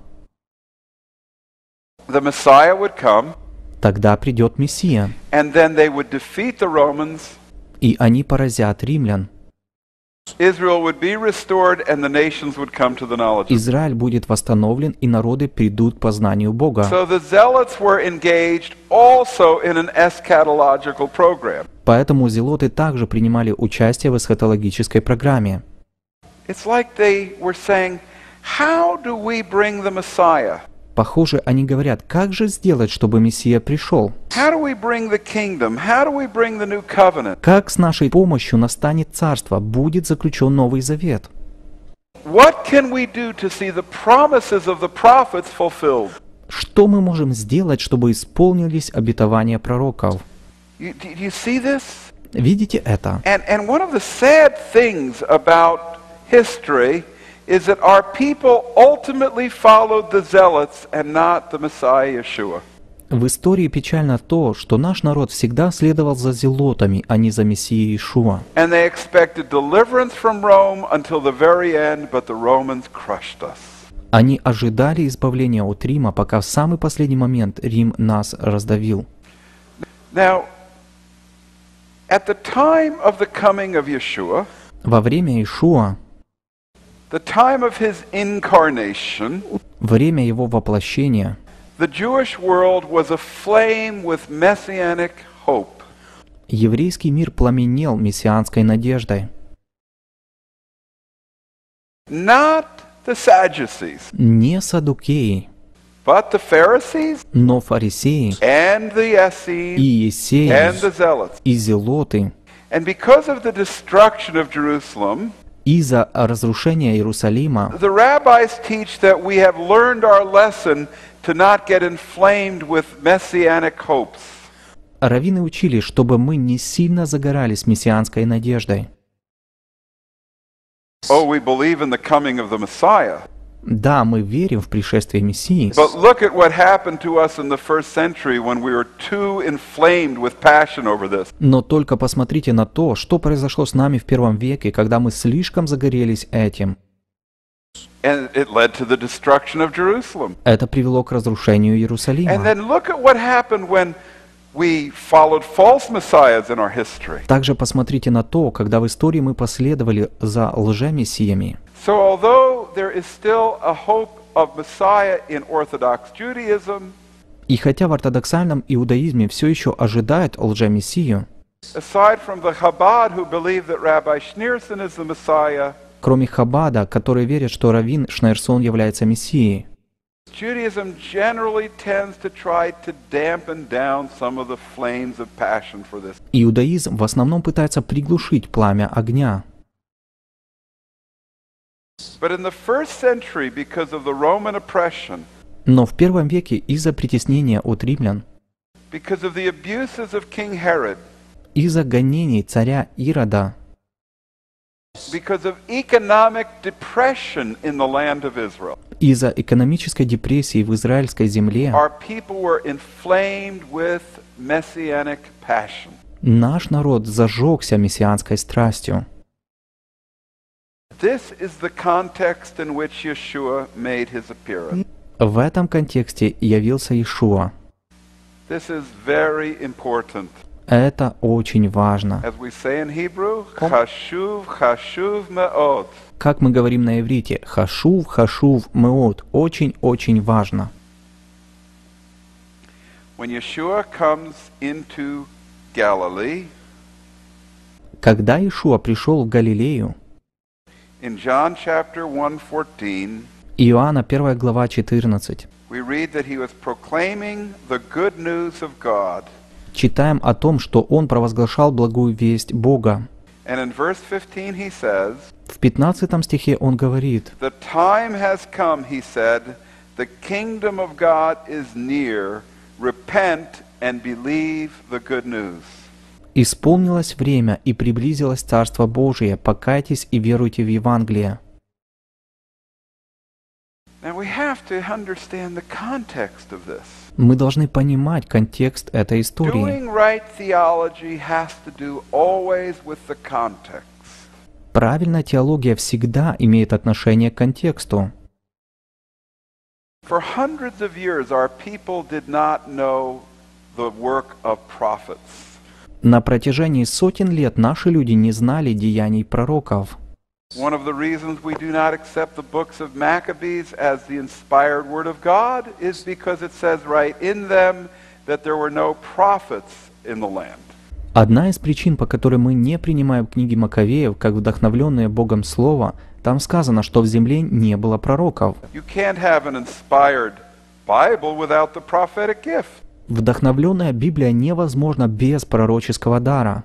the Messiah would come, тогда придет Мессия, and then they would defeat the Romans, и они поразят римлян. Israel would be restored, and the nations would come to the knowledge of God. Израиль будет восстановлен, и народы придут к познанию Бога. So the Zealots were engaged also in an eschatological program. Поэтому зелоты также принимали участие в эсхатологической программе. It's like they were saying, how do we bring the Messiah? Похоже, они говорят, как же сделать, чтобы Мессия пришел? How do we bring the kingdom? How do we bring the new covenant? Как с нашей помощью настанет царство, будет заключен Новый Завет? What can we do to see the promises of the prophets fulfilled? Что мы можем сделать, чтобы исполнились обетования пророков? Do you see this? Видите это? And one of the sad things about history is that our people ultimately followed the Zealots and not the Messiah Yeshua. В истории печально то, что наш народ всегда следовал за зелотами, а не за Мессией Иешуа. And they expected deliverance from Rome until the very end, but the Romans crushed us. Они ожидали избавления от Рима, пока в самый последний момент Рим нас раздавил. Now, at the time of the coming of Yeshua, Во время Иешуа, the time of his incarnation, время его воплощения, the Jewish world was aflame with messianic hope. еврейский мир пламенел мессианской надеждой. Not the Sadducees, Не саддукеи, but the Pharisees но фарисеи and the Essenes и иссеи and the Zealots. и зелоты. And because of the destruction of Jerusalem, Из-за разрушения Иерусалима the rabbis teach that we have learned our lesson to not get inflamed with messianic hopes. раввины учили, чтобы мы не сильно загорались мессианской надеждой. Oh, we believe in the coming of the Messiah. Да, мы верим в пришествие Мессии, But look at what happened to us in the first century when we were too inflamed with passion over this. но только посмотрите на то, что произошло с нами в первом веке, когда мы слишком загорелись этим. And it led to the destruction of Jerusalem. Это привело к разрушению And Иерусалима. then look at what happened when we followed false messiahs in our history. Также посмотрите на то, когда в истории мы последовали за лжемессиями. So although there is still a hope of Messiah in Orthodox Judaism, И хотя в ортодоксальном иудаизме все еще ожидают лжемессию, aside from the Chabad who believe that Rabbi Schneerson is the Messiah, кроме Хабада, которые верят, что раввин Шнейрсон является мессией, Judaism generally tends to try to dampen down some of the flames of passion for this. иудаизм в основном пытается приглушить пламя огня. But in the first century, because of the Roman oppression, Но в первом веке из-за притеснения от римлян, because of the abuses of King Herod, из-за гонений царя Ирода, because of economic depression in the land of Israel, из-за экономической депрессии в израильской земле, our people were inflamed with messianic passion. наш народ зажегся мессианской страстью. This is the context in which Yeshua made his appearance. В этом контексте явился Иешуа. This is very important. Это очень важно. As we say in Hebrew, chashuv, chashuv me'od. Как мы говорим на иврите, хашув, хашув, меот. Очень-очень важно. When Yeshua comes into Galilee, Когда Иешуа пришел в Галилею, in John chapter 1:14, Иоанна 1 глава 14, we read that he was proclaiming the good news of God. читаем о том, что он провозглашал благую весть Бога. And in verse 15 he says, В 15 стихе он говорит: "The time has come," he said, "the kingdom of God is near. Repent and believe the good news." «Исполнилось время, и приблизилось Царство Божие. Покайтесь и веруйте в Евангелие». Now we have to understand the context of this. Мы должны понимать контекст этой истории. Doing right theology has to do always with the context. Правильная теология всегда имеет отношение к контексту. For hundreds of years, our people did not know the work of prophets. На протяжении сотен лет наши люди не знали деяний пророков. One of the reasons we do not accept the books of Maccabees as the inspired word of God is because it says right in them that there were no prophets in the land. Одна из причин, по которой мы не принимаем книги Маковеев как вдохновленное Богом Слово, там сказано, что в земле не было пророков. You can't have an inspired Bible without the prophetic gift. Вдохновленная Библия невозможна без пророческого дара.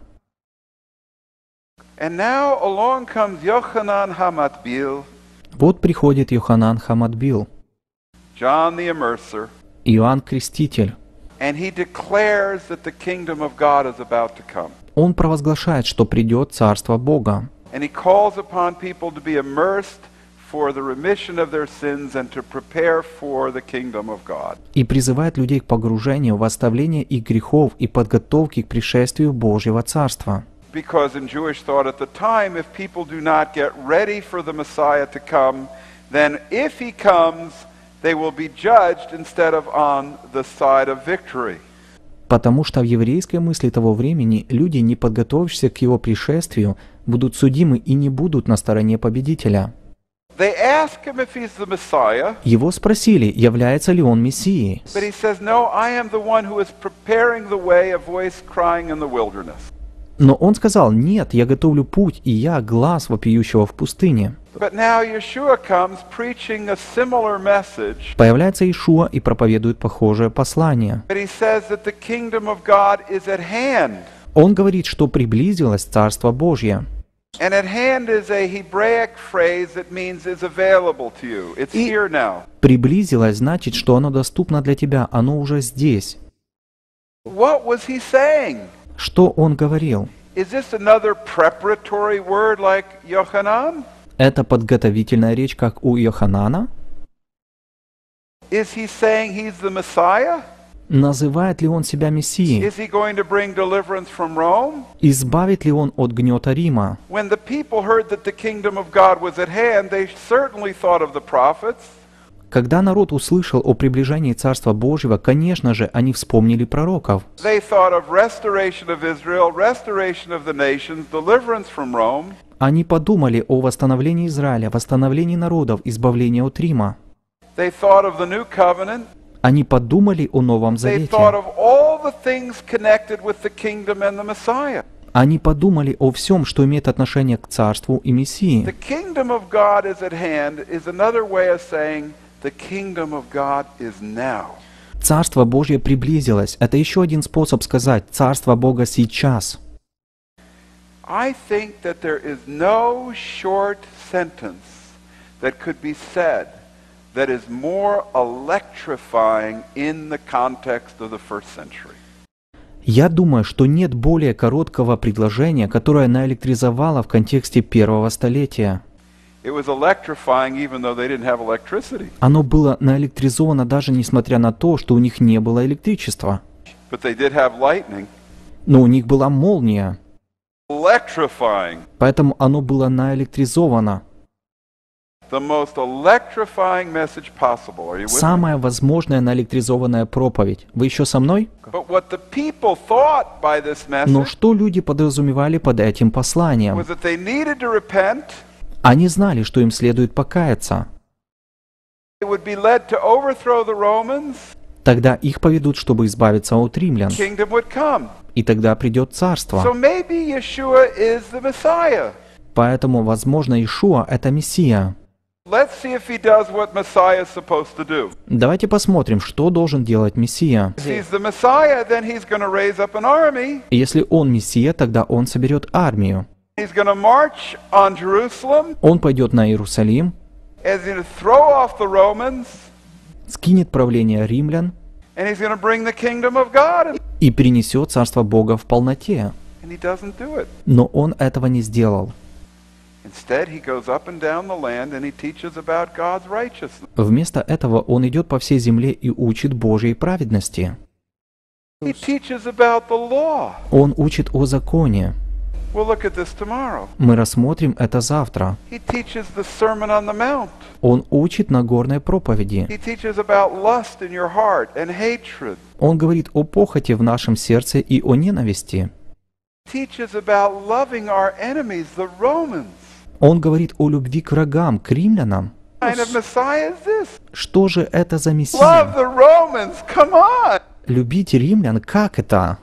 And now along comes Yochanan HaMatbil, Вот приходит Йоханан Хаматбил, John the Immerser, Иоанн Креститель. and he declares that the kingdom of God is about to come. Он провозглашает, что придет Царство Бога. And he calls upon people to be immersed for the remission of their sins and to prepare for the kingdom of God. И призывает людей к погружению в оставление их грехов и подготовке к пришествию Божьего Царства. Because in Jewish thought at the time, if people do not get ready for the Messiah to come, then if he comes, they will be judged instead of on the side of victory. Потому что в еврейской мысли того времени люди, не подготовившиеся к его пришествию, будут судимы и не будут на стороне победителя. They ask him if he's the Messiah, Его спросили, является ли он Мессией. but he says, "No, I am the one who is preparing the way, a voice crying in the wilderness." Но он сказал: «Нет, я готовлю путь, и я глас вопиющего в пустыне». But now Yeshua comes preaching a similar message. Появляется Иешуа и проповедует похожее послание. But he says that the kingdom of God is at hand. Он говорит, что приблизилось Царство Божье. And at hand is a Hebraic phrase that means is available to you. It's here now. Приблизилось значит, что оно доступно для тебя, оно уже здесь. What was he saying? Что он говорил? Is this another preparatory word like Yochanan? Это подготовительная речь, как у Йоханана? Is he saying he's the Messiah? Называет ли он себя Мессией? Is he going to bring deliverance from Rome? Избавит ли он от гнета Рима? When the people heard that the kingdom of God was at hand, they certainly thought of the prophets. Когда народ услышал о приближении Царства Божьего, конечно же, они вспомнили пророков. They thought of restoration of Israel, restoration of the nations, deliverance from Rome. Они подумали о восстановлении Израиля, восстановлении народов, избавлении от Рима. They thought of the new covenant. Они подумали о Новом They Завете. thought of all the things connected with the kingdom and the Messiah. Они подумали о всем, что имеет отношение к Царству и The Мессии. kingdom of God is at hand is another way of saying the kingdom of God is now. Царство Божье приблизилось. Это еще один способ сказать «Царство Бога сейчас». I think that there is no short sentence that could be said that is more electrifying in the context of the first century. Я думаю, что нет более короткого предложения, которое наэлектризовало в контексте первого столетия. It was electrifying even though they didn't have electricity. Оно было наэлектризовано даже несмотря на то, что у них не было электричества. But they did have lightning. Но у них была молния, Electrifying. поэтому оно было наэлектризовано. the most electrifying message possible. Are you with me? Самая возможная наэлектризованная проповедь. Вы еще со мной? But what the people thought by this Но message что люди подразумевали под этим посланием? was that they needed to repent. Они знали, что им следует покаяться. They would be led to overthrow the Romans. Тогда их поведут, чтобы избавиться от римлян. Kingdom would come. И тогда придет So царство. maybe Yeshua is the Messiah. Поэтому, возможно, Иешуа — это Мессия. Let's see if he does what Messiah is supposed to do. Давайте посмотрим, что должен делать Мессия. If he's the Messiah, then he's going to raise up an army. И если он Мессия, тогда он соберет армию. He's going to march on Jerusalem. Он пойдет на Иерусалим, He's going to throw off the Romans. скинет правление римлян And he's going to bring the kingdom of God. и принесет царство Бога в полноте. And he doesn't do it. Но он этого не сделал. Instead, he goes up and down the land and he teaches about God's righteousness. Вместо этого он идет по всей земле и учит Божьей праведности. He teaches about the law. Он учит о законе. We'll look at this tomorrow. Мы рассмотрим это завтра. He teaches the Sermon on the Mount. Он учит Нагорной проповеди. He teaches about lust in your heart and hatred. Он говорит о похоти в нашем сердце и о ненависти. He teaches about loving our enemies, the Romans. Он говорит о любви к врагам, к римлянам. What kind of Messiah is this? Что же это за Love Мессия? the Romans, come on! Любить римлян, как это?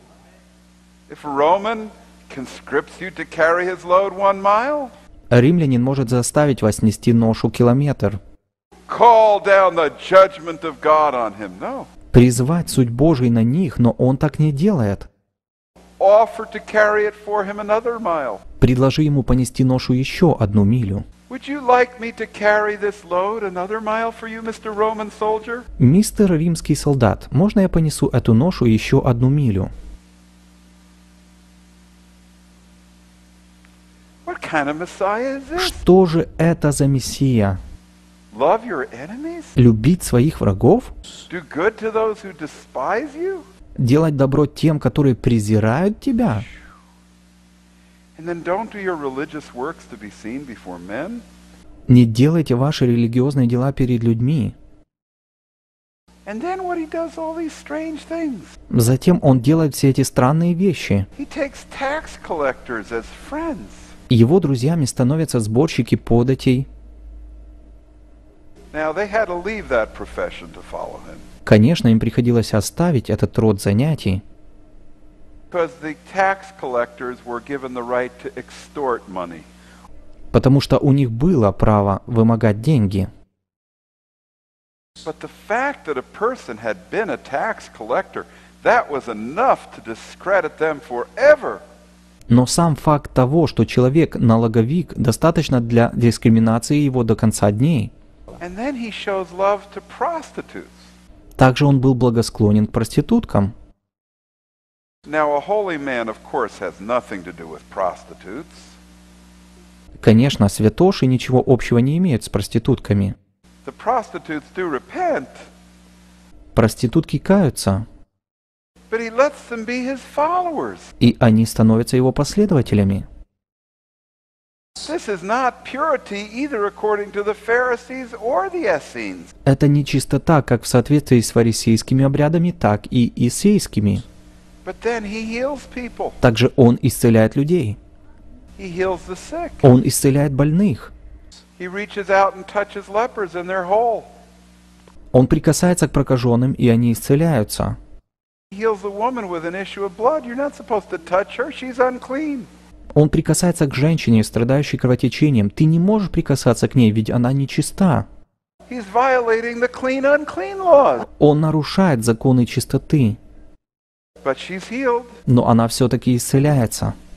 If a Roman conscripts you to carry his load 1 mile, Римлянин может заставить вас нести ношу километр, call down the judgment of God on him. No. призвать суть Божий на них, но он так не делает. Offer to carry it for him another mile. Предложи ему понести ношу еще 1 милю. Would you like me to carry this load another mile for you, Mr. Roman soldier? Мистер римский солдат, можно я понесу эту ношу еще 1 милю? What kind of Messiah is this? Что же это за Мессия? Love your enemies? Любить своих врагов? Do good to those who despise you? Делать добро тем, которые презирают тебя? And then don't do your religious works to be seen before men? Не делайте ваши религиозные дела перед людьми. And then what he does all these strange things. Затем он делает все эти странные вещи. He takes tax collectors as friends. Его друзьями становятся сборщики податей. Now they had to leave that profession to follow him. Конечно, им приходилось оставить этот род занятий, Because the tax collectors were given the right to extort money. потому что у них было право вымогать деньги. But the fact that a person had been a tax collector, that was enough to discredit them forever. Но сам факт того, что человек налоговик, достаточно для дискриминации его до конца дней. And then he shows love to prostitutes. Также он был благосклонен к проституткам. Now a holy man, of course, has nothing to do with prostitutes. Конечно, святоши ничего общего не имеют с проститутками. The prostitutes do repent, Проститутки каются, but he lets them be his followers. и они становятся его последователями. This is not purity either according to the Pharisees or the Essenes. Это не чистота как в соответствии с фарисейскими обрядами, так и иссейскими. But then he heals people. Также он исцеляет людей. He heals the sick. Он исцеляет больных. He reaches out and touches lepers and they're whole. Он прикасается к прокаженным, и они исцеляются. He heals a woman with an issue of blood. You're not supposed to touch her. She's unclean. Он прикасается к женщине, страдающей кровотечением. Ты не можешь прикасаться к ней, ведь она нечиста. He's violating the clean-unclean laws. Он нарушает законы чистоты, But she's healed. но она все-таки исцеляется.